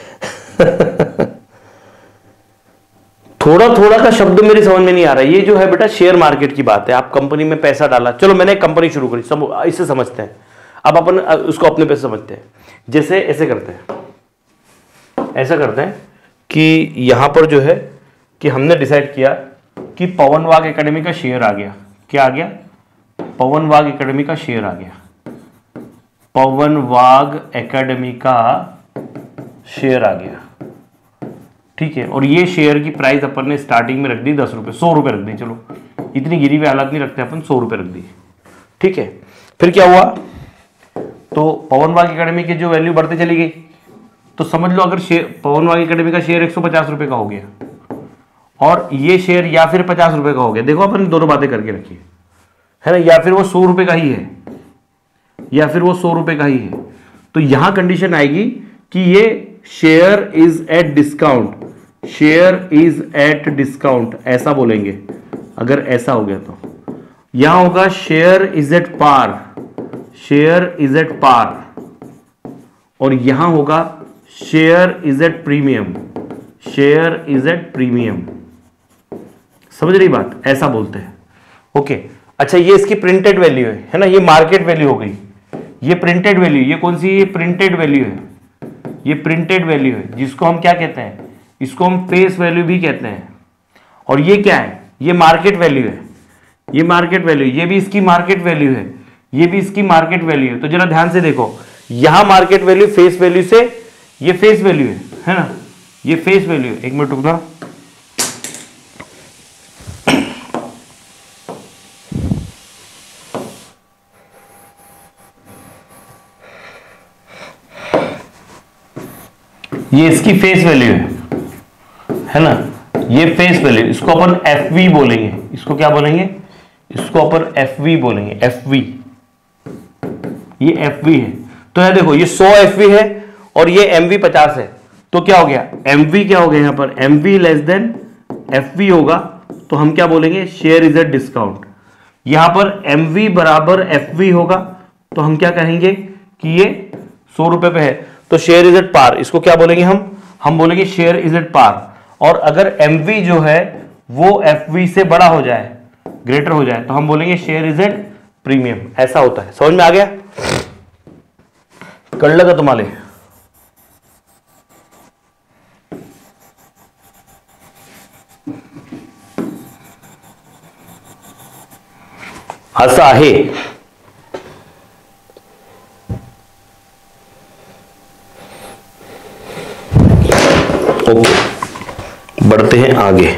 B: थोड़ा थोड़ा का शब्द मेरी समझ में नहीं आ रहा है। ये जो है बेटा शेयर मार्केट की बात है। आप कंपनी में पैसा डाला, चलो मैंने एक कंपनी शुरू करी, सब इससे समझते हैं। अब अपन उसको अपने पैसे समझते हैं। जैसे ऐसे करते हैं, ऐसा करते हैं कि यहां पर जो है कि हमने डिसाइड किया कि पवन वाघ एकेडमी का शेयर आ गया। क्या आ गया? पवन वाघ एकेडमी का शेयर आ गया। पवन वाघ एकेडमी का शेयर आ गया, ठीक है। और ये शेयर की प्राइस अपन ने स्टार्टिंग में रख दी दस रुपए, सौ रुपए रख दी। चलो इतनी गिरी हुई हालत नहीं रखते अपन, सौ रुपए रख दी, ठीक है। फिर क्या हुआ? तो पवन वाघ एकेडमी की जो वैल्यू बढ़ती चली गई, तो समझ लो अगर शेयर पवन वाघ एकेडमी का शेयर एक सौ पचास रुपए का हो गया और ये शेयर या फिर पचास रुपए का हो गया। देखो अपन दोनों बातें करके रखी है ना, या फिर वो सौ रुपए का ही है, या फिर वो सौ रुपए का ही है। तो यहां कंडीशन आएगी कि ये share is at discount, share is at discount, ऐसा बोलेंगे। अगर ऐसा हो गया तो यहां होगा share is at par, share is at par, और यहां होगा share is at premium, share is at premium. समझ रही बात? ऐसा बोलते हैं, ओके। अच्छा, ये इसकी प्रिंटेड वैल्यू है, है ना, ये मार्केट वैल्यू हो गई। ये प्रिंटेड वैल्यू, ये कौन सी? ये प्रिंटेड वैल्यू है, ये प्रिंटेड वैल्यू है, जिसको हम क्या कहते हैं? इसको हम फेस वैल्यू भी कहते हैं। और ये क्या है, ये मार्केट वैल्यू है, ये मार्केट वैल्यू, ये भी इसकी मार्केट वैल्यू है, ये भी इसकी मार्केट वैल्यू है। तो जरा ध्यान से देखो, यहां मार्केट वैल्यू फेस वैल्यू से, ये फेस वैल्यू है है ना, ये फेस वैल्यू है। एक मिनट रुकना, ये इसकी फेस वैल्यू है है ना, ये फेस वैल्यू, इसको अपन एफ वी बोलेंगे। इसको क्या बोलेंगे, इसको अपन एफ वी बोलेंगे, एफ वी, ये एफ वी है। तो यह देखो, ये सौ एफ वी है और ये एम वी पचास है। तो क्या हो गया, एम वी क्या हो गया, यहां पर M V less than F V होगा। तो हम क्या बोलेंगे, शेयर इज अ डिस्काउंट। यहां पर एम वी बराबर एफ वी होगा, तो हम क्या कहेंगे कि ये सौ रुपए पे है, तो शेयर इज एट पार। इसको क्या बोलेंगे हम हम बोलेंगे शेयर इज एट पार। और अगर एम वी जो है वो एफ वी से बड़ा हो जाए, ग्रेटर हो जाए, तो हम बोलेंगे शेयर इज एट प्रीमियम। ऐसा होता है, समझ में आ गया, कर लगा तुम्हारे। असं आहे, ओके, बढ़ते हैं आगे।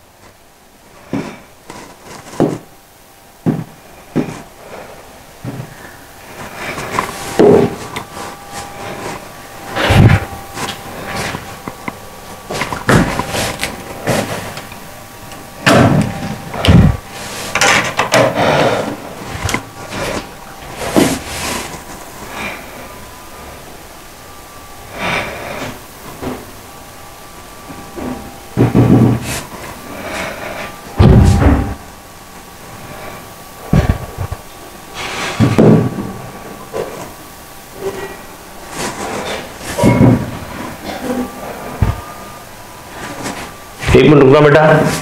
B: एक मिनट रुकना बेटा।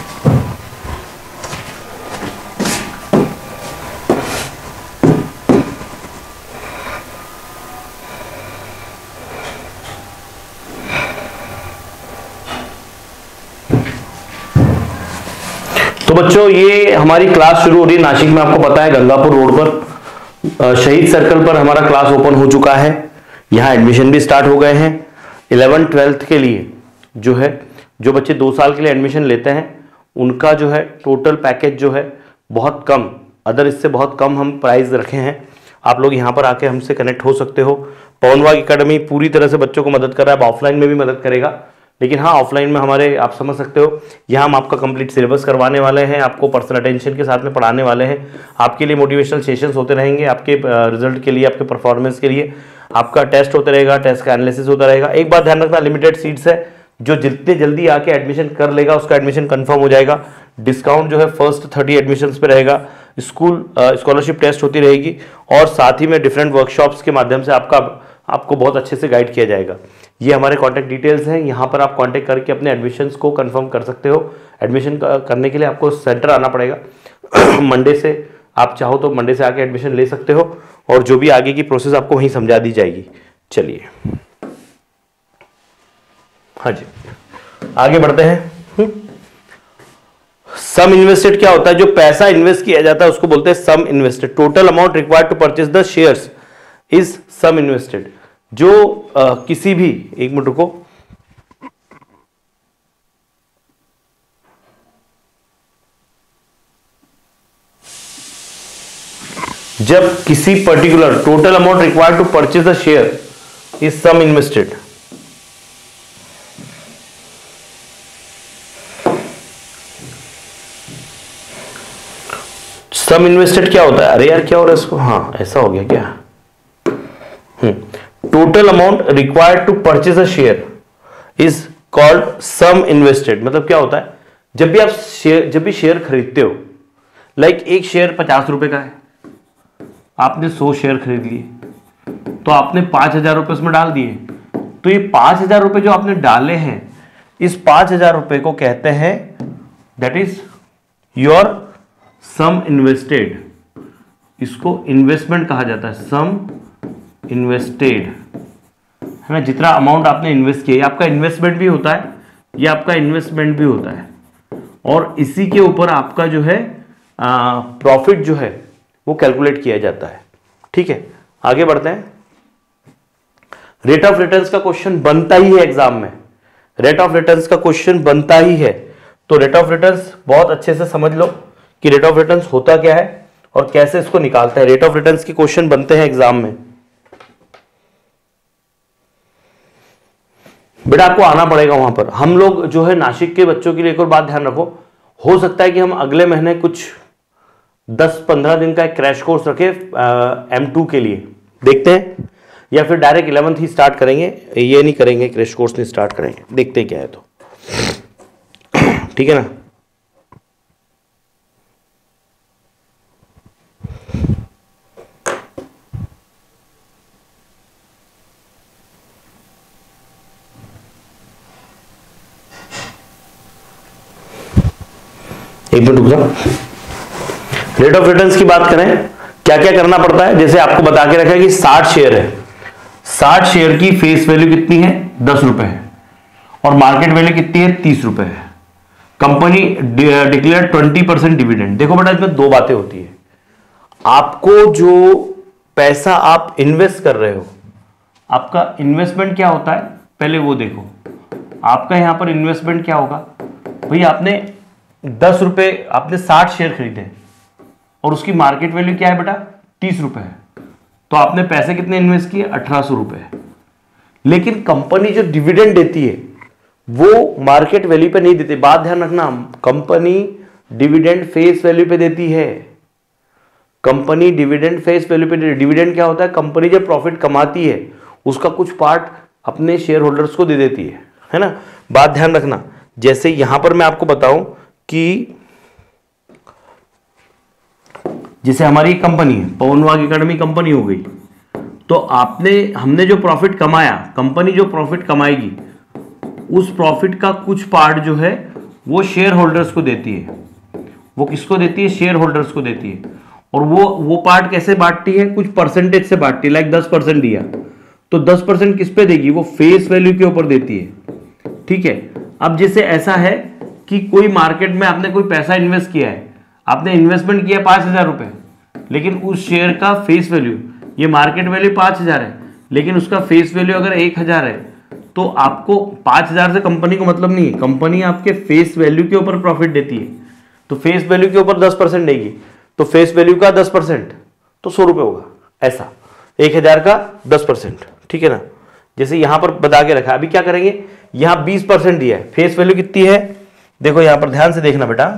B: तो बच्चों, ये हमारी क्लास शुरू हो रही है नासिक में, आपको पता है गंगापुर रोड पर शहीद सर्कल पर हमारा क्लास ओपन हो चुका है। यहाँ एडमिशन भी स्टार्ट हो गए हैं। इलेवन ट्वेल्थ के लिए जो है, जो बच्चे दो साल के लिए एडमिशन लेते हैं उनका जो है टोटल पैकेज जो है बहुत कम, अदर इससे बहुत कम हम प्राइस रखे हैं। आप लोग यहाँ पर आके हमसे कनेक्ट हो सकते हो। पवन वाग एकेडमी पूरी तरह से बच्चों को मदद कर रहा है, ऑफलाइन में भी मदद करेगा, लेकिन हाँ ऑफलाइन में हमारे, आप समझ सकते हो, यहाँ हम आपका कंप्लीट सिलेबस करवाने वाले हैं, आपको पर्सनल अटेंशन के साथ में पढ़ाने वाले हैं। आपके लिए मोटिवेशनल सेशंस होते रहेंगे, आपके रिजल्ट के लिए, आपके परफॉर्मेंस के लिए। आपका टेस्ट होता रहेगा, टेस्ट का एनालिसिस होता रहेगा। एक बात ध्यान रखना, लिमिटेड सीट्स है, जो जितने जल्दी आके एडमिशन कर लेगा उसका एडमिशन कंफर्म हो जाएगा। डिस्काउंट जो है फर्स्ट थर्टी एडमिशन्स पे रहेगा। स्कूल स्कॉलरशिप टेस्ट होती रहेगी और साथ ही में डिफरेंट वर्कशॉप्स के माध्यम से आपका आपको बहुत अच्छे से गाइड किया जाएगा। ये हमारे कॉन्टैक्ट डिटेल्स हैं, यहाँ पर आप कॉन्टैक्ट करके अपने एडमिशन्स को कंफर्म कर सकते हो। एडमिशन करने के लिए आपको सेंटर आना पड़ेगा। मंडे से आप चाहो तो मंडे से आके एडमिशन ले सकते हो और जो भी आगे की प्रोसेस आपको वहीं समझा दी जाएगी। चलिए हाँ जी, आगे बढ़ते हैं। सम इन्वेस्टेड क्या होता है, जो पैसा इन्वेस्ट किया जाता है उसको बोलते हैं sum invested. Total amount required to purchase the shares is sum invested. जो आ, किसी भी, एक मिनट रुको, जब किसी particular total amount required to purchase the share is sum invested, sum invested क्या होता है, अरे यार क्या हो रहा है इसको, हाँ ऐसा हो गया क्या, total amount required to purchase a share is called sum invested. मतलब क्या होता है, जब भी आप शेयर जब भी शेयर खरीदते हो, लाइक एक शेयर पचास रुपए का है, आपने सौ शेयर खरीद लिए, तो आपने पांच हजार रुपए उसमें डाल दिए। तो ये पांच हजार रुपए जो आपने डाले हैं, इस पांच हजार रुपए को कहते हैं, that is your sum invested. इसको इन्वेस्टमेंट कहा जाता है, सम इन्वेस्टेड, है ना। जितना अमाउंट आपने इन्वेस्ट किया, आपका इन्वेस्टमेंट भी होता है, ये आपका इन्वेस्टमेंट भी होता है, और इसी के ऊपर आपका जो है प्रॉफिट जो है वो कैलकुलेट किया जाता है। ठीक है, आगे बढ़ते हैं। रेट ऑफ रिटर्न्स का क्वेश्चन बनता ही है एग्जाम में, रेट ऑफ रिटर्न्स का क्वेश्चन बनता ही है। तो रेट ऑफ रिटर्न्स बहुत अच्छे से समझ लो कि रेट ऑफ रिटर्न्स होता क्या है और कैसे इसको निकालते हैं। रेट ऑफ रिटर्न्स के क्वेश्चन बनते हैं एग्जाम में। बेटा आपको आना पड़ेगा वहां पर। हम लोग जो है नासिक के बच्चों के लिए एक और बात ध्यान रखो, हो सकता है कि हम अगले महीने कुछ दस पंद्रह दिन का एक क्रैश कोर्स रखे एम टू के लिए, देखते हैं, या फिर डायरेक्ट इलेवंथ ही स्टार्ट करेंगे। ये नहीं करेंगे, क्रैश कोर्स नहीं स्टार्ट करेंगे, देखते हैं क्या है। तो ठीक है ना। एक मिनट रुक जाओ। रेट ऑफ रिटर्न्स की बात करें, क्या क्या करना पड़ता है। जैसे आपको बता के रखा है कि साठ शेयर है, साठ शेयर की फेस वैल्यू कितनी है, दस रुपए है, और मार्केट वैल्यू कितनी है, तीस रुपए है। Company declare twenty percent dividend. देखो बेटा इसमें दो बातें होती है। आपको जो पैसा आप इन्वेस्ट कर रहे हो, आपका इन्वेस्टमेंट क्या होता है, पहले वो देखो। आपका यहां पर इन्वेस्टमेंट क्या होगा, भैया आपने दस रुपए, आपने साठ शेयर खरीदे और उसकी मार्केट वैल्यू क्या है बेटा, तीस रुपए है, तो आपने पैसे कितने इन्वेस्ट किए, अठारह सौ रुपए। लेकिन कंपनी जो डिविडेंड देती है वो मार्केट वैल्यू पे नहीं देती। बात ध्यान रखना, कंपनी डिविडेंड फेस वैल्यू पे देती है। कंपनी डिविडेंड फेस वैल्यू पे देती है। डिविडेंड क्या होता है, कंपनी जब प्रॉफिट कमाती है उसका कुछ पार्ट अपने शेयर होल्डर्स को दे देती है, है ना। बात ध्यान रखना, जैसे यहां पर मैं आपको बताऊं कि जैसे हमारी कंपनी है, पवन वाघ एकेडमी कंपनी हो गई, तो आपने हमने जो प्रॉफिट कमाया, कंपनी जो प्रॉफिट कमाएगी उस प्रॉफिट का कुछ पार्ट जो है वो शेयर होल्डर्स को देती है। वो किसको देती है, शेयर होल्डर्स को देती है। और वो वो पार्ट कैसे बांटती है, कुछ परसेंटेज से बांटती है। लाइक दस परसेंट दिया तो दस परसेंट किस पे देगी, वो फेस वैल्यू के ऊपर देती है। ठीक है, अब जैसे ऐसा है कि कोई मार्केट में आपने कोई पैसा इन्वेस्ट किया है, आपने इन्वेस्टमेंट किया पांच हजार रुपए, लेकिन उस शेयर का फेस वैल्यू, ये मार्केट वैल्यू पांच हजार है लेकिन उसका फेस वैल्यू अगर एक हजार है, तो आपको पांच हजार से कंपनी को मतलब नहीं है। कंपनी आपके फेस वैल्यू के ऊपर प्रॉफिट देती है, तो फेस वैल्यू के ऊपर दस परसेंट देगी, तो फेस वैल्यू का दस परसेंट तो सौ रुपए होगा। ऐसा एक हजार का दस परसेंट, ठीक है ना। जैसे यहां पर बता के रखा, अभी क्या करेंगे, यहां बीस परसेंट दिया है, फेस वैल्यू कितनी है, देखो यहां पर ध्यान से देखना बेटा,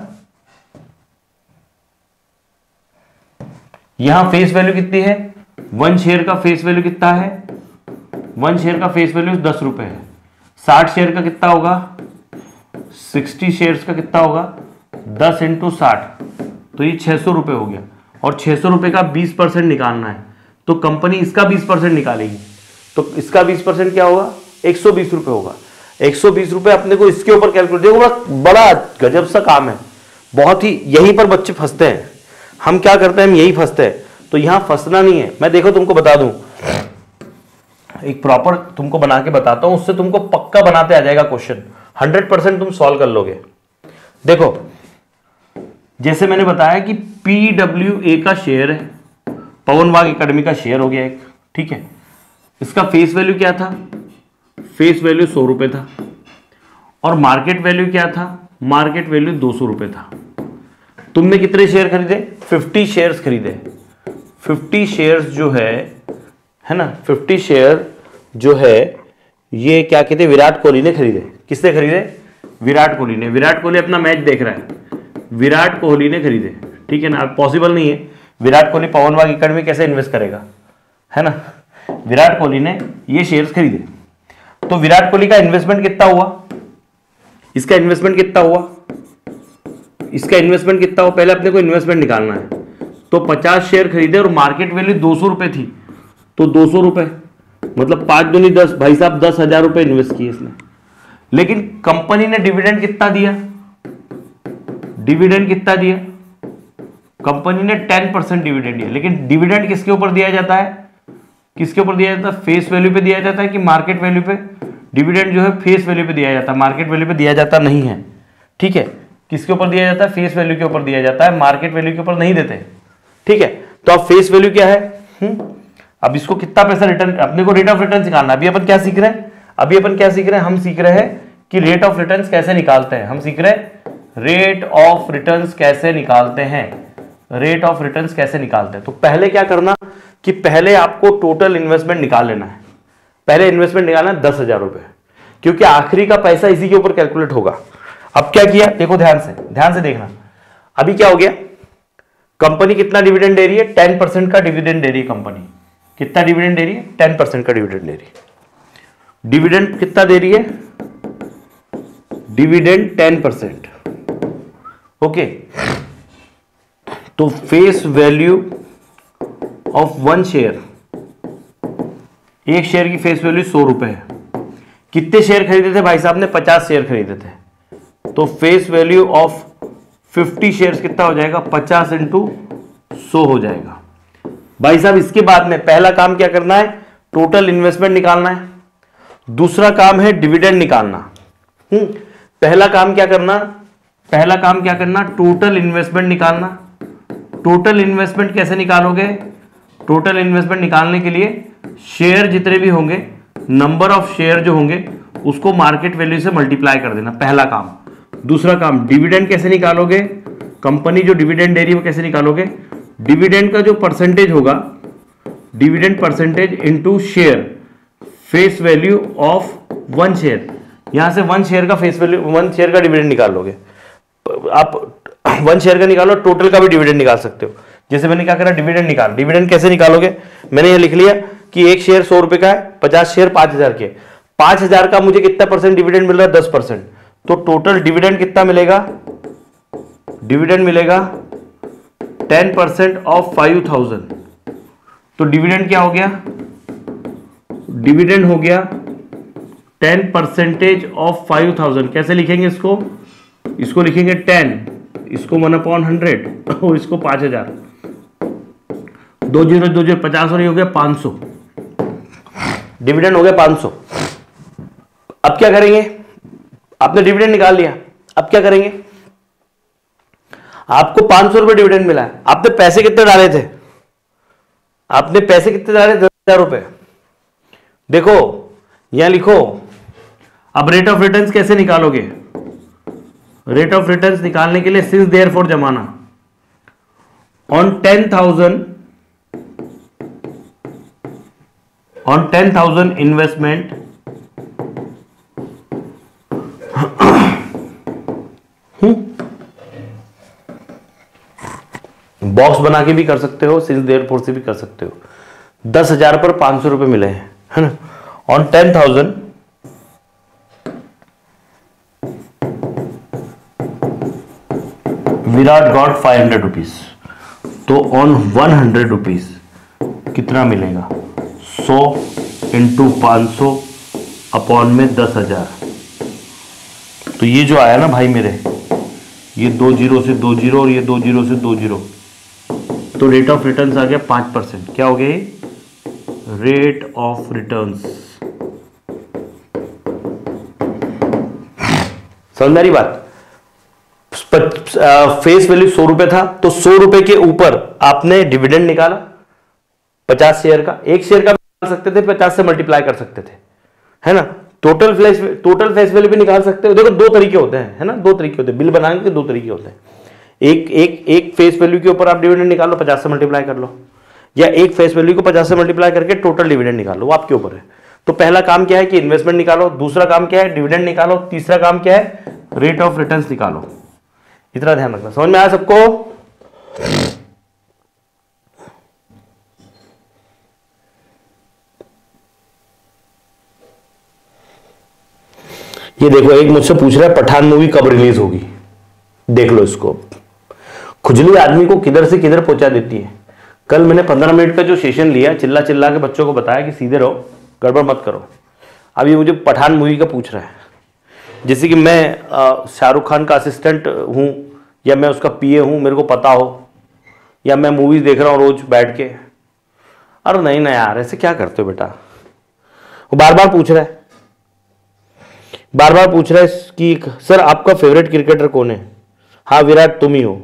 B: यहां फेस वैल्यू कितनी है, वन शेयर का फेस वैल्यू कितना है, वन शेयर का फेस वैल्यू दस रुपए है। साठ शेयर का कितना होगा, सिक्सटी शेयर्स का कितना होगा, दस इंटू साठ, तो ये छह सौ रुपए हो गया। और छह सौ रुपए का बीस परसेंट निकालना है, तो कंपनी इसका बीस परसेंट निकालेगी, तो इसका बीस परसेंट क्या होगा, एक सौ बीस रुपए होगा। एक सौ बीस रुपए अपने को इसके ऊपर कैलकुलेट, देखो बड़ा गजब सा काम है, बहुत ही, यहीं पर बच्चे फंसते हैं। हम क्या करते हैं, हम यही फंसते हैं। तो यहां फंसना नहीं है। मैं देखो तुमको बता दूं, एक प्रॉपर तुमको बना के बताता हूं, उससे तुमको पक्का बनाते आ जाएगा क्वेश्चन, हंड्रेड परसेंट तुम सॉल्व कर लोगे। देखो जैसे मैंने बताया कि पी डब्ल्यू ए का शेयर है, पवन वाघ एकेडमी का शेयर हो गया एक, ठीक है। इसका फेस वैल्यू क्या था, फेस वैल्यू सौ रुपए था, और मार्केट वैल्यू क्या था, मार्केट वैल्यू दो सौ रुपए था। तुमने कितने शेयर खरीदे, पचास शेयर्स खरीदे। पचास शेयर्स जो है है ना, पचास शेयर जो है ये क्या कहते हैं, विराट कोहली ने खरीदे। किसने खरीदे, विराट कोहली ने। विराट कोहली अपना मैच देख रहा है, विराट कोहली ने खरीदे, ठीक है ना। पॉसिबल नहीं है, विराट कोहली पवन वाघ एकेडमी कैसे इन्वेस्ट करेगा, है ना। विराट कोहली ने ये शेयर्स खरीदे, तो विराट कोहली का इन्वेस्टमेंट कितना हुआ, इसका इन्वेस्टमेंट कितना हुआ, इसका इन्वेस्टमेंट कितना हुआ, पहले अपने को इन्वेस्टमेंट निकालना है। तो पचास शेयर खरीदे और मार्केट वैल्यू दो सौ रुपए थी, तो दो सौ रुपए मतलब पांच दूनी दस, भाई साहब दस हजार रुपए इन्वेस्ट किए इसने। लेकिन कंपनी ने डिविडेंड कितना दिया, डिविडेंड कितना दिया, कंपनी ने टेन परसेंट डिविडेंड दिया। लेकिन डिविडेंड किसके ऊपर दिया जाता है, किसके ऊपर दिया जाता है, फेस वैल्यू पे दिया जाता है कि मार्केट वैल्यू पे। डिविडेंड जो है फेस वैल्यू पे दिया जाता है, मार्केट वैल्यू पे दिया जाता नहीं है, ठीक है। किसके ऊपर दिया जाता है? फेस वैल्यू के ऊपर दिया जाता है, मार्केट वैल्यू के ऊपर नहीं देते, ठीक है। तो अब फेस वैल्यू क्या है? हुँ? अब इसको कितना पैसा रिटर्न, अपने को रेट ऑफ रिटर्न निकालना। अभी अपन क्या सीख रहे हैं? अभी अपन क्या सीख रहे हैं? हम सीख रहे हैं कि रेट ऑफ रिटर्न कैसे निकालते हैं। हम सीख रहे हैं रेट ऑफ रिटर्न कैसे निकालते हैं, रेट ऑफ रिटर्न कैसे निकालते हैं। तो पहले क्या करना कि पहले आपको टोटल इन्वेस्टमेंट निकाल लेना है। पहले इन्वेस्टमेंट निकालना है दस हजार रुपए, क्योंकि आखिरी का पैसा इसी के ऊपर कैलकुलेट होगा। अब क्या किया देखो, ध्यान से ध्यान से देखना। अभी क्या हो गया, कंपनी कितना डिविडेंड दे रही है? टेन परसेंट का डिविडेंड दे रही है कंपनी। कितना डिविडेंड दे रही है? टेन परसेंट का डिविडेंड दे रही है। डिविडेंड कितना दे रही है? Dividend ten percent, okay. तो face value of one share, एक शेयर की फेस वैल्यू सौ रुपए है। कितने शेयर खरीदे थे भाई साहब ने? पचास शेयर खरीदे थे। तो face value of fifty share कितना हो जाएगा? पचास इंटू सौ हो जाएगा। भाई साहब इसके बाद में पहला काम क्या करना है? टोटल इन्वेस्टमेंट निकालना है। दूसरा काम है डिविडेंड निकालना। हम्म पहला काम क्या करना? पहला काम क्या करना? टोटल इन्वेस्टमेंट निकालना। टोटल इन्वेस्टमेंट कैसे निकालोगे? टोटल इन्वेस्टमेंट निकालने के लिए शेयर जितने भी होंगे, नंबर ऑफ शेयर जो होंगे उसको मार्केट वैल्यू से मल्टीप्लाई कर देना, पहला काम। दूसरा काम डिविडेंड कैसे निकालोगे? कंपनी जो डिविडेंड दे रही है वो कैसे निकालोगे? डिविडेंड का जो परसेंटेज होगा, dividend percentage into share, face value of one share. यहां से वन शेयर का फेस वैल्यू, वन शेयर का डिविडेंड निकाल लोगे आप। वन शेयर का निकालो, टोटल का भी डिविडेंड निकाल सकते हो। जैसे मैंने क्या करा, डिविडेंड निकाल। डिविडेंड कैसे निकालोगे? मैंने ये लिख लिया कि एक शेयर सौ रुपए का है, पचास शेयर पांच हजार के। पांच हजार का मुझे कितना परसेंट डिविडेंड मिल रहा है? दस परसेंट। तो टोटल डिविडेंड कितना मिलेगा? डिविडेंड मिलेगा ten percent of five thousand. तो डिविडेंड क्या हो गया? डिविडेंड हो गया ten percentage of five thousand. कैसे लिखेंगे इसको? इसको लिखेंगे टेन, इसको वन अपॉन हंड्रेड और इसको पांच हजार। दो जीरो दो जीरो पचास और ये हो गया पांच सौ। डिविडेंड हो गया पांच सौ। अब क्या करेंगे? आपने डिविडेंड निकाल लिया, अब क्या करेंगे? आपको पांच सौ रुपए डिविडेंड मिला है। आपने पैसे कितने डाले थे? आपने पैसे कितने डाले? दस हजार रुपए। देखो यहां लिखो। अब रेट ऑफ रिटर्न्स कैसे निकालोगे? रेट ऑफ रिटर्न्स निकालने के लिए सिंस देयरफॉर जमाना on ten thousand, on ten thousand investment box बना के भी कर सकते हो, सिंस देयरफॉर से भी कर सकते हो। दस हजार पर पांच सौ रुपए मिले हैं, है ना। On ten thousand Virat got five hundred rupees. तो ऑन वन हंड्रेड रुपीज कितना मिलेगा? सौ इंटू पांच सौ अपॉन में दस हजार। तो ये जो आया ना भाई मेरे, ये दो जीरो से दो जीरो और ये दो जीरो से दो जीरो, तो रेट ऑफ रिटर्न्स आ गया पांच परसेंट। क्या हो गया ये? Rate of returns. समझ में आ रही बात? फेस वैल्यू सौ रुपए था, तो सौ रुपए के ऊपर आपने डिविडेंड निकाला पचास शेयर का। एक शेयर का निकाल सकते थे, पचास से मल्टीप्लाई कर सकते थे, है ना। Total face total face value भी निकाल सकते हो। देखो दो तरीके होते हैं, है ना, दो तरीके होते हैं बिल बनाने के। दो तरीके होते हैं। एक एक एक फेस वैल्यू के ऊपर आप डिविडेंड निकाल लो, पचास से मल्टीप्लाई कर लो, या एक फेस वैल्यू को पचास से मल्टीप्लाई करके टोटल डिविडेंड निकाल लो, वो आपके ऊपर है। तो पहला काम क्या है कि इन्वेस्टमेंट निकालो, दूसरा काम क्या है डिविडेंड निकालो, तीसरा काम क्या है रेट ऑफ रिटर्न्स निकालो। इतना ध्यान रखना। समझ में आया सबको? ये देखो, एक मुझसे पूछ रहा है पठान मूवी कब रिलीज होगी। देख लो इसको। खुजली आदमी को किधर से किधर पहुंचा देती है। कल मैंने पंद्रह मिनट का जो सेशन लिया, चिल्ला चिल्ला के बच्चों को बताया कि सीधे रहो, गड़बड़ मत करो। अब ये मुझे पठान मूवी का पूछ रहा है, जैसे कि मैं शाहरुख खान का असिस्टेंट हूं या मैं उसका पीए हूं, मेरे को पता हो, या मैं मूवीज देख रहा हूं रोज बैठ के। अरे नहीं ना यार, ऐसे क्या करते हो बेटा? वो बार बार पूछ रहा है। बार बार पूछ रहा है कि सर आपका फेवरेट क्रिकेटर कौन है? हाँ विराट, तुम ही हो।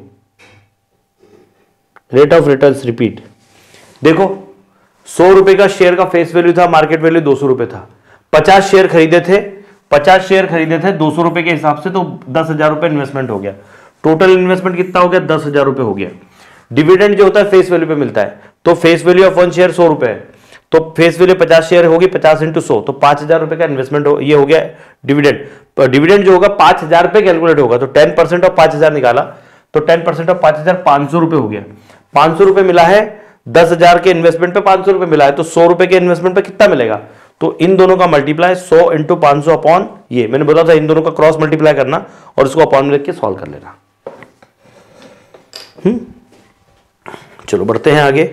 B: Rate of returns repeat. देखो सौ रुपए का शेयर का फेस वैल्यू था, मार्केट वैल्यू दो सौ रुपए था, पचास शेयर खरीदे थे, पचास शेयर खरीदे थे दो सौ रुपए के हिसाब से, तो दस हजार रुपए इन्वेस्टमेंट हो गया। टोटल इन्वेस्टमेंट कितना हो गया? दस हजार रुपए हो गया। डिविडेंड जो होता है फेस वैल्यू पे मिलता है, तो face value of one share सौ रुपए है, तो फेस वैल्यू पचास शेयर होगी, पचास इंटू सौ, तो पांच हजार रुपए का इन्वेस्टमेंट हो, ये हो गया डिविडेंड। डिविडेंड जो होगा पांच हजार पे कैलकुलेट होगा, तो टेन परसेंट ऑफ पांच हजार निकाला, तो टेन परसेंट ऑफ पांच हजार पांच सौ रुपए हो गया। पांच सौ रुपए मिला है, दस हजार के इन्वेस्टमेंट पे पांच सौ रुपए मिला है, तो सौ रुपए के इन्वेस्टमेंट पे कितना मिलेगा? तो इन दोनों का मल्टीप्लाई सौ इंटू पांच सौ अपॉन ये, मैंने बोला था इन दोनों का क्रॉस मल्टीप्लाई करना और इसको अपॉन में रख के सॉल्व कर लेना। हम्म चलो बढ़ते हैं आगे।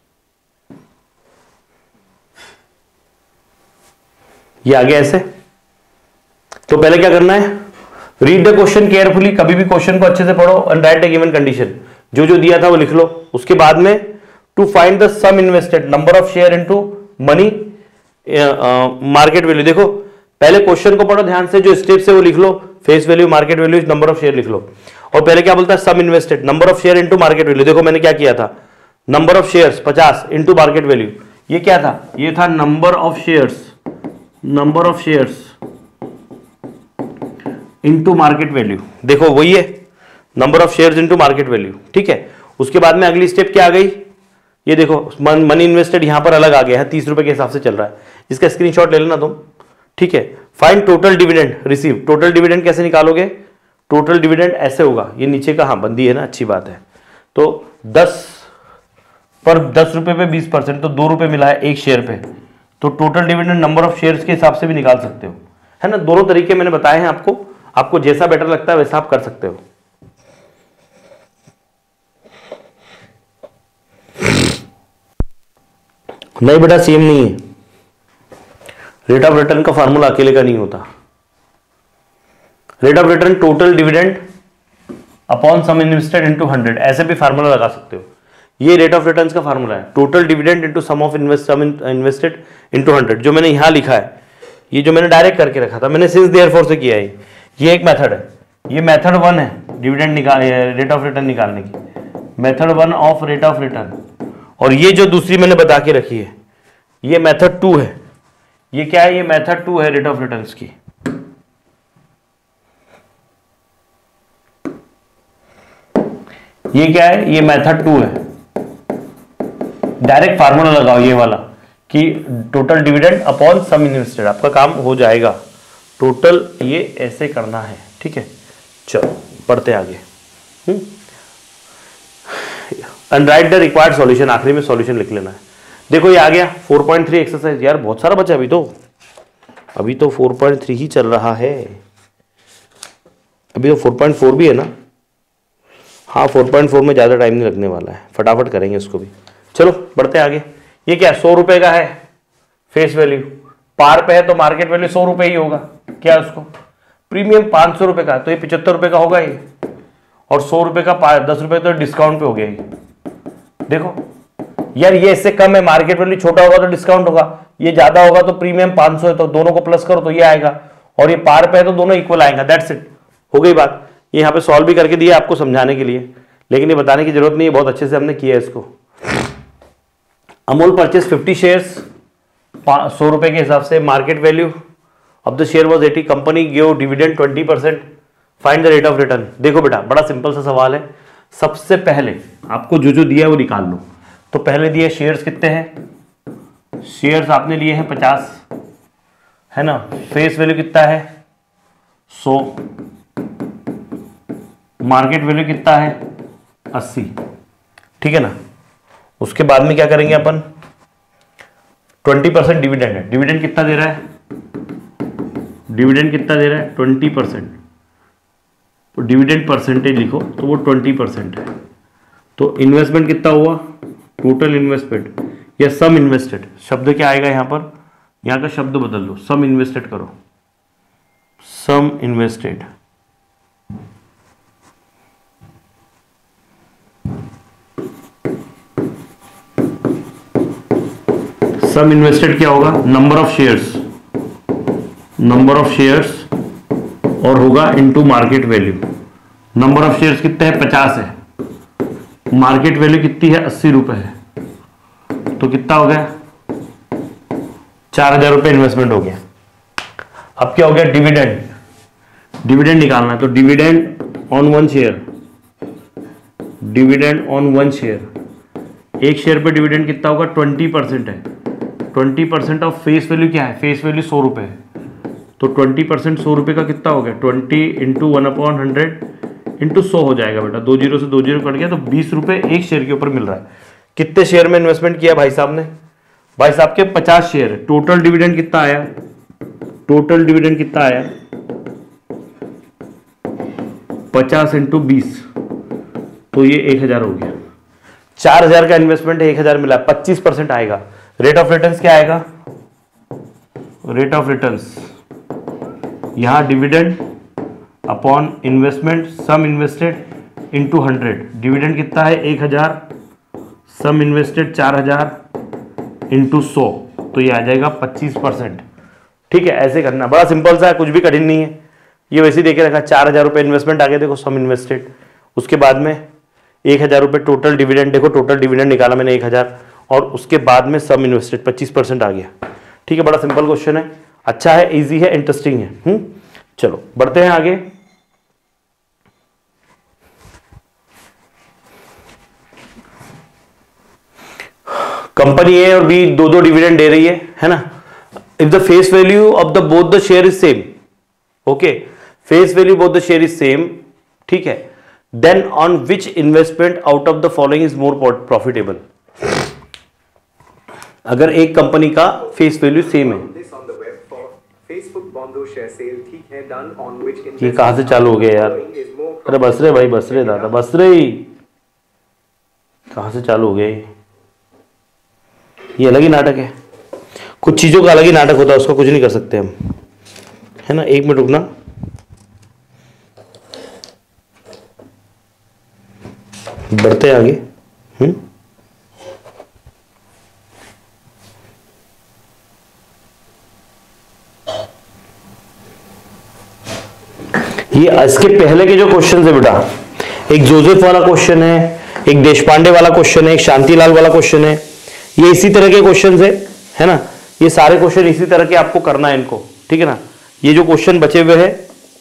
B: ये आगे ऐसे, तो पहले क्या करना है? रीड द क्वेश्चन केयरफुली, कभी भी क्वेश्चन को अच्छे से पढ़ो and write the given condition, जो जो दिया था वो लिख लो। उसके बाद में to find the sum invested, number of share into money market value. देखो पहले क्वेश्चन को पढ़ो ध्यान से, जो स्टेप्स है वो लिख लो, face value, market value, number of share लिख लो। और पहले क्या बोलता है? Sum invested, number of share into market value. देखो मैंने क्या किया था, नंबर ऑफ शेयर्स पचास इनटू मार्केट वैल्यू, ये क्या था? ये था number of shares, number of shares into market value. देखो वही है, number of shares into market value, ठीक है। उसके बाद में अगली स्टेप क्या आ गई? ये देखो मनी इन्वेस्टेड यहां पर अलग आ गया है, तीस रुपए के हिसाब से चल रहा है, इसका स्क्रीनशॉट ले लेना तुम, ठीक है। Find total dividend receive, total dividend कैसे निकालोगे? टोटल डिविडेंड ऐसे होगा, ये नीचे का हाँ बंदी है ना, अच्छी बात है। तो दस पर दस रुपए पे बीस परसेंट, तो दो रुपए मिला है एक शेयर पे, तो total dividend number of shares के हिसाब से भी निकाल सकते हो, है ना। दोनों तरीके मैंने बताए हैं आपको, आपको जैसा बेटर लगता है वैसा आप कर सकते हो। नहीं बेटा सेम नहीं है, रेट ऑफ रिटर्न का फार्मूला अकेले का नहीं होता। Rate of return total dividend upon sum invested into hundred, ऐसे भी फार्मूला लगा सकते हो। ये रेट ऑफ रिटर्न्स का फार्मूला है, total dividend into sum of invest sum invested into hundred. जो मैंने यहां लिखा है, ये जो मैंने डायरेक्ट करके रखा था, मैंने सिंस देयरफॉर से किया है, ये एक मेथड है, ये मेथड वन है डिविडेंड निकाल रेट ऑफ रिटर्न निकालने की, method one of rate of return. और ये जो दूसरी मैंने बता के रखी है, ये मेथड टू है। ये क्या है? ये मेथड टू है रेट ऑफ रिटर्न्स की। ये क्या है? ये मेथड टू है। डायरेक्ट फार्मूला लगाओ ये वाला कि total dividend upon sum invested, आपका काम हो जाएगा। टोटल ये ऐसे करना है, ठीक है। चलो पढ़ते आगे। And write the required solution, आखिरी में सॉल्यूशन लिख लेना है। देखो ये आ गया फोर पॉइंट थ्री एक्सरसाइज, यार बहुत सारा बचा अभी तो, अभी तो फोर पॉइंट थ्री ही चल रहा है, अभी तो फोर पॉइंट फोर भी है ना। हाँ फोर पॉइंट फोर में ज़्यादा टाइम नहीं लगने वाला है, फटाफट करेंगे उसको भी। चलो बढ़ते आगे। ये क्या सौ रुपए का है फेस वैल्यू, पार पे है तो मार्केट वैल्यू सौ रुपए ही होगा। क्या उसको प्रीमियम पाँच सौ रुपए का, तो ये पिछहत्तर रुपए का होगा ये, और सौ रुपए का दस रुपए तो डिस्काउंट पे हो गया ये। देखो यार ये इससे कम है, मार्केट वैल्यू छोटा होगा तो डिस्काउंट होगा, ये ज्यादा होगा तो प्रीमियम पाँच सौ है, तो दोनों को प्लस करो तो ये आएगा, और ये पार पे है तो दोनों इक्वल आएगा। दैट्स इट, हो गई बात। ये यहाँ पे सॉल्व भी करके दिया आपको समझाने के लिए, लेकिन ये बताने की जरूरत नहीं है, बहुत अच्छे से हमने किया है इसको। अमूल परचेज फिफ्टी शेयर्स सौ रुपए के हिसाब से, market value of the share was eighty, company give dividend twenty percent, find the rate of return. देखो बेटा बड़ा सिंपल सा सवाल है, सबसे पहले आपको जो जो दिया है वो निकाल लो। तो पहले दिए शेयर्स कितने हैं, शेयर्स आपने लिए हैं पचास, है ना। फेस वैल्यू कितना है सौ, मार्केट वैल्यू कितना है अस्सी, ठीक है ना। उसके बाद में क्या करेंगे अपन, ट्वेंटी परसेंट डिविडेंड है, डिविडेंड कितना दे रहा है, डिविडेंड कितना दे रहा है ट्वेंटी परसेंट, तो डिविडेंड परसेंटेज लिखो तो वो ट्वेंटी परसेंट है। तो इन्वेस्टमेंट कितना हुआ, टोटल इन्वेस्टमेंट या सम इन्वेस्टेड, शब्द क्या आएगा यहाँ पर, यहाँ का शब्द बदल लो, सम इन्वेस्टेड करो, सम इन्वेस्टेड। सम इन्वेस्टेड क्या होगा, number of shares, number of shares और होगा into market value. Number of shares कितने हैं, पचास है, मार्केट वैल्यू कितनी है, अस्सी रुपए है, तो कितना हो गया, चार हजार रुपए इन्वेस्टमेंट हो गया। अब क्या हो गया, डिविडेंड, डिविडेंड निकालना है, तो dividend on one share, dividend on one share, एक शेयर पे डिविडेंड कितना होगा, ट्वेंटी परसेंट है, twenty percent of face value क्या है, फेस वैल्यू सौ रुपए है, तो ट्वेंटी परसेंट सौ रुपए का कितना हो गया, twenty into one upon hundred into सौ हो जाएगा बेटा, दो जीरो से दो जीरो कट गया, तो बीस रुपए एक शेयर के ऊपर मिल रहा है। कितने शेयर में इन्वेस्टमेंट किया भाई साहब ने, भाई साहब के पचास शेयर है, टोटल डिविडेंड कितना आया, टोटल डिविडेंड कितना आया, पचास इंटू बीस, तो ये एक हजार हो गया। चार हजार का इन्वेस्टमेंट है, एक हजार मिला, पच्चीस परसेंट आएगा। रेट ऑफ रिटर्न्स क्या आएगा, रेट ऑफ रिटर्न्स यहां dividend upon investment, sum invested into hundred, dividend कितना है एक हजार, सम इन्वेस्टेड चार हजार इंटू सौ, तो ये आ जाएगा पच्चीस परसेंट। ठीक है, ऐसे करना, बड़ा सिंपल सा है, कुछ भी कठिन नहीं है। ये वैसे ही देके रखा, चार हजार रुपये इन्वेस्टमेंट आ गया, देखो सम इन्वेस्टेड, उसके बाद में एक हजार रुपये टोटल डिविडेंड, देखो टोटल डिविडेंड निकाला मैंने एक हजार, और उसके बाद में सम इन्वेस्टेड पच्चीस परसेंट आ गया। ठीक है, बड़ा सिंपल क्वेश्चन है, अच्छा है, इजी है, इंटरेस्टिंग है। हम्म चलो बढ़ते हैं आगे। कंपनी ए और बी दो दो डिविडेंड दे रही है, है ना। If the face value of the both the share is same, okay, face value both the share is same, ठीक है, then on which investment out of the following is more profitable. अगर एक company का face value same है, ये कहां से चालू हो गया यार, अरे बस रे भाई, बस रे दादा, बस रे, कहां से चालू हो गया ये ये अलग ही नाटक है, कुछ चीजों का अलग ही नाटक होता है, उसका कुछ नहीं कर सकते हम, है ना। एक मिनट रुकना, बढ़ते हैं आगे। हम्म ये इसके पहले के जो क्वेश्चन है बेटा, एक जोसेफ वाला क्वेश्चन है, एक देशपांडे वाला क्वेश्चन है, एक शांतिलाल वाला क्वेश्चन है, ये इसी तरह के क्वेश्चन है, है ना। ये सारे क्वेश्चन इसी तरह के आपको करना है इनको, ठीक है ना। ये जो क्वेश्चन बचे हुए हैं,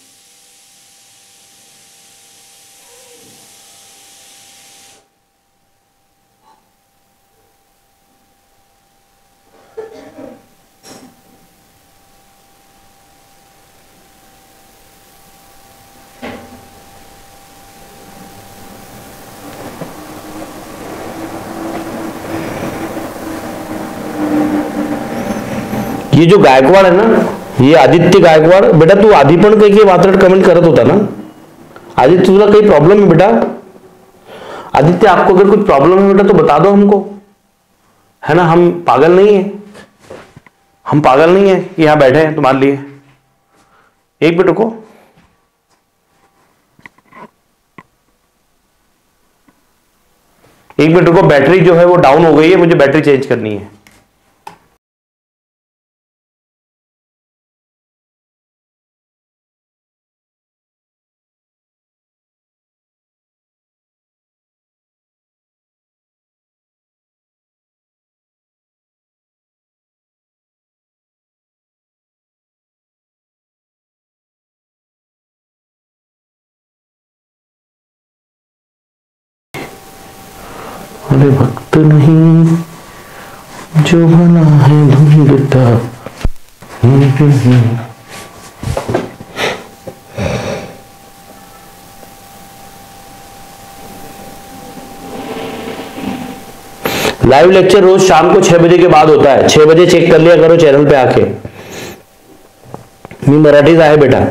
B: ये जो गायकवाड़ है ना, ये आदित्य गायकवाड़, बेटा तू आदिपण कह के वात्रट कमेंट करत होता ना। आदित्य तुझा कहीं प्रॉब्लम है बेटा, आदित्य आपको अगर कुछ प्रॉब्लम है बेटा तो बता दो हमको, है ना। हम पागल नहीं है, हम पागल नहीं है कि यहां बैठे हैं तुम्हारे लिए। एक मिनट रुको, एक मिनट रुको, बैटरी जो है वो डाउन हो गई है, मुझे बैटरी चेंज करनी है। अरे भक्त नहीं जो भला है ढूंढता। लाइव लेक्चर रोज शाम को छह बजे के बाद होता है, छह बजे चेक कर लिया करो चैनल पे आके। मी मराठी आहे बेटा।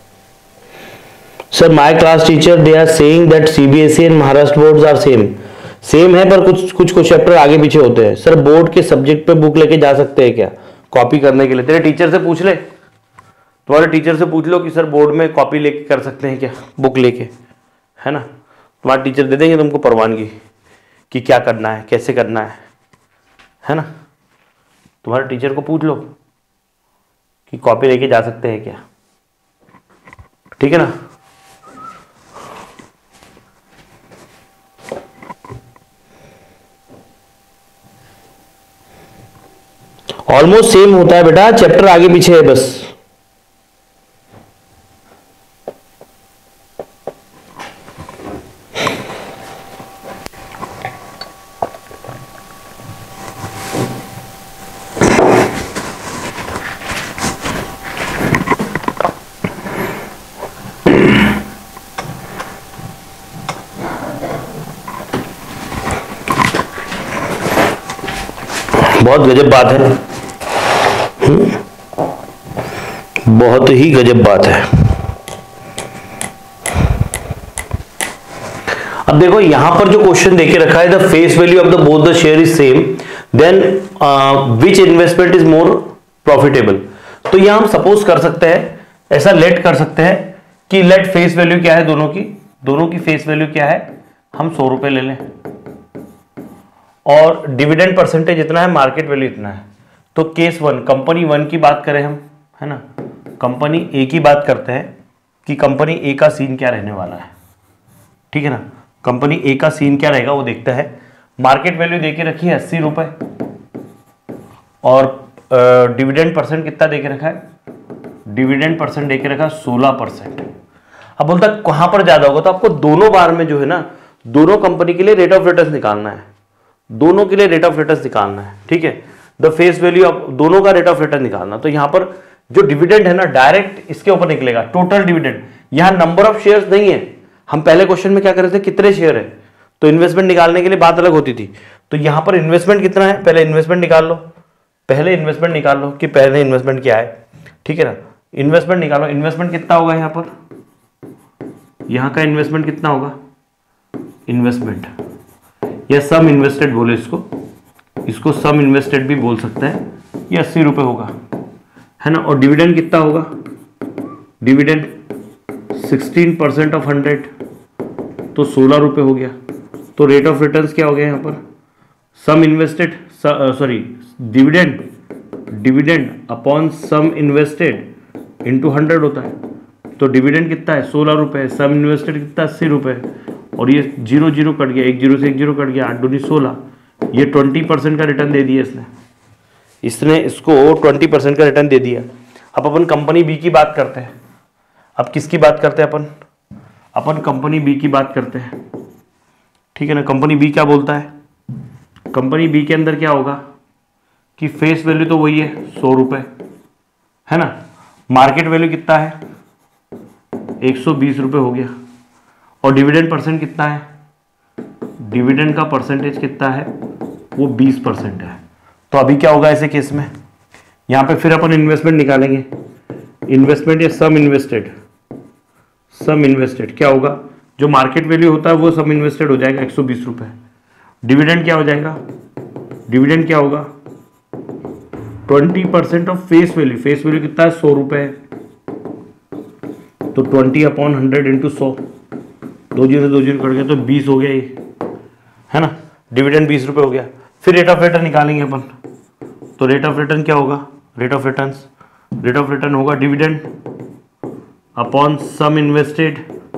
B: Sir my class teacher they are saying that CBSE and Maharashtra boards are same. Same है पर कुछ कुछ कुछ चैप्टर आगे पीछे होते हैं। सर बोर्ड के सब्जेक्ट पे बुक लेके जा सकते हैं क्या कॉपी करने के लिए? तेरे टीचर से पूछ ले, तुम्हारे टीचर से पूछ लो कि सर बोर्ड में कॉपी लेके कर सकते हैं क्या, बुक लेके, है ना। तुम्हारे टीचर दे देंगे तुमको परवानगी कि क्या करना है, कैसे करना है, है ना। तुम्हारे टीचर को पूछ लो कि कॉपी लेके जा सकते हैं क्या। ठीक है ना। ऑलमोस्ट सेम होता है बेटा, चैप्टर आगे पीछे है बस। बहुत गजब बात है, बहुत ही गजब बात है। अब देखो यहां पर जो क्वेश्चन देके रखा है, the face value of the both the share is same, then which investment is more profitable. तो यहां हम सपोज कर सकते हैं, ऐसा लेट कर सकते हैं कि लेट फेस वैल्यू क्या है दोनों की, दोनों की फेस वैल्यू क्या है, हम सौ रुपए ले लें और डिविडेंड परसेंटेज इतना है, मार्केट वैल्यू इतना है। तो केस वन, कंपनी वन की बात करें हम, है ना, कंपनी ए की बात करते हैं कि कंपनी ए का सीन क्या रहने वाला है, ठीक है ना। कंपनी ए का सीन क्या रहेगा वो देखते हैं। मार्केट वैल्यू देके रखी है अस्सी रुपए और डिविडेंड परसेंट कितना देके रखा है, डिविडेंड परसेंट देके रखा है सोलह परसेंट। अब बोलता है कहां पर ज्यादा होगा, तो आपको दोनों बार में जो है ना, दोनों कंपनी के लिए रेट ऑफ रिटर्न निकालना है, दोनों के लिए रेट ऑफ रिटर्न निकालना है, ठीक है। द फेस वैल्यू ऑफ दोनों का रेट ऑफ रिटर्न निकालना। तो यहां पर जो डिविडेंड है ना, डायरेक्ट इसके ऊपर निकलेगा, टोटल डिविडेंड। यहां नंबर ऑफ शेयर्स नहीं है, हम पहले क्वेश्चन में क्या कर रहे थे, कितने शेयर है, तो इन्वेस्टमेंट निकालने के लिए बात अलग होती थी। तो यहां पर इन्वेस्टमेंट कितना है, पहले इन्वेस्टमेंट निकाल लो, पहले इन्वेस्टमेंट निकाल लो कि पहले इन्वेस्टमेंट क्या है, ठीक है ना। इन्वेस्टमेंट निकालो, इन्वेस्टमेंट कितना होगा यहां पर, यहां का इन्वेस्टमेंट कितना होगा, इन्वेस्टमेंट या सम इन्वेस्टेड बोले इसको, इसको सम इन्वेस्टेड भी बोल सकते हैं, ये अस्सी रुपए होगा, है ना। और डिविडेंड कितना होगा, dividend sixteen percent of hundred, तो सोलह रुपए हो गया। तो रेट ऑफ रिटर्न्स क्या हो गया यहाँ पर, sum invested, sorry dividend, dividend upon sum invested into hundred होता है। तो डिविडेंड कितना है, सोलह रुपए, सम इन्वेस्टेड कितना, अस्सी रुपए, और ये जीरो जीरो कट गया, एक जीरो से एक जीरो कट गया, आठ दूनी सोलह, ये ट्वेंटी परसेंट का रिटर्न दे दिया इसने, इसने इसको ट्वेंटी परसेंट का रिटर्न दे दिया। अब अपन कंपनी बी की बात करते हैं, अब किसकी बात करते हैं अपन, अपन कंपनी बी की बात करते हैं, ठीक है ना। कंपनी बी क्या बोलता है, कंपनी बी के अंदर क्या होगा कि फेस वैल्यू तो वही है सौ रुपए, है ना। मार्केट वैल्यू कितना है, एक सौ बीस रुपए हो गया, और डिविडेंड परसेंट कितना है, डिविडेंड का परसेंटेज कितना है, वो बीस परसेंट है। तो अभी क्या होगा ऐसे केस में, यहां पे फिर अपन इन्वेस्टमेंट निकालेंगे, इन्वेस्टमेंट या सम इन्वेस्टेड, सम इन्वेस्टेड क्या होगा, जो मार्केट वैल्यू होता है वो सम इन्वेस्टेड हो जाएगा एक सौ बीस रुपए। डिविडेंड क्या हो जाएगा, डिविडेंड क्या होगा, twenty percent of face value, face value कितना है, सौ रुपए है, तो ट्वेंटी अपॉन हंड्रेड इंटू सौ, दो जीरो दो जीरो कट गया, तो बीस हो गया ये, है ना। डिविडेंड बीस रुपए हो गया। फिर रेट ऑफ रिटर्न निकालेंगे अपन, तो रेट ऑफ रिटर्न क्या होगा, rate of return, rate of return होगा dividend upon sum invested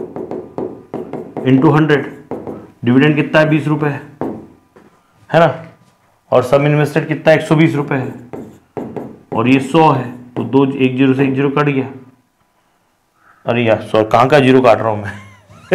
B: into hundred. Dividend कितना है, बीस रुपए है, है ना, और सम इन्वेस्टेड कितना है, एक सौ बीस रुपए है, और ये सौ है, तो दो एक जीरो से एक जीरो कट गया। अरे यार सौ कहाँ का जीरो काट रहा हूँ मैं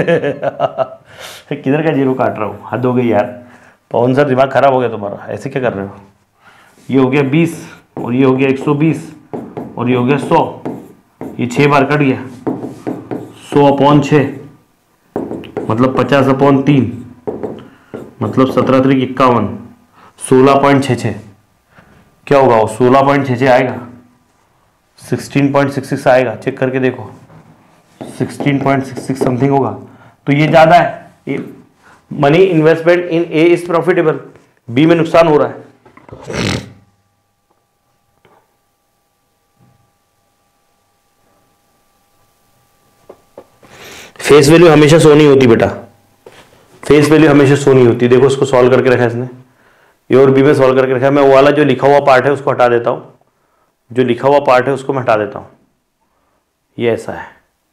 B: किधर का जीरो काट रहा हूँ, हद हो गई यार। पवन सर दिमाग खराब हो गया तुम्हारा, ऐसे क्या कर रहे हो। ये हो गया बीस और ये हो गया एक सौ बीस और ये हो गया सौ, ये छः बार कट गया, सौ अपॉन छः मतलब पचास अपॉन तीन मतलब सत्रह तरीक इक्यावन, सोलह पॉइंट छः छः क्या होगा, वो सोलह पॉइंट छः छः आएगा, सिक्सटीन पॉइंट सिक्स सिक्स आएगा, चेक करके देखो, sixteen point six six something होगा। तो ये ज़्यादा है, money investment in A is profitable, B में नुकसान हो रहा है। फेस वैल्यू हमेशा सो नहीं होती बेटा, फेस वैल्यू हमेशा सो नहीं होती। देखो इसको सॉल्व करके रखा है इसने, ए और बी में सॉल्व करके रखा है। मैं वो वाला जो लिखा हुआ पार्ट है उसको हटा देता हूँ, जो लिखा हुआ पार्ट है उसको मैं हटा देता हूँ, ये ऐसा है,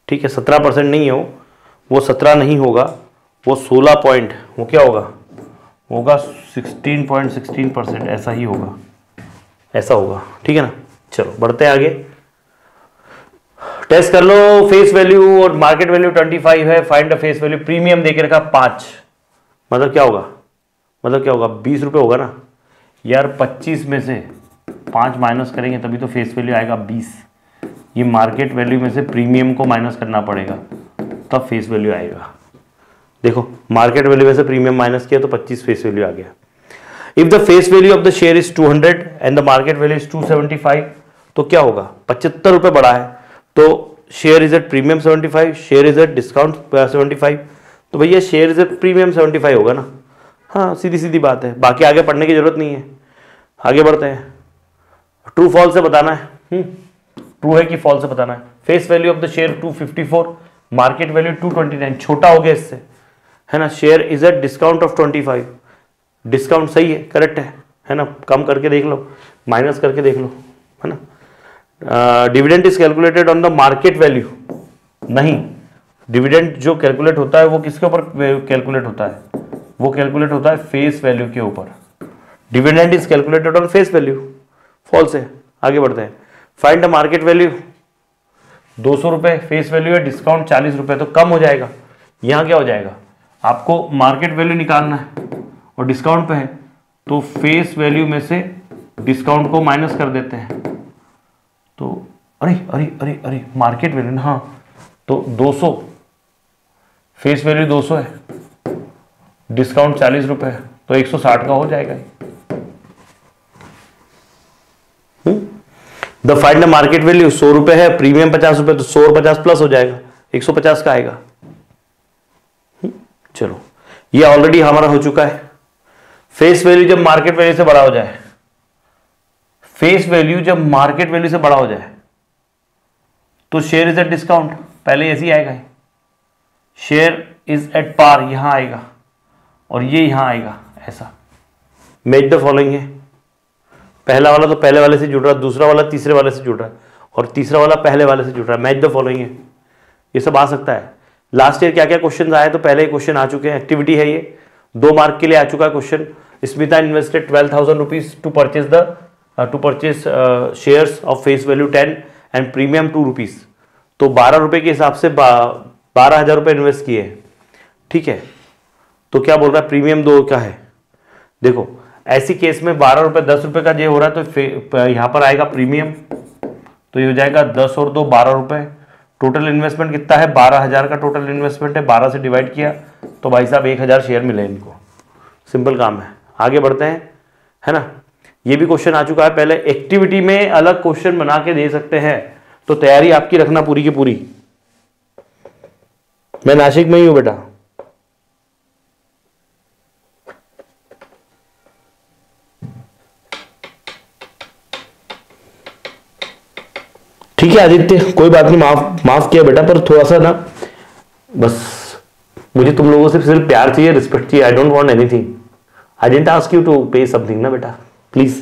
B: ठीक है, सत्रह परसेंट नहीं हो, वो सत्रह नहीं होगा, वो सोलह पॉइंट, वो क्या होगा, होगा सिक्सटीन पॉइंट सिक्सटीन परसेंट, ऐसा ही होगा, ऐसा होगा, ठीक है ना। चलो बढ़ते हैं आगे, टेस्ट कर लो। फेस वैल्यू और मार्केट वैल्यू पच्चीस है, find the face value, premium देके रखा पाँच, मतलब क्या होगा, मतलब क्या होगा, बीस रुपये होगा ना यार। पच्चीस में से पाँच माइनस करेंगे तभी तो फेस वैल्यू आएगा बीस। ये मार्केट वैल्यू में से प्रीमियम को माइनस करना पड़ेगा तब फेस वैल्यू आएगा। देखो मार्केट वैल्यू में से प्रीमियम माइनस किया तो पच्चीस फेस वैल्यू आ गया। If the face value of the share is two hundred and the market value is two seventy five, तो क्या होगा, पचहत्तर रुपये बढ़ा है तो share is at premium seventy five, share is at discount seventy five, तो भैया share is at premium seventy five होगा ना। हाँ सीधी सीधी बात है, बाकी आगे पढ़ने की जरूरत नहीं है। आगे बढ़ते हैं, ट्रू फॉल्स से बताना है, ट्रू है कि फॉल्स से बताना है। Face value of the share two fifty four, market value two twenty nine, छोटा हो गया इससे, है ना। Share is at discount of twenty five, discount सही है, करेक्ट है, है ना। कम करके देख लो, माइनस करके देख लो, है ना। Dividend is calculated on the market value, नहीं, डिविडेंड जो कैलकुलेट होता है वो किसके ऊपर कैलकुलेट होता है, वो कैलकुलेट होता है फेस वैल्यू के ऊपर। Dividend is calculated on face value, false है। आगे बढ़ते हैं, फाइंड द मार्केट वैल्यू, दो सौ रुपये फेस वैल्यू है, डिस्काउंट चालीस रुपये, तो कम हो जाएगा। यहाँ क्या हो जाएगा, आपको मार्केट वैल्यू निकालना है और डिस्काउंट पे है तो फेस वैल्यू में से डिस्काउंट को माइनस कर देते हैं, तो अरे अरे अरे अरे मार्केट वैल्यू, हाँ तो दो सौ, फेस वैल्यू दो सौ है, डिस्काउंट चालीस रुपये है, तो एक सौ साठ का हो जाएगा। The find the market value, सौ रुपए है, प्रीमियम पचास रुपए, तो सौ और पचास प्लस हो जाएगा, एक सौ पचास का आएगा। चलो ये ऑलरेडी हमारा हो चुका है। फेस वैल्यू जब मार्केट वैल्यू से बड़ा हो जाए, फेस वैल्यू जब मार्केट वैल्यू से बड़ा हो जाए तो शेयर इज एट डिस्काउंट, पहले ऐसे ही आएगा, शेयर इज एट पार यहां आएगा और ये यहां आएगा, ऐसा। मैच द फॉलोइंग है, पहला वाला तो पहले वाले से जुड़ रहा है, दूसरा वाला तीसरे वाले से जुड़ रहा है और तीसरा वाला पहले वाले से जुड़ रहा है, मैच द फॉलोइंग है, ये सब आ सकता है। लास्ट ईयर क्या क्या क्वेश्चन आए, तो पहले क्वेश्चन आ चुके हैं, एक्टिविटी है ये, दो मार्क के लिए आ चुका है question. Smita invested twelve thousand rupees to purchase the to purchase shares of face value ten and premium two rupees, तो बारह रुपए के हिसाब से बारह हजार रुपये इन्वेस्ट किए, ठीक है। तो क्या बोल रहा है, प्रीमियम दो का है। देखो ऐसी केस में बारह रुपये दस रुपये का जो हो रहा है तो यहाँ पर आएगा प्रीमियम, तो ये हो जाएगा दस और दो बारह रुपये। टोटल इन्वेस्टमेंट कितना है, बारह हजार का टोटल इन्वेस्टमेंट है, बारह से डिवाइड किया तो भाई साहब एक हजार शेयर मिले इनको, सिंपल काम है। आगे बढ़ते हैं, है ना। ये भी क्वेश्चन आ चुका है पहले, एक्टिविटी में अलग क्वेश्चन बना के दे सकते हैं, तो तैयारी आपकी रखना पूरी की पूरी। मैं नासिक में ही हूं बेटा, ठीक है आदित्य, कोई बात नहीं, माफ माफ किया बेटा, पर थोड़ा सा ना बस मुझे तुम लोगों से सिर्फ प्यार चाहिए, रिस्पेक्ट चाहिए, I don't want anything, I didn't ask you to pay something ना बेटा, प्लीज।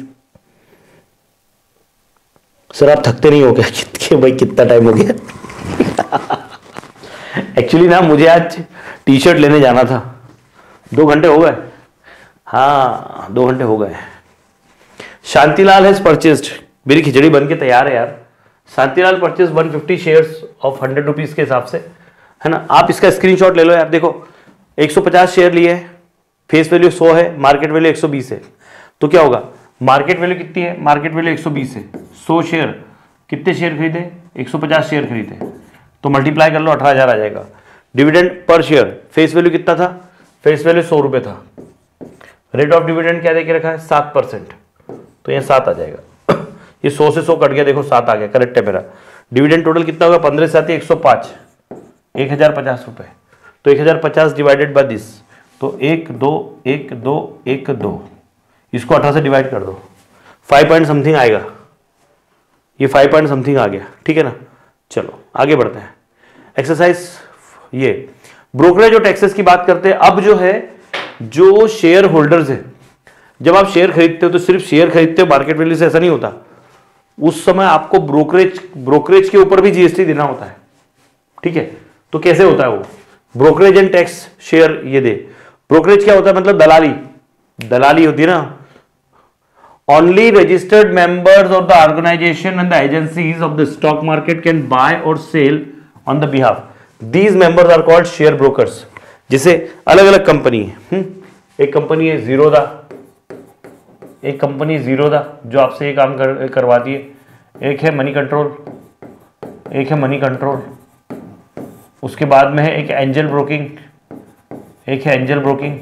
B: सर आप थकते नहीं हो क्या, कि भाई कितना टाइम हो गया। एक्चुअली ना मुझे आज टी शर्ट लेने जाना था, दो घंटे हो गए, हाँ दो घंटे हो गए। शांतिलाल हैज परचेस्ड, मेरी खिचड़ी बन के तैयार है यार। Shantilal purchase one fifty shares of hundred rupees के हिसाब से, है ना। आप इसका स्क्रीनशॉट ले लो यार, देखो एक सौ पचास शेयर लिए, फेस वैल्यू सौ है, मार्केट वैल्यू एक सौ बीस है, तो क्या होगा, मार्केट वैल्यू कितनी है, मार्केट वैल्यू एक सौ बीस है, सौ शेयर कितने शेयर खरीदे, एक सौ पचास शेयर खरीदे, तो मल्टीप्लाई कर लो अठारह हजार आ जाएगा। Dividend per share, face value कितना था, फेस वैल्यू सौ रुपये था, रेट ऑफ डिविडेंड क्या देके रखा है, सात परसेंट, तो यहाँ सात आ जाएगा। ये सौ से सौ कट गया, देखो सात आ गया, करेक्ट है मेरा। डिविडेंड टोटल कितना होगा, पंद्रह सात एक सौ पाँच, एक हजार पचास रुपये, तो एक हजार पचास डिवाइडेड बाय दिस, तो एक दो एक दो एक दो, इसको अठारह से डिवाइड कर दो, फाइव पॉइंट समथिंग आएगा, ये फाइव पॉइंट समथिंग आ गया, ठीक है ना। चलो आगे बढ़ते हैं, एक्सरसाइज ये ब्रोकरेज और टैक्सेस की बात करते हैं। अब जो है जो शेयर होल्डर्स है, जब आप शेयर खरीदते हो तो सिर्फ शेयर खरीदते हो, मार्केट वैल्यू से ऐसा नहीं होता, उस समय आपको ब्रोकरेज ब्रोकरेज के ऊपर भी जीएसटी देना होता है, ठीक है। तो कैसे होता है वो, ब्रोकरेज एंड टैक्स शेयर, ये दे। ब्रोकरेज क्या होता है, मतलब दलाली, दलाली होती है ना। Only registered members of the organisation and the agencies of the stock market can buy or sell on the behalf, these members are called share brokers. जिसे अलग अलग कंपनी है, एक कंपनी है जीरोदा, एक कंपनी जीरोदा जो आपसे ये काम कर, करवाती है, एक है मनी कंट्रोल, एक है मनी कंट्रोल, उसके बाद में है एक एंजल ब्रोकिंग, एक है एंजल ब्रोकिंग,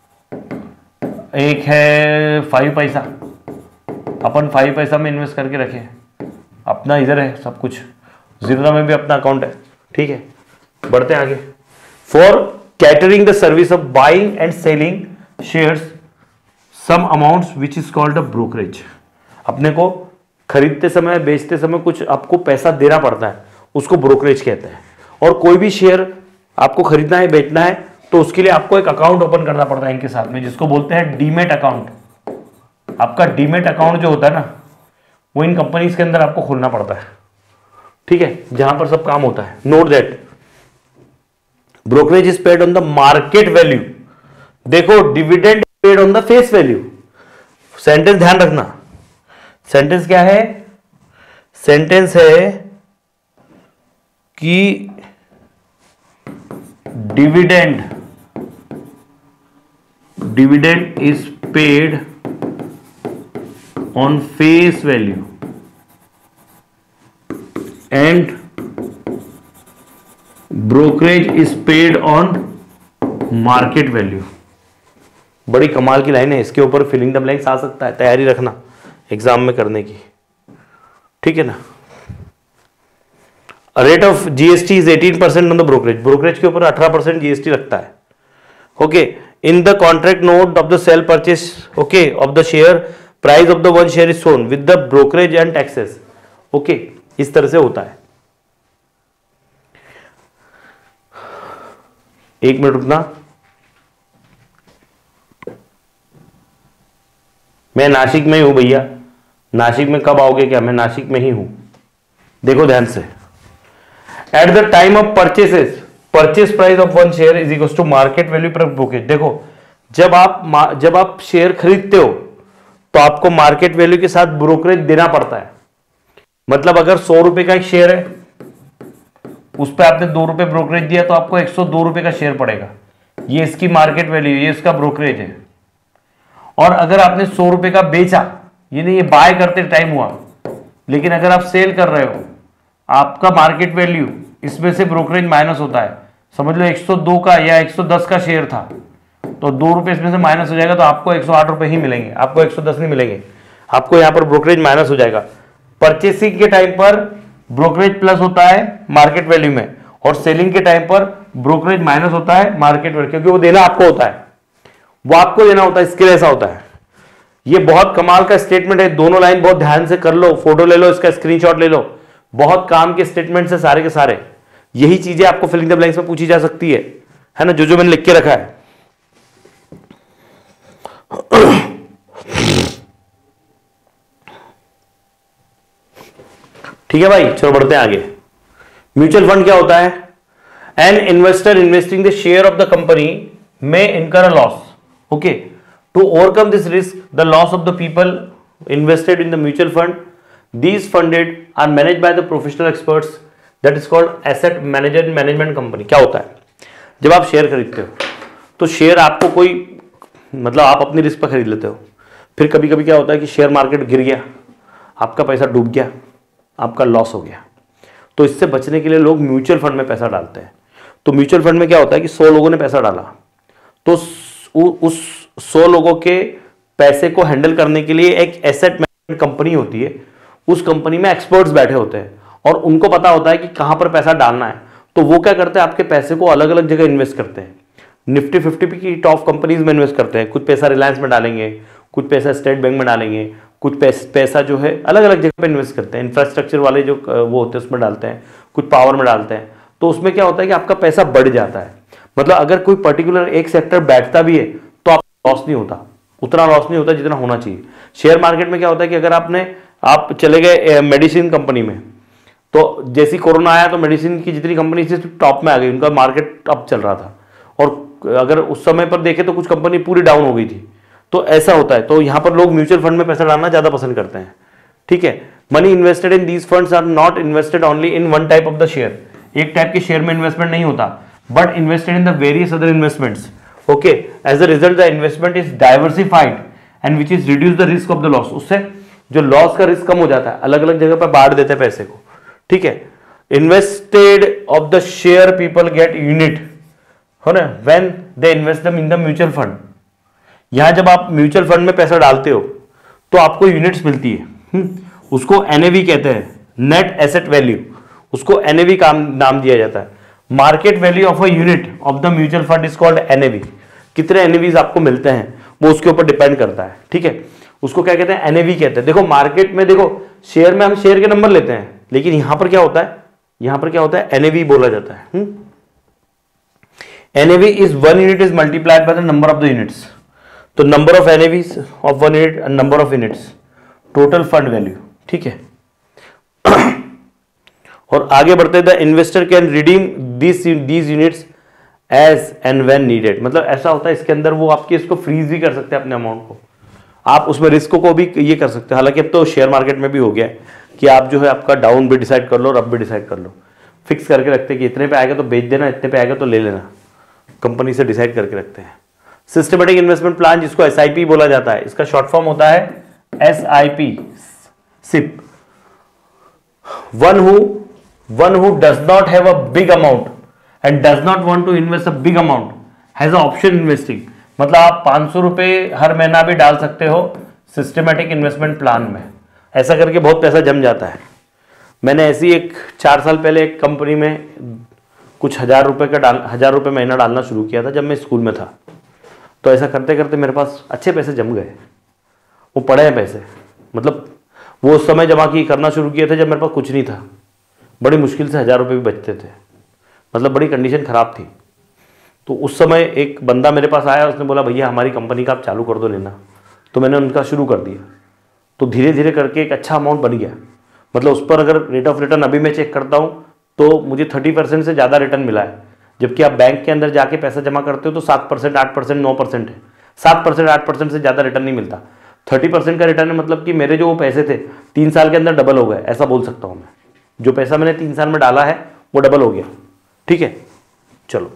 B: एक है फाइव पैसा। अपन फाइव पैसा में इन्वेस्ट करके रखे, अपना इधर है सब कुछ, जीरोदा में भी अपना अकाउंट है, ठीक है। बढ़ते हैं आगे। For catering the service of buying and selling shares some amounts which is called a brokerage. अपने को खरीदते समय बेचते समय कुछ आपको पैसा देना पड़ता है, उसको ब्रोकरेज कहते हैं। और कोई भी शेयर आपको खरीदना है बेचना है तो उसके लिए आपको एक अकाउंट ओपन करना पड़ता है इनके साथ में, जिसको बोलते हैं डीमेट अकाउंट। आपका डीमेट अकाउंट जो होता है ना, वो इन कंपनीज के अंदर आपको खोलना पड़ता है, ठीक है, जहां पर सब काम होता है। Note that brokerage is paid on the market value. देखो, dividend paid on the face value. Sentence ध्यान रखना, सेंटेंस क्या है, सेंटेंस है कि dividend dividend is paid on face value and brokerage is paid on market value. बड़ी कमाल की लाइन है, इसके ऊपर फिलिंग द ब्लैंक्स आ सकता है, तैयारी रखना एग्जाम में करने की, ठीक है ना। Rate of GST is eighteen percent on the brokerage. Brokerage के ऊपर अठारह परसेंट जीएसटी लगता है, okay. In the contract note of the sale purchase, okay, of the share, price of the one share is shown with the brokerage and taxes, okay. इस तरह से होता है। एक मिनट रुकना, मैं नासिक में ही हूं भैया। नासिक में कब आओगे क्या, मैं नासिक में ही हूं। देखो ध्यान से, at the time of purchases, purchase price of one share is equal to market value पर ब्रोकरेज। देखो, जब आप जब आप शेयर खरीदते हो तो आपको मार्केट वैल्यू के साथ ब्रोकरेज देना पड़ता है। मतलब अगर सौ रुपए का एक शेयर है, उस पर आपने दो रुपए ब्रोकरेज दिया तो आपको एक सौ दो रुपए का शेयर पड़ेगा। ये इसकी मार्केट वैल्यू, ये इसका ब्रोकरेज है। और अगर आपने सौ रुपए का बेचा, ये नहीं, ये बाय करते टाइम हुआ, लेकिन अगर आप सेल कर रहे हो, आपका मार्केट वैल्यू इसमें से ब्रोकरेज माइनस होता है। समझ लो एक सौ दो का या एक सौ दस का शेयर था, तो दो रुपए इसमें से माइनस हो जाएगा, तो आपको एक सौ आठ रुपए ही मिलेंगे, आपको एक सौ दस नहीं मिलेंगे। आपको यहां पर ब्रोकरेज माइनस हो जाएगा। परचेसिंग के टाइम पर ब्रोकरेज प्लस होता है मार्केट वैल्यू में, और सेलिंग के टाइम पर ब्रोकरेज माइनस होता है मार्केट वैल्यू, क्योंकि वो देना आपको होता है, वो आपको देना होता है, इसके लिए ऐसा होता है। ये बहुत कमाल का स्टेटमेंट है, दोनों लाइन बहुत ध्यान से कर लो, फोटो ले लो, इसका स्क्रीनशॉट ले लो। बहुत काम के स्टेटमेंट है सारे के सारे। यही चीजें आपको फिलिंग द ब्लैंक्स में पूछी जा सकती है, है ना, जो जो मैंने लिख के रखा है। ठीक है भाई, चलो बढ़ते हैं आगे। म्यूचुअल फंड क्या होता है? An investor investing the share of the company में incur a loss, okay. To overcome this risk, the loss of the people invested in the mutual fund, these funded are managed by the professional experts, that is called asset manager management company। क्या होता है, जब आप share खरीदते हो तो share आपको कोई, मतलब आप अपनी रिस्क पर खरीद लेते हो, फिर कभी कभी क्या होता है कि शेयर मार्केट गिर गया, आपका पैसा डूब गया, आपका लॉस हो गया, तो इससे बचने के लिए लोग म्यूचुअल फंड में पैसा डालते हैं। तो म्यूचुअल फंड में क्या होता है कि सौ लोगों ने पैसा डाला, तो उस सौ लोगों के पैसे को हैंडल करने के लिए एक एसेट मैनेजमेंट कंपनी होती है। उस कंपनी में एक्सपर्ट्स बैठे होते हैं और उनको पता होता है कि कहां पर पैसा डालना है, तो वो क्या करते हैं, आपके पैसे को अलग अलग जगह इन्वेस्ट करते हैं। निफ्टी फिफ्टी की टॉप कंपनीज में इन्वेस्ट करते हैं, कुछ पैसा रिलायंस में डालेंगे, कुछ पैसा स्टेट बैंक में डालेंगे, कुछ पैसा जो है अलग अलग जगह पे इन्वेस्ट करते हैं। इंफ्रास्ट्रक्चर वाले जो वो होते हैं उसमें डालते हैं, कुछ पावर में डालते हैं। तो उसमें क्या होता है कि आपका पैसा बढ़ जाता है। मतलब अगर कोई पर्टिकुलर एक सेक्टर बैठता भी है तो आपको लॉस नहीं होता, उतना लॉस नहीं होता जितना होना चाहिए। शेयर मार्केट में क्या होता है कि अगर आपने आप चले गए मेडिसिन कंपनी में, तो जैसी कोरोना आया तो मेडिसिन की जितनी कंपनी थी टॉप में आ गई, उनका मार्केट अप चल रहा था। और अगर उस समय पर देखें तो कुछ कंपनी पूरी डाउन हो गई थी। तो ऐसा होता है, तो यहाँ पर लोग म्यूचुअल फंड में पैसा डालना ज़्यादा पसंद करते हैं। ठीक है, money invested in these funds are not invested only in one type of the share, एक टाइप के शेयर में इन्वेस्टमेंट नहीं होता, but invested in the various other investments. Okay, as a result the investment is diversified and which is reduce the risk of the loss. उससे जो loss का risk कम हो जाता है, अलग अलग जगह पर बांट देते हैं पैसे को। ठीक है, invested of the share people get unit हो ना when they invest them in the mutual fund. यहां जब आप म्यूचुअल फंड में पैसा डालते हो तो आपको यूनिट्स मिलती है, हुँ? उसको एनएवी कहते हैं, नेट एसेट वैल्यू, उसको एनएवी का नाम दिया जाता है। Market value of a unit of the mutual fund is called NAV. कितने एनएवीज आपको मिलते हैं वो उसके ऊपर डिपेंड करता है। ठीक है, उसको क्या कहते हैं, एनएवी कहते हैं। देखो मार्केट में देखो शेयर में हम शेयर के नंबर लेते हैं, लेकिन यहां पर क्या होता है, यहां पर क्या होता है, एनएवी बोला जाता है। NAV is one unit is multiplied by the number of the units. तो number of NAVs of one unit and number of units, total fund value. ठीक है, और आगे बढ़ते the investor can redeem this these units as and when needed. मतलब ऐसा होता है इसके अंदर वो आपके इसको फ्रीज भी कर सकते हैं अपने अमाउंट को, आप उसमें रिस्क को भी ये कर सकते हैं। हालांकि अब तो शेयर मार्केट में भी हो गया है कि आप जो है आपका डाउन भी डिसाइड कर लो और अप भी डिसाइड कर लो, फिक्स करके रखते हैं कि इतने पे आएगा तो बेच देना, इतने पे आएगा तो ले लेना, कंपनी से डिसाइड करके रखते हैं। सिस्टमेटिक इन्वेस्टमेंट प्लान जिसको एस आई पी बोला जाता है, इसका शॉर्ट फॉर्म होता है S I P, SIP. One who one who does not have a big amount and does not want to invest a big amount has a option investing. मतलब आप पाँच सौ रुपए हर महीना भी डाल सकते हो सिस्टमेटिक इन्वेस्टमेंट प्लान में। ऐसा करके बहुत पैसा जम जाता है। मैंने ऐसी एक चार साल पहले एक कंपनी में कुछ हजार रुपए का डाल हजार रुपए महीना डालना शुरू किया था जब मैं स्कूल में था। तो ऐसा करते करते मेरे पास अच्छे पैसे जम गए, वो पड़े हैं पैसे। मतलब वो उस समय जमा की करना शुरू किए थे जब मेरे पास कुछ नहीं था, बड़ी मुश्किल से हजार रुपये भी बचते थे, मतलब बड़ी कंडीशन ख़राब थी। तो उस समय एक बंदा मेरे पास आया, उसने बोला भैया हमारी कंपनी का आप चालू कर दो लेना। तो मैंने उनका शुरू कर दिया, तो धीरे धीरे करके एक अच्छा अमाउंट बन गया। मतलब उस पर अगर रेट ऑफ रिटर्न अभी मैं चेक करता हूँ तो मुझे थर्टी परसेंट से ज़्यादा रिटर्न मिला है, जबकि आप बैंक के अंदर जाके पैसा जमा करते हो तो सात परसेंट आठ परसेंट नौ परसेंट है। सात परसेंट आठ परसेंट से ज़्यादा रिटर्न नहीं मिलता। थर्टी परसेंट का रिटर्न है, मतलब कि मेरे जो वो पैसे थे तीन साल के अंदर डबल हो गए, ऐसा बोल सकता हूँ मैं। जो पैसा मैंने तीन साल में डाला है वो डबल हो गया। ठीक है, चलो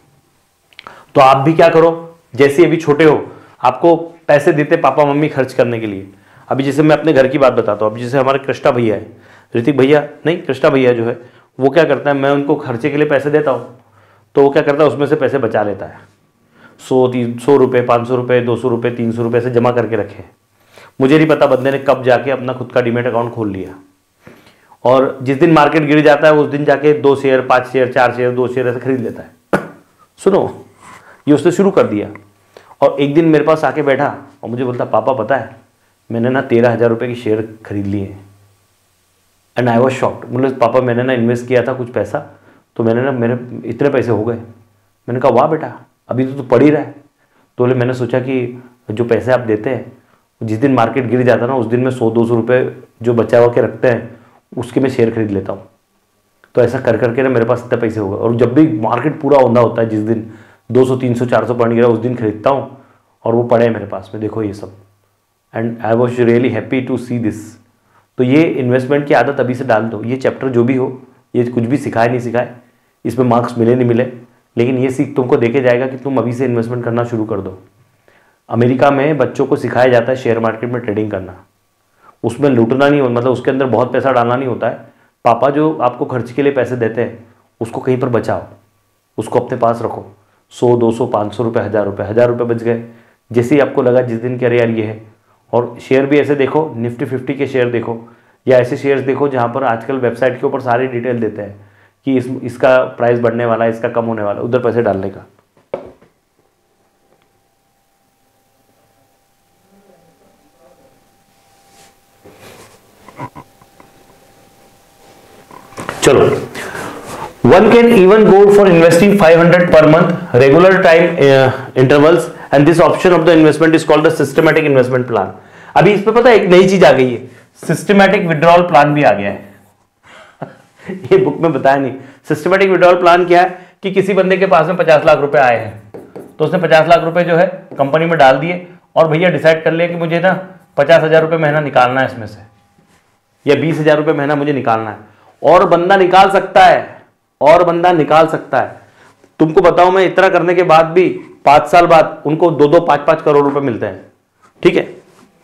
B: तो आप भी क्या करो, जैसे अभी छोटे हो आपको पैसे देते पापा मम्मी खर्च करने के लिए। अभी जैसे मैं अपने घर की बात बताता हूँ, अभी जैसे हमारे कृष्णा भैया है, ऋतिक भैया नहीं कृष्णा भैया जो है वो क्या करता है, मैं उनको खर्चे के लिए पैसे देता हूँ तो वो क्या करता है उसमें से पैसे बचा लेता है। सौ तीन सौ रुपये पाँच सौ रुपये दो सौ रुपये तीन सौ रुपये से जमा करके रखे। मुझे नहीं पता बंदे ने कब जाके अपना खुद का डीमेट अकाउंट खोल लिया, और जिस दिन मार्केट गिर जाता है उस दिन जाके दो शेयर पाँच शेयर चार शेयर दो शेयर ऐसे खरीद लेता है। सुनो, ये उसने शुरू कर दिया। और एक दिन मेरे पास आके बैठा और मुझे बोलता पापा पता है मैंने ना तेरह हज़ार रुपये की शेयर खरीद लिए हैं। And I was shocked. बोले पापा मैंने ना इन्वेस्ट किया था कुछ पैसा, तो मैंने ना मेरे इतने पैसे हो गए। मैंने कहा वाह बेटा अभी तो तू पढ़ ही रहा है। तो बोले मैंने सोचा कि जो पैसे आप देते हैं जिस दिन मार्केट गिर जाता है ना उस दिन मैं सौ दो सौ रुपये जो बचा हुआ के रखते हैं उसके मैं शेयर खरीद लेता हूँ। तो ऐसा कर करके ना मेरे पास इतने पैसे हो गए, और जब भी मार्केट पूरा औंधा होता है जिस दिन दो सौ तीन सौ चार सौ पॉइंट गिरा उस दिन खरीदता हूँ और वो पड़े हैं मेरे पास में, देखो ये सब। And I was really happy to see this. तो ये इन्वेस्टमेंट की आदत अभी से डाल दो। ये चैप्टर जो भी हो, ये कुछ भी सिखाए नहीं सिखाए, इसमें मार्क्स मिले नहीं मिले, लेकिन ये सीख तुमको देके जाएगा कि तुम अभी से इन्वेस्टमेंट करना शुरू कर दो। अमेरिका में बच्चों को सिखाया जाता है शेयर मार्केट में ट्रेडिंग करना। उसमें लूटना नहीं हो, मतलब उसके अंदर बहुत पैसा डालना नहीं होता है। पापा जो आपको खर्च के लिए पैसे देते हैं उसको कहीं पर बचाओ, उसको अपने पास रखो। सौ दो सौ पाँच सौ रुपये हज़ार रुपये हज़ार रुपये बच गए। जैसे ही आपको लगा जिस दिन कि अरे यार ये है, और शेयर भी ऐसे देखो, निफ्टी फिफ्टी के शेयर देखो या ऐसे शेयर्स देखो जहाँ पर आजकल वेबसाइट के ऊपर सारी डिटेल देते हैं कि इस इसका प्राइस बढ़ने वाला है, इसका कम होने वाला है, उधर पैसे डालने का। चलो, one can even go for investing five hundred per month, regular time uh, intervals, and this option of the investment is called the systematic investment plan. अभी इस पे पता है एक नई चीज आ गई है, सिस्टमैटिक विड्रॉल प्लान भी आ गया है। ये बुक में बताया नहीं। सिस्टमेटिक विड्रॉल प्लान क्या है कि किसी बंदे के पास में पचास लाख रुपए आए हैं तो उसने पचास लाख रुपए जो है कंपनी में डाल दिए और भैया डिसाइड कर लिया कि मुझे ना पचास हजार रुपये महीना निकालना है इसमें से, या बीस हजार रुपये महीना मुझे निकालना है, और बंदा निकाल सकता है, और बंदा निकाल सकता है। तुमको बताऊं मैं, इतना करने के बाद भी पांच साल बाद उनको दो दो पांच पांच करोड़ रुपए मिलते हैं। ठीक है।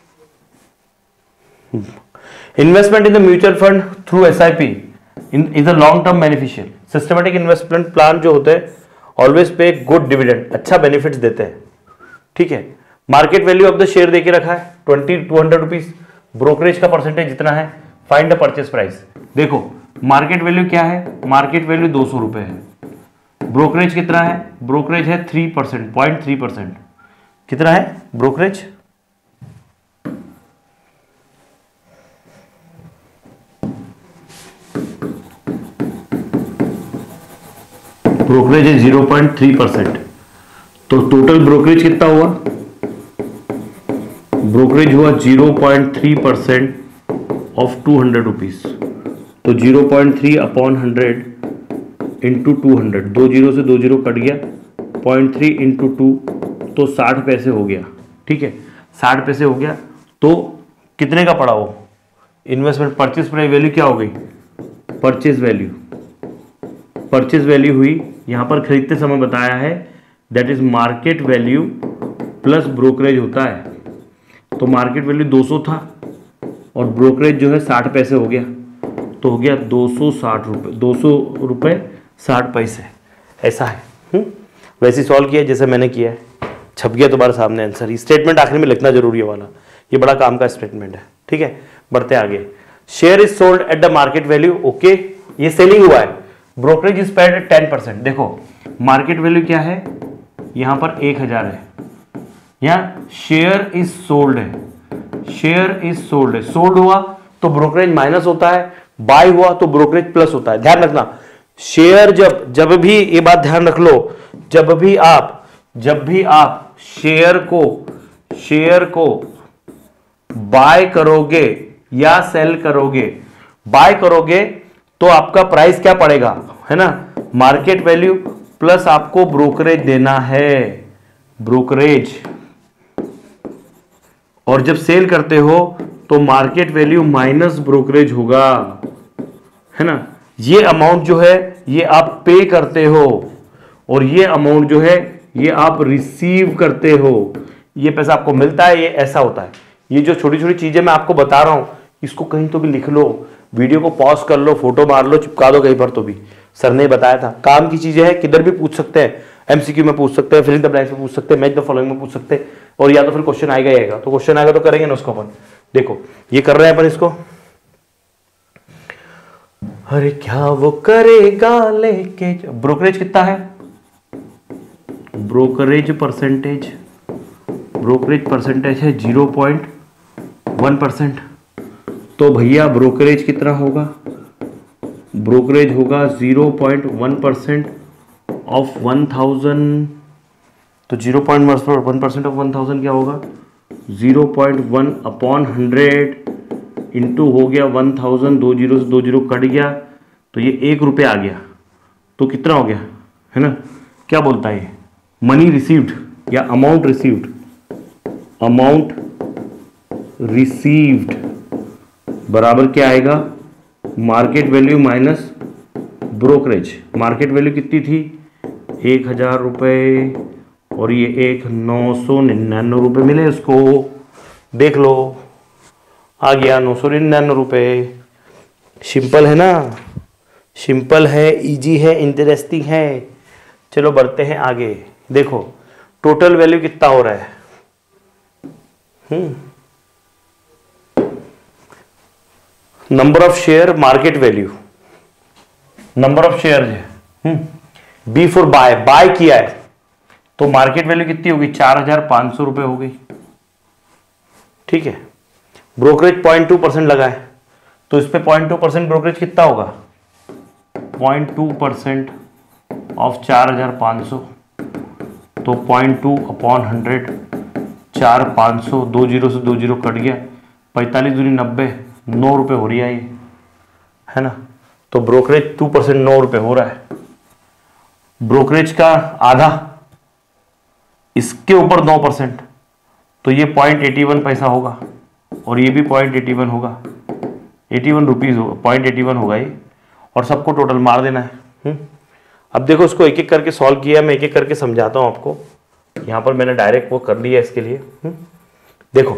B: Investment in the mutual fund through S I P is a long term beneficial. Systematic investment plan जो होते हैं ऑलवेज पे गुड डिविडेंड, अच्छा बेनिफिट्स देते हैं। ठीक है। Market value of the share देके रखा है twenty two hundred rupees, brokerage का परसेंटेज जितना है, फाइंड द परचेस प्राइस। देखो मार्केट वैल्यू क्या है, मार्केट वैल्यू दो सौ रुपए है, ब्रोकरेज कितना है, ब्रोकरेज है three percent point three percent कितना है ब्रोकरेज, ब्रोकरेज है जीरो पॉइंट थ्री परसेंट। तो टोटल ब्रोकरेज कितना हुआ, ब्रोकरेज हुआ zero point three percent of two hundred rupees. तो zero point three upon hundred into two hundred, दो जीरो से दो जीरो कट गया, पॉइंट थ्री इंटू टू तो साठ पैसे हो गया। ठीक है, साठ पैसे हो गया। तो कितने का पड़ा वो इन्वेस्टमेंट, परचेज प्राइस वैल्यू क्या हो गई, परचेज वैल्यू, परचेज वैल्यू हुई यहां पर खरीदते समय बताया है that is market value plus brokerage होता है। तो मार्केट वैल्यू दो सौ था और ब्रोकरेज जो है साठ पैसे हो गया, तो हो गया दो सौ साठ रुपये, दो सौ रुपये साठ पैसे। ऐसा है। हुँ? वैसे सॉल्व किया जैसे मैंने किया है, छप गया तुम्हारे सामने आंसर। स्टेटमेंट आखिर में लिखना जरूरी है वाला, ये बड़ा काम का स्टेटमेंट है। ठीक है, बढ़ते आगे। Share is sold at the market value, okay, ये सेलिंग हुआ है। Brokerage is paid at ten percent. देखो मार्केट वैल्यू क्या है, यहां पर एक हजार है, यहां शेयर इज सोल्ड है, शेयर इज सोल्ड है, सोल्ड हुआ तो ब्रोकरेज माइनस होता है, बाय हुआ तो ब्रोकरेज प्लस होता है। ध्यान रखना, शेयर जब जब भी, ये बात ध्यान रख लो, जब भी आप जब भी आप शेयर को शेयर को बाय करोगे या सेल करोगे, बाय करोगे तो आपका प्राइस क्या पड़ेगा, है ना, मार्केट वैल्यू प्लस आपको ब्रोकरेज देना है, ब्रोकरेज। और जब सेल करते हो तो मार्केट वैल्यू माइनस ब्रोकरेज होगा, है ना। ये अमाउंट जो है ये आप पे करते हो और ये अमाउंट जो है ये आप रिसीव करते हो। ये पैसा आपको मिलता है, ये ऐसा होता है। ये जो छोटी छोटी चीजें मैं आपको बता रहा हूं इसको कहीं तो भी लिख लो, वीडियो को पॉज कर लो, फोटो मार लो, चिपका दो कहीं पर, तो भी सर ने बताया था। काम की चीजें हैं, किधर भी पूछ सकते हैं, एमसीक्यू में पूछ सकते हैं, फिल इन द ब्लैंक्स में पूछ सकते हैं, मैच द फॉलोइंग में पूछ सकते हैं, और या तो फिर क्वेश्चन आएगा ही आएगा। तो क्वेश्चन आएगा तो करेंगे ना उसको अपन। देखो ये कर रहे हैं अपन इसको, अरे क्या वो करेगा लेके। ब्रोकरेज कितना है, ब्रोकरेज परसेंटेज, ब्रोकरेज परसेंटेज है जीरो पॉइंट वन परसेंट। तो भैया ब्रोकरेज कितना होगा, ब्रोकरेज होगा zero point one percent of one thousand. तो zero point one percent of one thousand क्या होगा, zero point one upon hundred into हो गया वन थाउजेंड, दो जीरो से दो जीरो कट गया तो ये एक रुपये आ गया। तो कितना हो गया, है ना, क्या बोलता है ये, मनी रिसीव्ड या अमाउंट रिसीव्ड, अमाउंट रिसीव्ड बराबर क्या आएगा, market value minus brokerage. Market value कितनी थी, एक हजार रुपये, और ये एक नौ सौ निन्यानवे रुपये मिले उसको, देख लो आ गया नौ सौ निन्यानवे रुपये। सिंपल है ना, सिंपल है, इजी है, इंटरेस्टिंग है। चलो बढ़ते हैं आगे। देखो टोटल वैल्यू कितना हो रहा है, hmm number of share, market value, number of share है, hmm B for buy, buy किया है तो मार्केट वैल्यू कितनी होगी, चार हजार पांच सौ रुपए हो गई। ठीक है, ब्रोकरेज पॉइंट टू परसेंट लगा है तो इस पे पॉइंट टू परसेंट ब्रोकरेज कितना होगा, पॉइंट टू परसेंट ऑफ चार हजार पांच सौ, तो पॉइंट टू अपॉन हंड्रेड, चार पाँच सौ, दो जीरो से दो जीरो कट गया, पैंतालीस दूनी नब्बे, नौ रुपये हो रही है ये, है ना। तो ब्रोकरेज टू परसेंट नौ रुपए हो रहा है। ब्रोकरेज का आधा, इसके ऊपर नौ परसेंट, तो ये पॉइंट एटी वन पैसा होगा और ये भी पॉइंट एटी वन होगा, एटी वन रुपीज होगा, पॉइंट एटी वन होगा ये, और सबको टोटल मार देना है। हुँ? अब देखो इसको एक एक करके सॉल्व किया, मैं एक एक करके समझाता हूँ आपको। यहाँ पर मैंने डायरेक्ट वो कर लिया इसके लिए। हुँ? देखो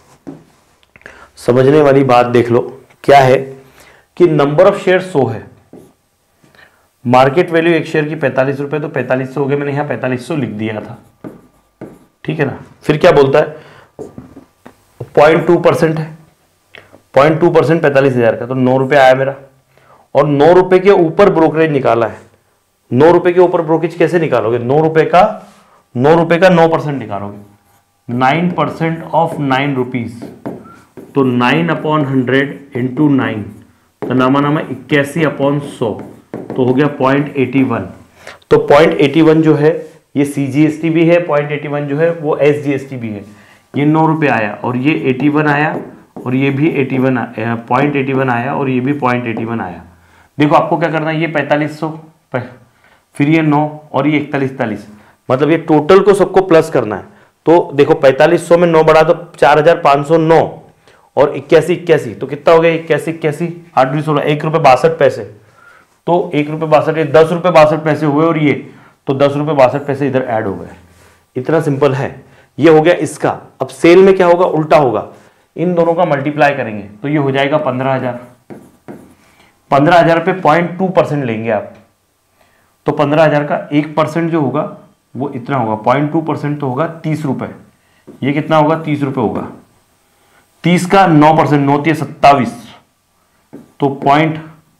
B: समझने वाली बात देख लो, क्या है कि नंबर ऑफ शेयर सौ है, मार्केट वैल्यू एक शेयर की पैंतालीस रुपए, तो पैंतालीस सौ हो गए, मैंने यहाँ पैंतालीस सौ लिख दिया था, ठीक है ना। फिर क्या बोलता है, पॉइंट टू परसेंट है, पॉइंट टू परसेंट पैंतालीस हजार का, तो नौ रुपये आया मेरा, और नौ रुपए के ऊपर ब्रोकरेज निकाला है। नौ रुपए के ऊपर ब्रोकरेज कैसे निकालोगे, नौ रुपए का नौ रुपए का नौ परसेंट निकालोगे, nine percent of nine rupees, तो nine upon hundred into nine, तो नामा नामा इक्यासी अपॉन सौ, तो हो गया पॉइंट एटी वन। तो पॉइंट एटी वन जो है ये सी जी एस टी भी है, पॉइंट एटी वन जो है वो एस जी एस टी भी है। ये नौ रुपये आया और ये एटी वन आया और ये भी eighty one point eighty one आया और ये भी पॉइंट एटी वन आया। देखो आपको क्या करना है, ये पैंतालीस सौ, फिर ये नौ और ये इकतालीस इकतालीस, मतलब ये टोटल को सबको प्लस करना है। तो देखो पैंतालीस सौ में नौ बढ़ा तो चार हजार पाँच सौ नौ और इक्यासी इक्यासी, तो कितना हो गया, इक्यासी इक्यासी आठ भी सोलह, एक रुपये बासठ पैसे, तो एक रुपये बासठ, दस रुपये बासठ पैसे हुए, और ये तो दस रुपये बासठ पैसे इधर ऐड हो गए। इतना सिंपल है, ये हो गया इसका। अब सेल में क्या होगा, उल्टा होगा, इन दोनों का मल्टीप्लाई करेंगे तो ये हो जाएगा पंद्रह हजार। पंद्रह हजार पे पॉइंट टू परसेंट लेंगे आप, तो पंद्रह हजार का एक परसेंट जो होगा वो इतना होगा, पॉइंट टू परसेंट तो होगा तीस रुपए, ये कितना होगा, तीस रुपए होगा। तीस का नौ परसेंट, नौ तीस सत्तावीस, तो पॉइंट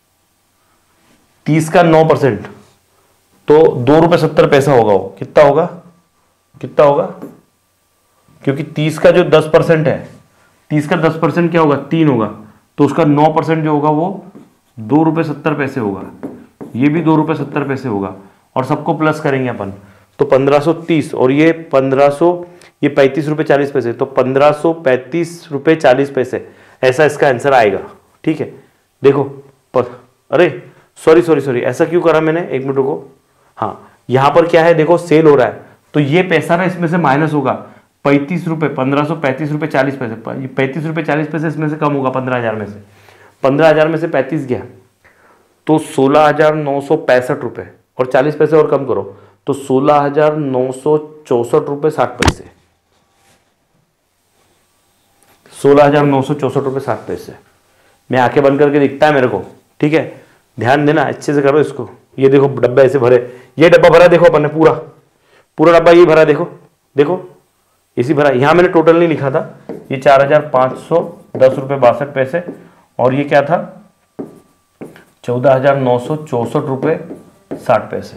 B: तीस का नौ परसेंट तो दो रुपए सत्तर पैसा होगा। वो कितना होगा, कितना होगा, क्योंकि तीस का जो दस परसेंट है, तीस का दस परसेंट क्या होगा, तीन होगा, तो उसका नौ परसेंट जो होगा वो दो रुपये सत्तर पैसे होगा, ये भी दो रुपये सत्तर पैसे होगा, और सबको प्लस करेंगे अपन, तो पंद्रह सौ तीस और ये पंद्रह सौ, ये पैंतीस रुपये चालीस पैसे, तो पंद्रह सौ पैंतीस रुपये चालीस पैसे, ऐसा इसका आंसर आएगा। ठीक है, देखो पर, अरे सॉरी सॉरी सॉरी ऐसा क्यों करा मैंने, एक मिनट को। हाँ, यहाँ पर क्या है, देखो सेल हो रहा है, तो ये पैसा ना इसमें से माइनस होगा, पैंतीस रुपये, पंद्रह सौ पैंतीस रुपये चालीस पैसे, पैंतीस रुपये चालीस पैसे इसमें से कम होगा पंद्रह हजार में से, पंद्रह हजार में से पैंतीस गया तो सोलह हजार नौ सौ पैंसठ रुपये, और चालीस पैसे और कम करो तो सोलह हजार नौ सौ चौसठ रुपये साठ पैसे, सोलह हजार नौ सौ चौसठ रुपये साठ पैसे। मैं आंखें बंद करके दिखता है मेरे को, ठीक है, ध्यान देना, अच्छे से करो इसको। ये देखो डब्बा ऐसे भरे, ये डब्बा भरा देखो अपन ने, पूरा पूरा डब्बा ये भरा, देखो देखो इसी भरा। यहाँ मैंने टोटल नहीं लिखा था, ये चार हजार पाँच सौ दस रुपये बासठ पैसे, और ये क्या था, चौदह हजार नौ सौ चौसठ रुपये साठ पैसे।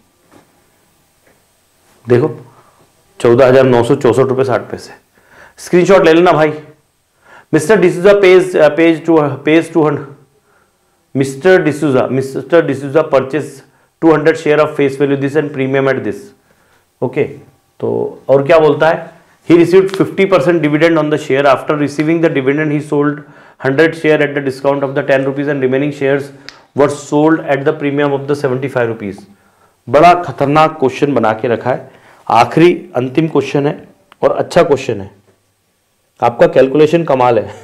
B: देखो चौदह हजार नौ सौ चौसठ रुपये साठ पैसे, स्क्रीनशॉट ले लेना भाई। Mister D'Souza page page two page two hundred mister D'Souza mister D'Souza purchase two hundred share of face value this and premium at this. Okay, तो और क्या बोलता है, he received fifty percent dividend on the share, after receiving the dividend he sold hundred share at the discount of the ten rupees and remaining shares were sold at the premium of the seventy five rupees. बड़ा खतरनाक question बना के रखा है, आखिरी अंतिम question है और अच्छा क्वेश्चन है, आपका कैलकुलेशन कमाल है।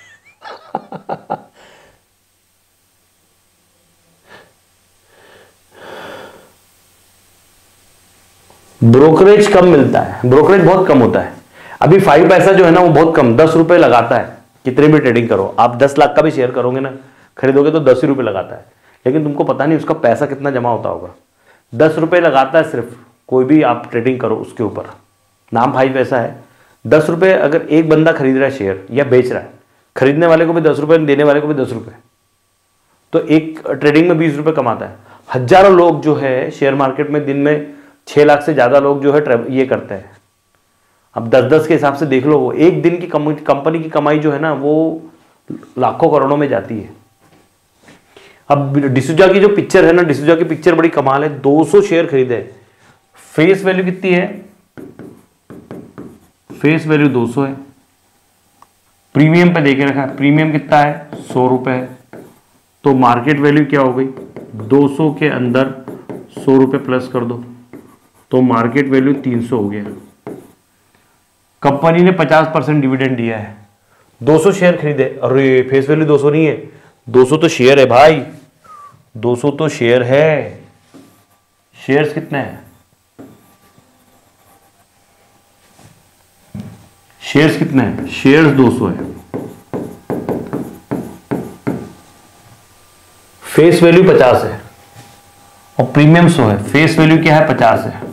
B: ब्रोकरेज कम मिलता है, ब्रोकरेज बहुत कम होता है। अभी फाइव पैसा जो है ना वो बहुत कम, दस रुपए लगाता है, कितने भी ट्रेडिंग करो आप, दस लाख का भी शेयर करोगे ना, खरीदोगे तो दस ही रुपए लगाता है, लेकिन तुमको पता नहीं उसका पैसा कितना जमा होता होगा। दस रुपए लगाता है सिर्फ, कोई भी आप ट्रेडिंग करो उसके ऊपर, नाम फाइव पैसा है। दस रुपए अगर एक बंदा खरीद रहा है शेयर या बेच रहा है, खरीदने वाले को भी दस रुपए, देने वाले को भी दस रुपए, तो एक ट्रेडिंग में बीस रुपए कमाता है। हजारों लोग जो है शेयर मार्केट में दिन में छह लाख से ज्यादा लोग जो है ये करते हैं। अब दस दस के हिसाब से देख लो, वो एक दिन की कंपनी की कमाई जो है ना वो लाखों करोड़ों में जाती है। अब डिसूजा की जो पिक्चर है ना, डिसूजा की पिक्चर बड़ी कमाल है, दो सौ शेयर खरीदे, फेस वैल्यू कितनी है, फेस वैल्यू दो सौ है, प्रीमियम पे देके रखा है, प्रीमियम कितना है, सौ रुपए, तो मार्केट वैल्यू क्या हो गई, दो सौ के अंदर सौ रुपये प्लस कर दो तो मार्केट वैल्यू तीन सौ हो गया। कंपनी ने पचास परसेंट डिविडेंड दिया है, दो सौ शेयर खरीदे, अरे फेस वैल्यू दो सौ नहीं है, दो सौ तो शेयर है भाई, दो सौ तो शेयर है। शेयर्स कितने हैं, शेयर्स कितने हैं, शेयर्स दो सौ है, फेस वैल्यू पचास है और प्रीमियम सौ है। फेस वैल्यू क्या है, पचास है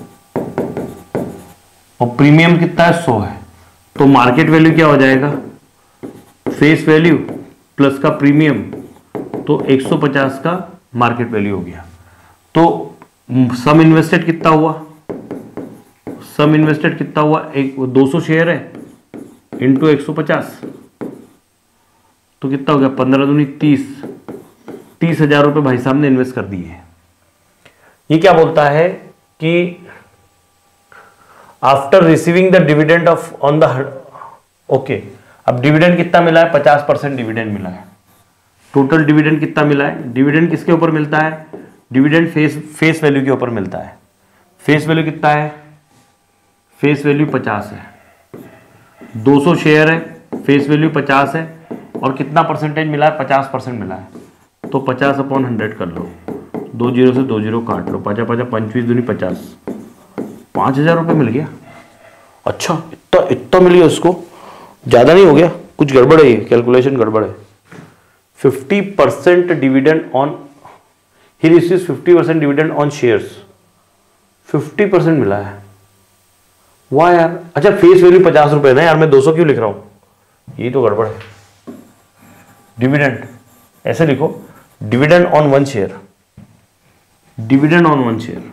B: और प्रीमियम कितना है, सौ है। तो मार्केट वैल्यू क्या हो जाएगा, फेस वैल्यू प्लस का प्रीमियम, तो एक सौ पचास का मार्केट वैल्यू हो गया। तो सम इन्वेस्टेड कितना हुआ, सम इन्वेस्टेड कितना हुआ, एक दो सौ शेयर है इंटू एक सौ पचास, तो कितना हो गया, पंद्रह दूनी तीस, तीस हजार रुपये भाई साहब ने इन्वेस्ट कर दिए। ये क्या बोलता है कि after receiving the dividend of on the, okay, अब डिविडेंड कितना मिला है, पचास परसेंट डिविडेंड मिला है। टोटल डिविडेंड कितना मिला है, डिविडेंड किसके ऊपर मिलता है, डिविडेंड फेस फेस वैल्यू के ऊपर मिलता है। फेस वैल्यू कितना है, फेस वैल्यू पचास है, दो सौ शेयर है, फेस वैल्यू पचास है और कितना परसेंटेज मिला है, पचास परसेंट मिला है। तो पचास अपॉन हंड्रेड कर लो, दो जीरो से दो जीरो काट लो, पचा पचा पंचवीस दूनी पचास, पाँच हजार रुपये मिल गया। अच्छा, इतना इतना मिल गया उसको, ज़्यादा नहीं हो गया, कुछ गड़बड़ है, ये कैलकुलेशन गड़बड़ है। Fifty percent dividend on, he receives fifty percent dividend on shares, fifty percent मिला है, वाह यार। अच्छा, फेस वैल्यू पचास रुपये ना यार, मैं दो सौ क्यों लिख रहा हूँ, ये तो गड़बड़ है। डिविडेंड ऐसे लिखो, dividend on one share, dividend on one share,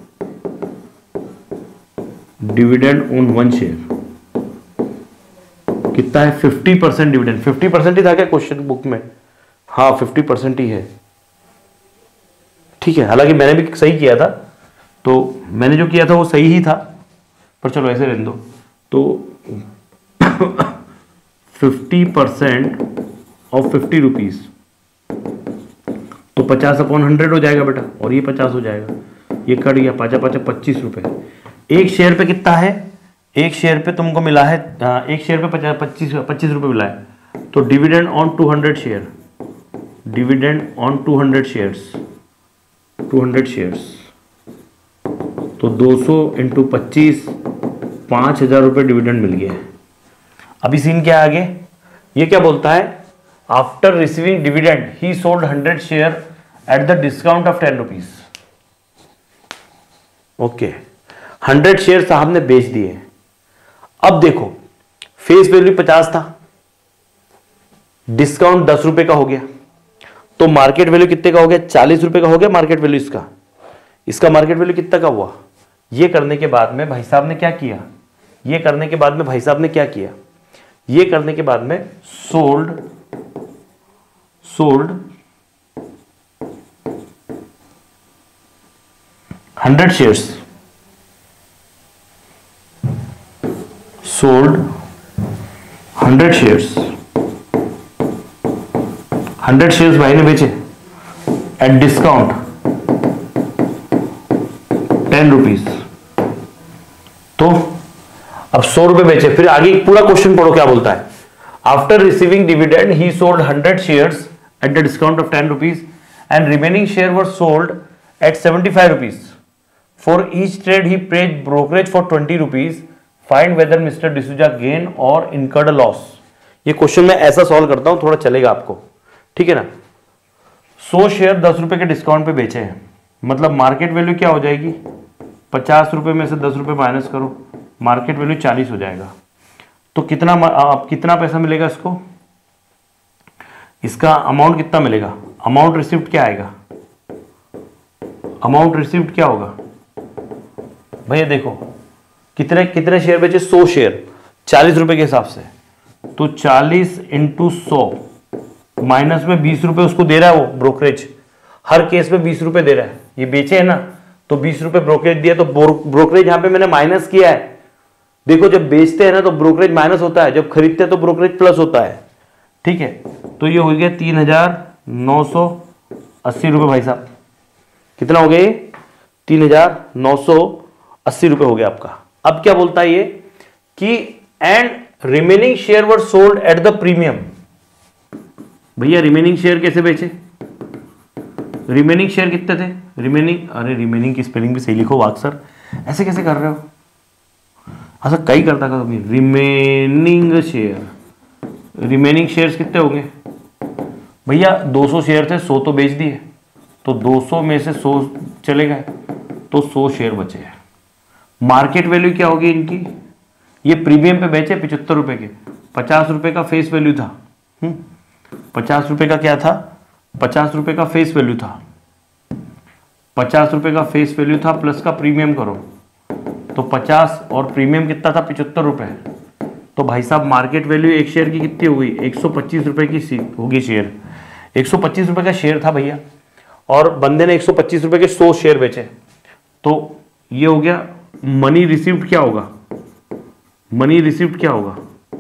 B: dividend on one share कितना है, fifty percent dividend. Fifty percent ही था क्या क्वेश्चन बुक में, हाँ फिफ्टी परसेंट ही है, ठीक है। हालांकि मैंने भी सही किया था, तो मैंने जो किया था वो सही ही था, पर चलो ऐसे रहने दो। तो fifty percent of fifty rupees, तो पचास अपॉन हंड्रेड हो जाएगा बेटा, और ये पचास हो जाएगा, ये कट गया, पाँचा पाँचा पच्चीस रुपए। एक शेयर पे कितना है, एक शेयर पे तुमको मिला है, एक शेयर पे पचास पच्चीस पच्चीस रुपये मिला है। तो dividend on two hundred share, dividend on two hundred shares, two hundred shares, तो दो सौ इंटू पच्चीस, पाँच हजार रुपये डिविडेंड मिल गया। अभी सीन क्या है आगे, ये क्या बोलता है, after receiving dividend he sold hundred share at the discount of ten rupees. Okay, hundred share साहब ने बेच दिए। अब देखो, फेस वैल्यू पचास था, डिस्काउंट दस रुपए का हो गया, तो मार्केट वैल्यू कितने का हो गया, चालीस रुपए का हो गया मार्केट वैल्यू इसका। इसका मार्केट वैल्यू कितना का हुआ। ये करने के बाद में भाई साहब ने क्या किया, ये करने के बाद में भाई साहब ने क्या किया, ये करने के बाद में sold sold hundred shares, sold hundred shares, hundred shares भाई ने बेचे एट डिस्काउंट टेन रुपीज। तो अब सौ रुपए बेचे। फिर आगे पूरा क्वेश्चन पढ़ो क्या बोलता है, after receiving dividend he sold hundred shares at the discount of ten rupees and remaining share were sold at seventy five rupees. For each trade he paid brokerage for twenty rupees. Find whether mister D'Souza gain or incurred loss. ये question मैं ऐसा solve करता हूं, थोड़ा चलेगा आपको, ठीक है ना। सौ शेयर दस रुपए के डिस्काउंट पे बेचे हैं, मतलब मार्केट वैल्यू क्या हो जाएगी, पचास रुपए में से दस रुपए माइनस करो, मार्केट वैल्यू चालीस हो जाएगा। तो कितना आप कितना पैसा मिलेगा इसको, इसका अमाउंट कितना मिलेगा, अमाउंट रिसिप्ट क्या आएगा, अमाउंट रिसिप्ट क्या होगा भैया, देखो कितने कितने शेयर बेचे, सौ शेयर चालीस रुपए के हिसाब से, तो चालीस इंटू सौ माइनस में बीस रुपए उसको दे रहा है वो ब्रोकरेज, हर केस में बीस रुपए दे रहा है, ये बेचे है ना, तो बीस रुपए ब्रोकरेज दिया, तो ब्रोकरेज यहां पे मैंने माइनस किया है। देखो जब बेचते हैं ना तो ब्रोकरेज माइनस होता है, जब खरीदते हैं तो ब्रोकरेज प्लस होता है, ठीक है। तो ये हो गया तीन हजार नौ सौ अस्सी रुपये भाई साहब, कितना हो गया ये? तीन हजार नौ सौ अस्सी रुपये हो गया आपका। अब क्या बोलता है ये कि and remaining share were sold at the premium. भैया रिमेनिंग शेयर कैसे बेचे? रिमेनिंग शेयर कितने थे? रिमेनिंग, अरे रिमेनिंग की स्पेलिंग भी सही लिखो वाक सर, ऐसे कैसे कर रहे हो? अच्छा कई करता का तुम्हें। रिमेनिंग शेयर, रिमेनिंग शेयर्स कितने होंगे भैया? दो सौ शेयर थे, सौ तो बेच दिए, तो दो सौ में से सौ चले गए, तो सौ शेयर बचे हैं। मार्केट वैल्यू क्या होगी इनकी? ये प्रीमियम पे बेचे पचहत्तर रुपए के, पचास रुपए का फेस वैल्यू था। हम्म पचास रुपए का क्या था? पचास रुपए का फेस वैल्यू था, पचास रुपए का फेस वैल्यू था, प्लस का प्रीमियम करो तो पचास और प्रीमियम कितना था? पचहत्तर रुपए। तो भाई साहब मार्केट वैल्यू एक शेयर की कितनी हो गई? एक सौ पच्चीस रुपए की होगी शेयर। एक सौ पच्चीस रुपए का शेयर था भैया, और बंदे ने एक सौ पच्चीस रुपए के सौ शेयर बेचे, तो ये हो गया मनी रिसीव्ड। क्या होगा मनी रिसीव्ड? क्या होगा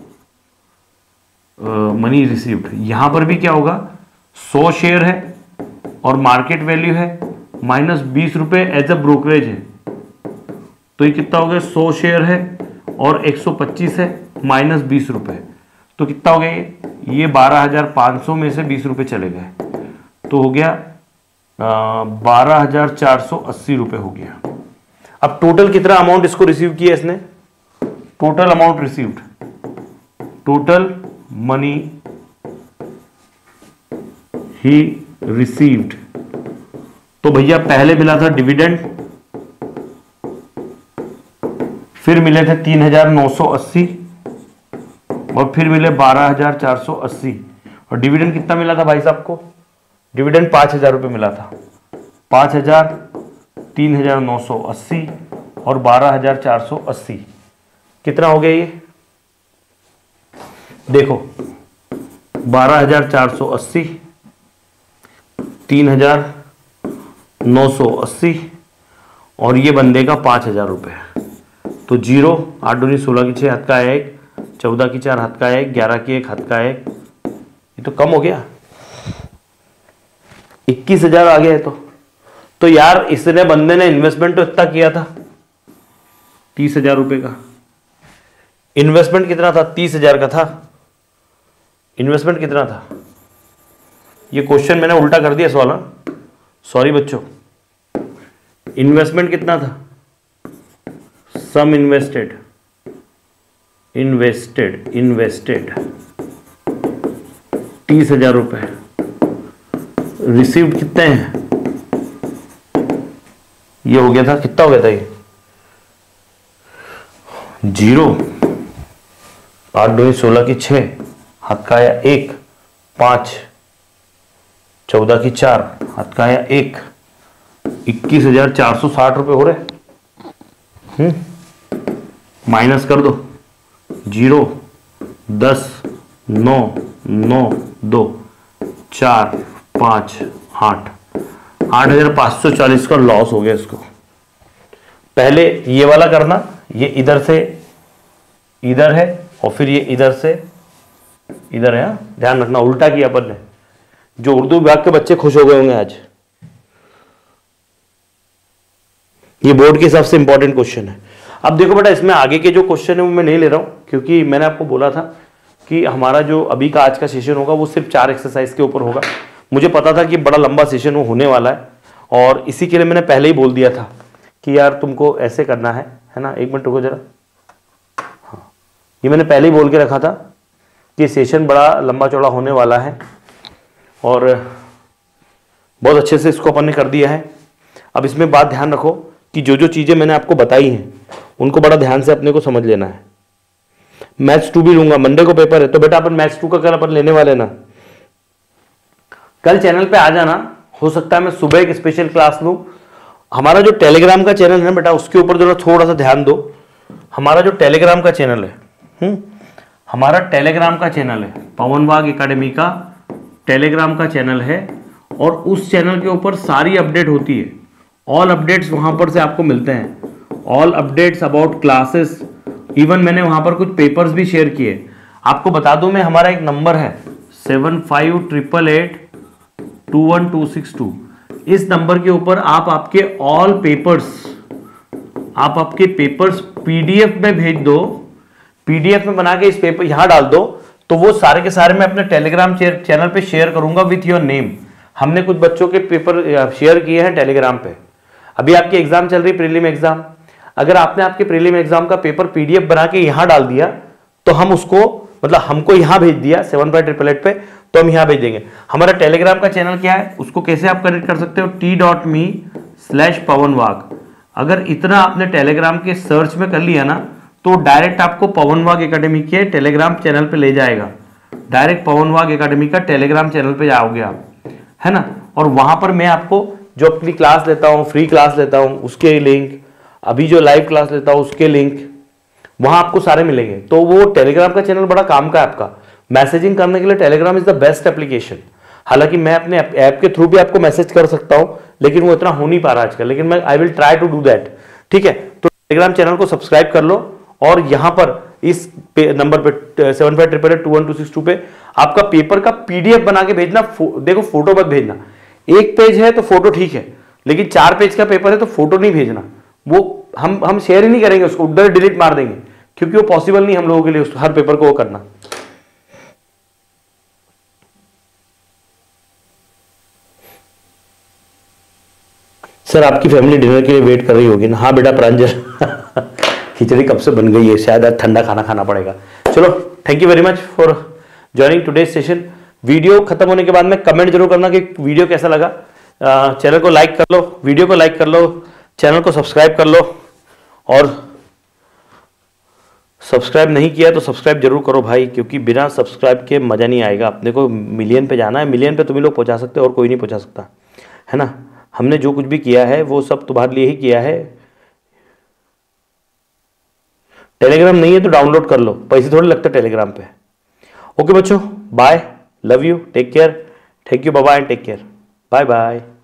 B: मनी रिसीव्ड? यहां पर भी क्या होगा? सौ शेयर है और मार्केट वैल्यू है माइनस बीस रुपए एज अ ब्रोकरेज है, तो ये कितना हो गया? सौ शेयर है और एक सौ पच्चीस है माइनस बीस रुपए, तो कितना हो गया ये? ये बारह हजार पाँच सौ में से बीस रुपए चले गए, तो हो गया बारह हजार चार सौ अस्सी रुपए हो गया। अब टोटल कितना अमाउंट इसको रिसीव किया इसने? Total amount received, total money he received. तो भैया पहले मिला था डिविडेंड, फिर मिले थे तीन हजार नौ सौ अस्सी, और फिर मिले बारह हजार चार सौ अस्सी, और डिविडेंड कितना मिला था भाई साहब को? डिविडेंड पांच हजार रुपये मिला था। पांच हजार, तीन हजार नौ सौ अस्सी और बारह हजार चार सौ अस्सी, कितना हो गया ये? देखो बारह हजार चार सौ अस्सी, तीन हजार नौ सौ अस्सी और ये बंदे का पांच हजार रुपये, तो जीरो, आठ दूनी सोलह की छः, हाथ का एक, चौदह की चार, हाथ का एक, ग्यारह की एक, हाथ का एक, ये तो कम हो गया, इक्कीस हजार आ गया है। तो तो यार इसने बंदे ने इन्वेस्टमेंट तो इतना किया था तीस हजार रुपये का। इन्वेस्टमेंट कितना था? तीस हजार का था। इन्वेस्टमेंट कितना था? ये क्वेश्चन मैंने उल्टा कर दिया सवाल, सॉरी बच्चों। इन्वेस्टमेंट कितना था? सम इन्वेस्टेड, इन्वेस्टेड इन्वेस्टेड तीस हजार रुपए। रिसीव्ड कितने हैं? ये हो गया था, कितना हो गया था ये? जीरो, आठ दो सोलह की छः, हाथ का आया एक, पाँच, चौदह की चार, हाथ का आया एक, इक्कीस हजार चार सौ साठ रुपये हो रहे। हम्म माइनस कर दो, जीरो, दस, नौ, नौ, दो, चार, पाँच, आठ, आठ हजार पाँच सौ चालीस का लॉस हो गया इसको। पहले ये वाला करना, ये इधर से इधर है और फिर ये इधर से इधर है, ध्यान रखना, उल्टा किया अपन ने। जो उर्दू विभाग के बच्चे खुश हो गए होंगे आज, ये बोर्ड के हिसाब से इंपॉर्टेंट क्वेश्चन है। अब देखो बेटा, इसमें आगे के जो क्वेश्चन है वो मैं नहीं ले रहा हूं, क्योंकि मैंने आपको बोला था कि हमारा जो अभी का आज का सेशन होगा वो सिर्फ चार एक्सरसाइज के ऊपर होगा। मुझे पता था कि बड़ा लंबा सेशन वो होने वाला है, और इसी के लिए मैंने पहले ही बोल दिया था कि यार तुमको ऐसे करना है, है ना। एक मिनट रुको जरा, हाँ ये मैंने पहले ही बोल के रखा था कि सेशन बड़ा लंबा चौड़ा होने वाला है, और बहुत अच्छे से इसको अपन ने कर दिया है। अब इसमें बात ध्यान रखो कि जो जो चीज़ें मैंने आपको बताई हैं उनको बड़ा ध्यान से अपने को समझ लेना है। मैथ्स टू भी लूंगा, मंडे को पेपर है, तो बेटा अपन मैथ्स टू का कल अपन लेने वाले ना। कल चैनल पे आ जाना, हो सकता है मैं सुबह एक स्पेशल क्लास लूँ। हमारा जो टेलीग्राम का चैनल है ना बेटा, उसके ऊपर जरा थोड़ा सा ध्यान दो। हमारा जो टेलीग्राम का चैनल है, हम्म हमारा टेलीग्राम का चैनल है, पवन वाघ एकेडमी का टेलीग्राम का चैनल है, और उस चैनल के ऊपर सारी अपडेट होती है। ऑल अपडेट्स वहाँ पर से आपको मिलते हैं, all updates about classes. Even मैंने वहाँ पर कुछ पेपर्स भी शेयर किए। आपको बता दूं मैं, हमारा एक नंबर है seven five triple eight two one two six two, इस नंबर के ऊपर आप आपके ऑल पेपर्स आप आपके पेपर्स पीडीएफ में भेज दो, पीडीएफ में बना के इस पेपर यहां डाल दो, तो वो सारे के सारे मैं अपने टेलीग्राम चैनल पे शेयर करूंगा विथ योर नेम। हमने कुछ बच्चों के पेपर शेयर किए हैं टेलीग्राम पे। अभी आपकी एग्जाम चल रही, प्रीलिम एग्जाम, अगर आपने आपके प्रीलिम एग्जाम का पेपर पीडीएफ बना के यहां डाल दिया तो हम उसको, मतलब हमको यहां भेज दिया सेवन फाइव ट्रिपल एट पे, तो हम यहां भेज देंगे। हमारा टेलीग्राम का चैनल क्या है, उसको कैसे आप कनेक्ट कर सकते हो, T dot me slash Pawan Wagh. अगर इतना आपने टेलीग्राम के सर्च में कर लिया ना, तो डायरेक्ट आपको पवन वाघ एकेडमी के टेलीग्राम चैनल पे ले जाएगा। डायरेक्ट पवन वाघ एकेडमी का टेलीग्राम चैनल पे जाओगे आप, है ना। और वहां पर मैं आपको जो अपनी क्लास लेता हूँ, फ्री क्लास लेता हूँ, उसके लिंक, अभी जो लाइव क्लास लेता हूँ उसके लिंक, वहां आपको सारे मिलेंगे। तो वो टेलीग्राम का चैनल बड़ा काम का है आपका। मैसेजिंग करने के लिए Telegram is the best application. हालांकि मैं अपने ऐप के थ्रू भी आपको मैसेज कर सकता हूं, लेकिन वो इतना हो नहीं पा रहा आजकल, लेकिन मैं I will try to do that, ठीक है। तो टेलीग्राम चैनल को सब्सक्राइब कर लो, और यहां पर इस नंबर पे seven five triple eight two one two six two पे आपका पेपर का पीडीएफ बना के भेजना। फो, देखो फोटो मत भेजना, एक पेज है तो फोटो ठीक है, लेकिन चार पेज का पेपर है तो फोटो नहीं भेजना। वो हम हम शेयर ही नहीं करेंगे, उसको उधर डिलीट मार देंगे, क्योंकि वो पॉसिबल नहीं हम लोगों के लिए उस हर पेपर को वो करना। सर आपकी फैमिली डिनर के लिए वेट कर रही होगी ना। हाँ बेटा प्रांजल खिचड़ी कब से बन गई है, शायद आज ठंडा खाना खाना पड़ेगा। चलो, thank you very much for joining today session. Video खत्म होने के बाद में कमेंट जरूर करना कि वीडियो कैसा लगा। चैनल को लाइक कर लो, वीडियो को लाइक कर लो, चैनल को सब्सक्राइब कर लो, और सब्सक्राइब नहीं किया तो सब्सक्राइब जरूर करो भाई, क्योंकि बिना सब्सक्राइब के मज़ा नहीं आएगा। अपने को मिलियन पे जाना है, मिलियन पे तुम ही लोग पहुंचा सकते हो और कोई नहीं पहुंचा सकता, है ना। हमने जो कुछ भी किया है वो सब तुम्हारे लिए ही किया है। टेलीग्राम नहीं है तो डाउनलोड कर लो, पैसे थोड़े लगते टेलीग्राम पे। ओके बच्चों, bye, love you, take care, thank you, bye bye and take care, bye bye.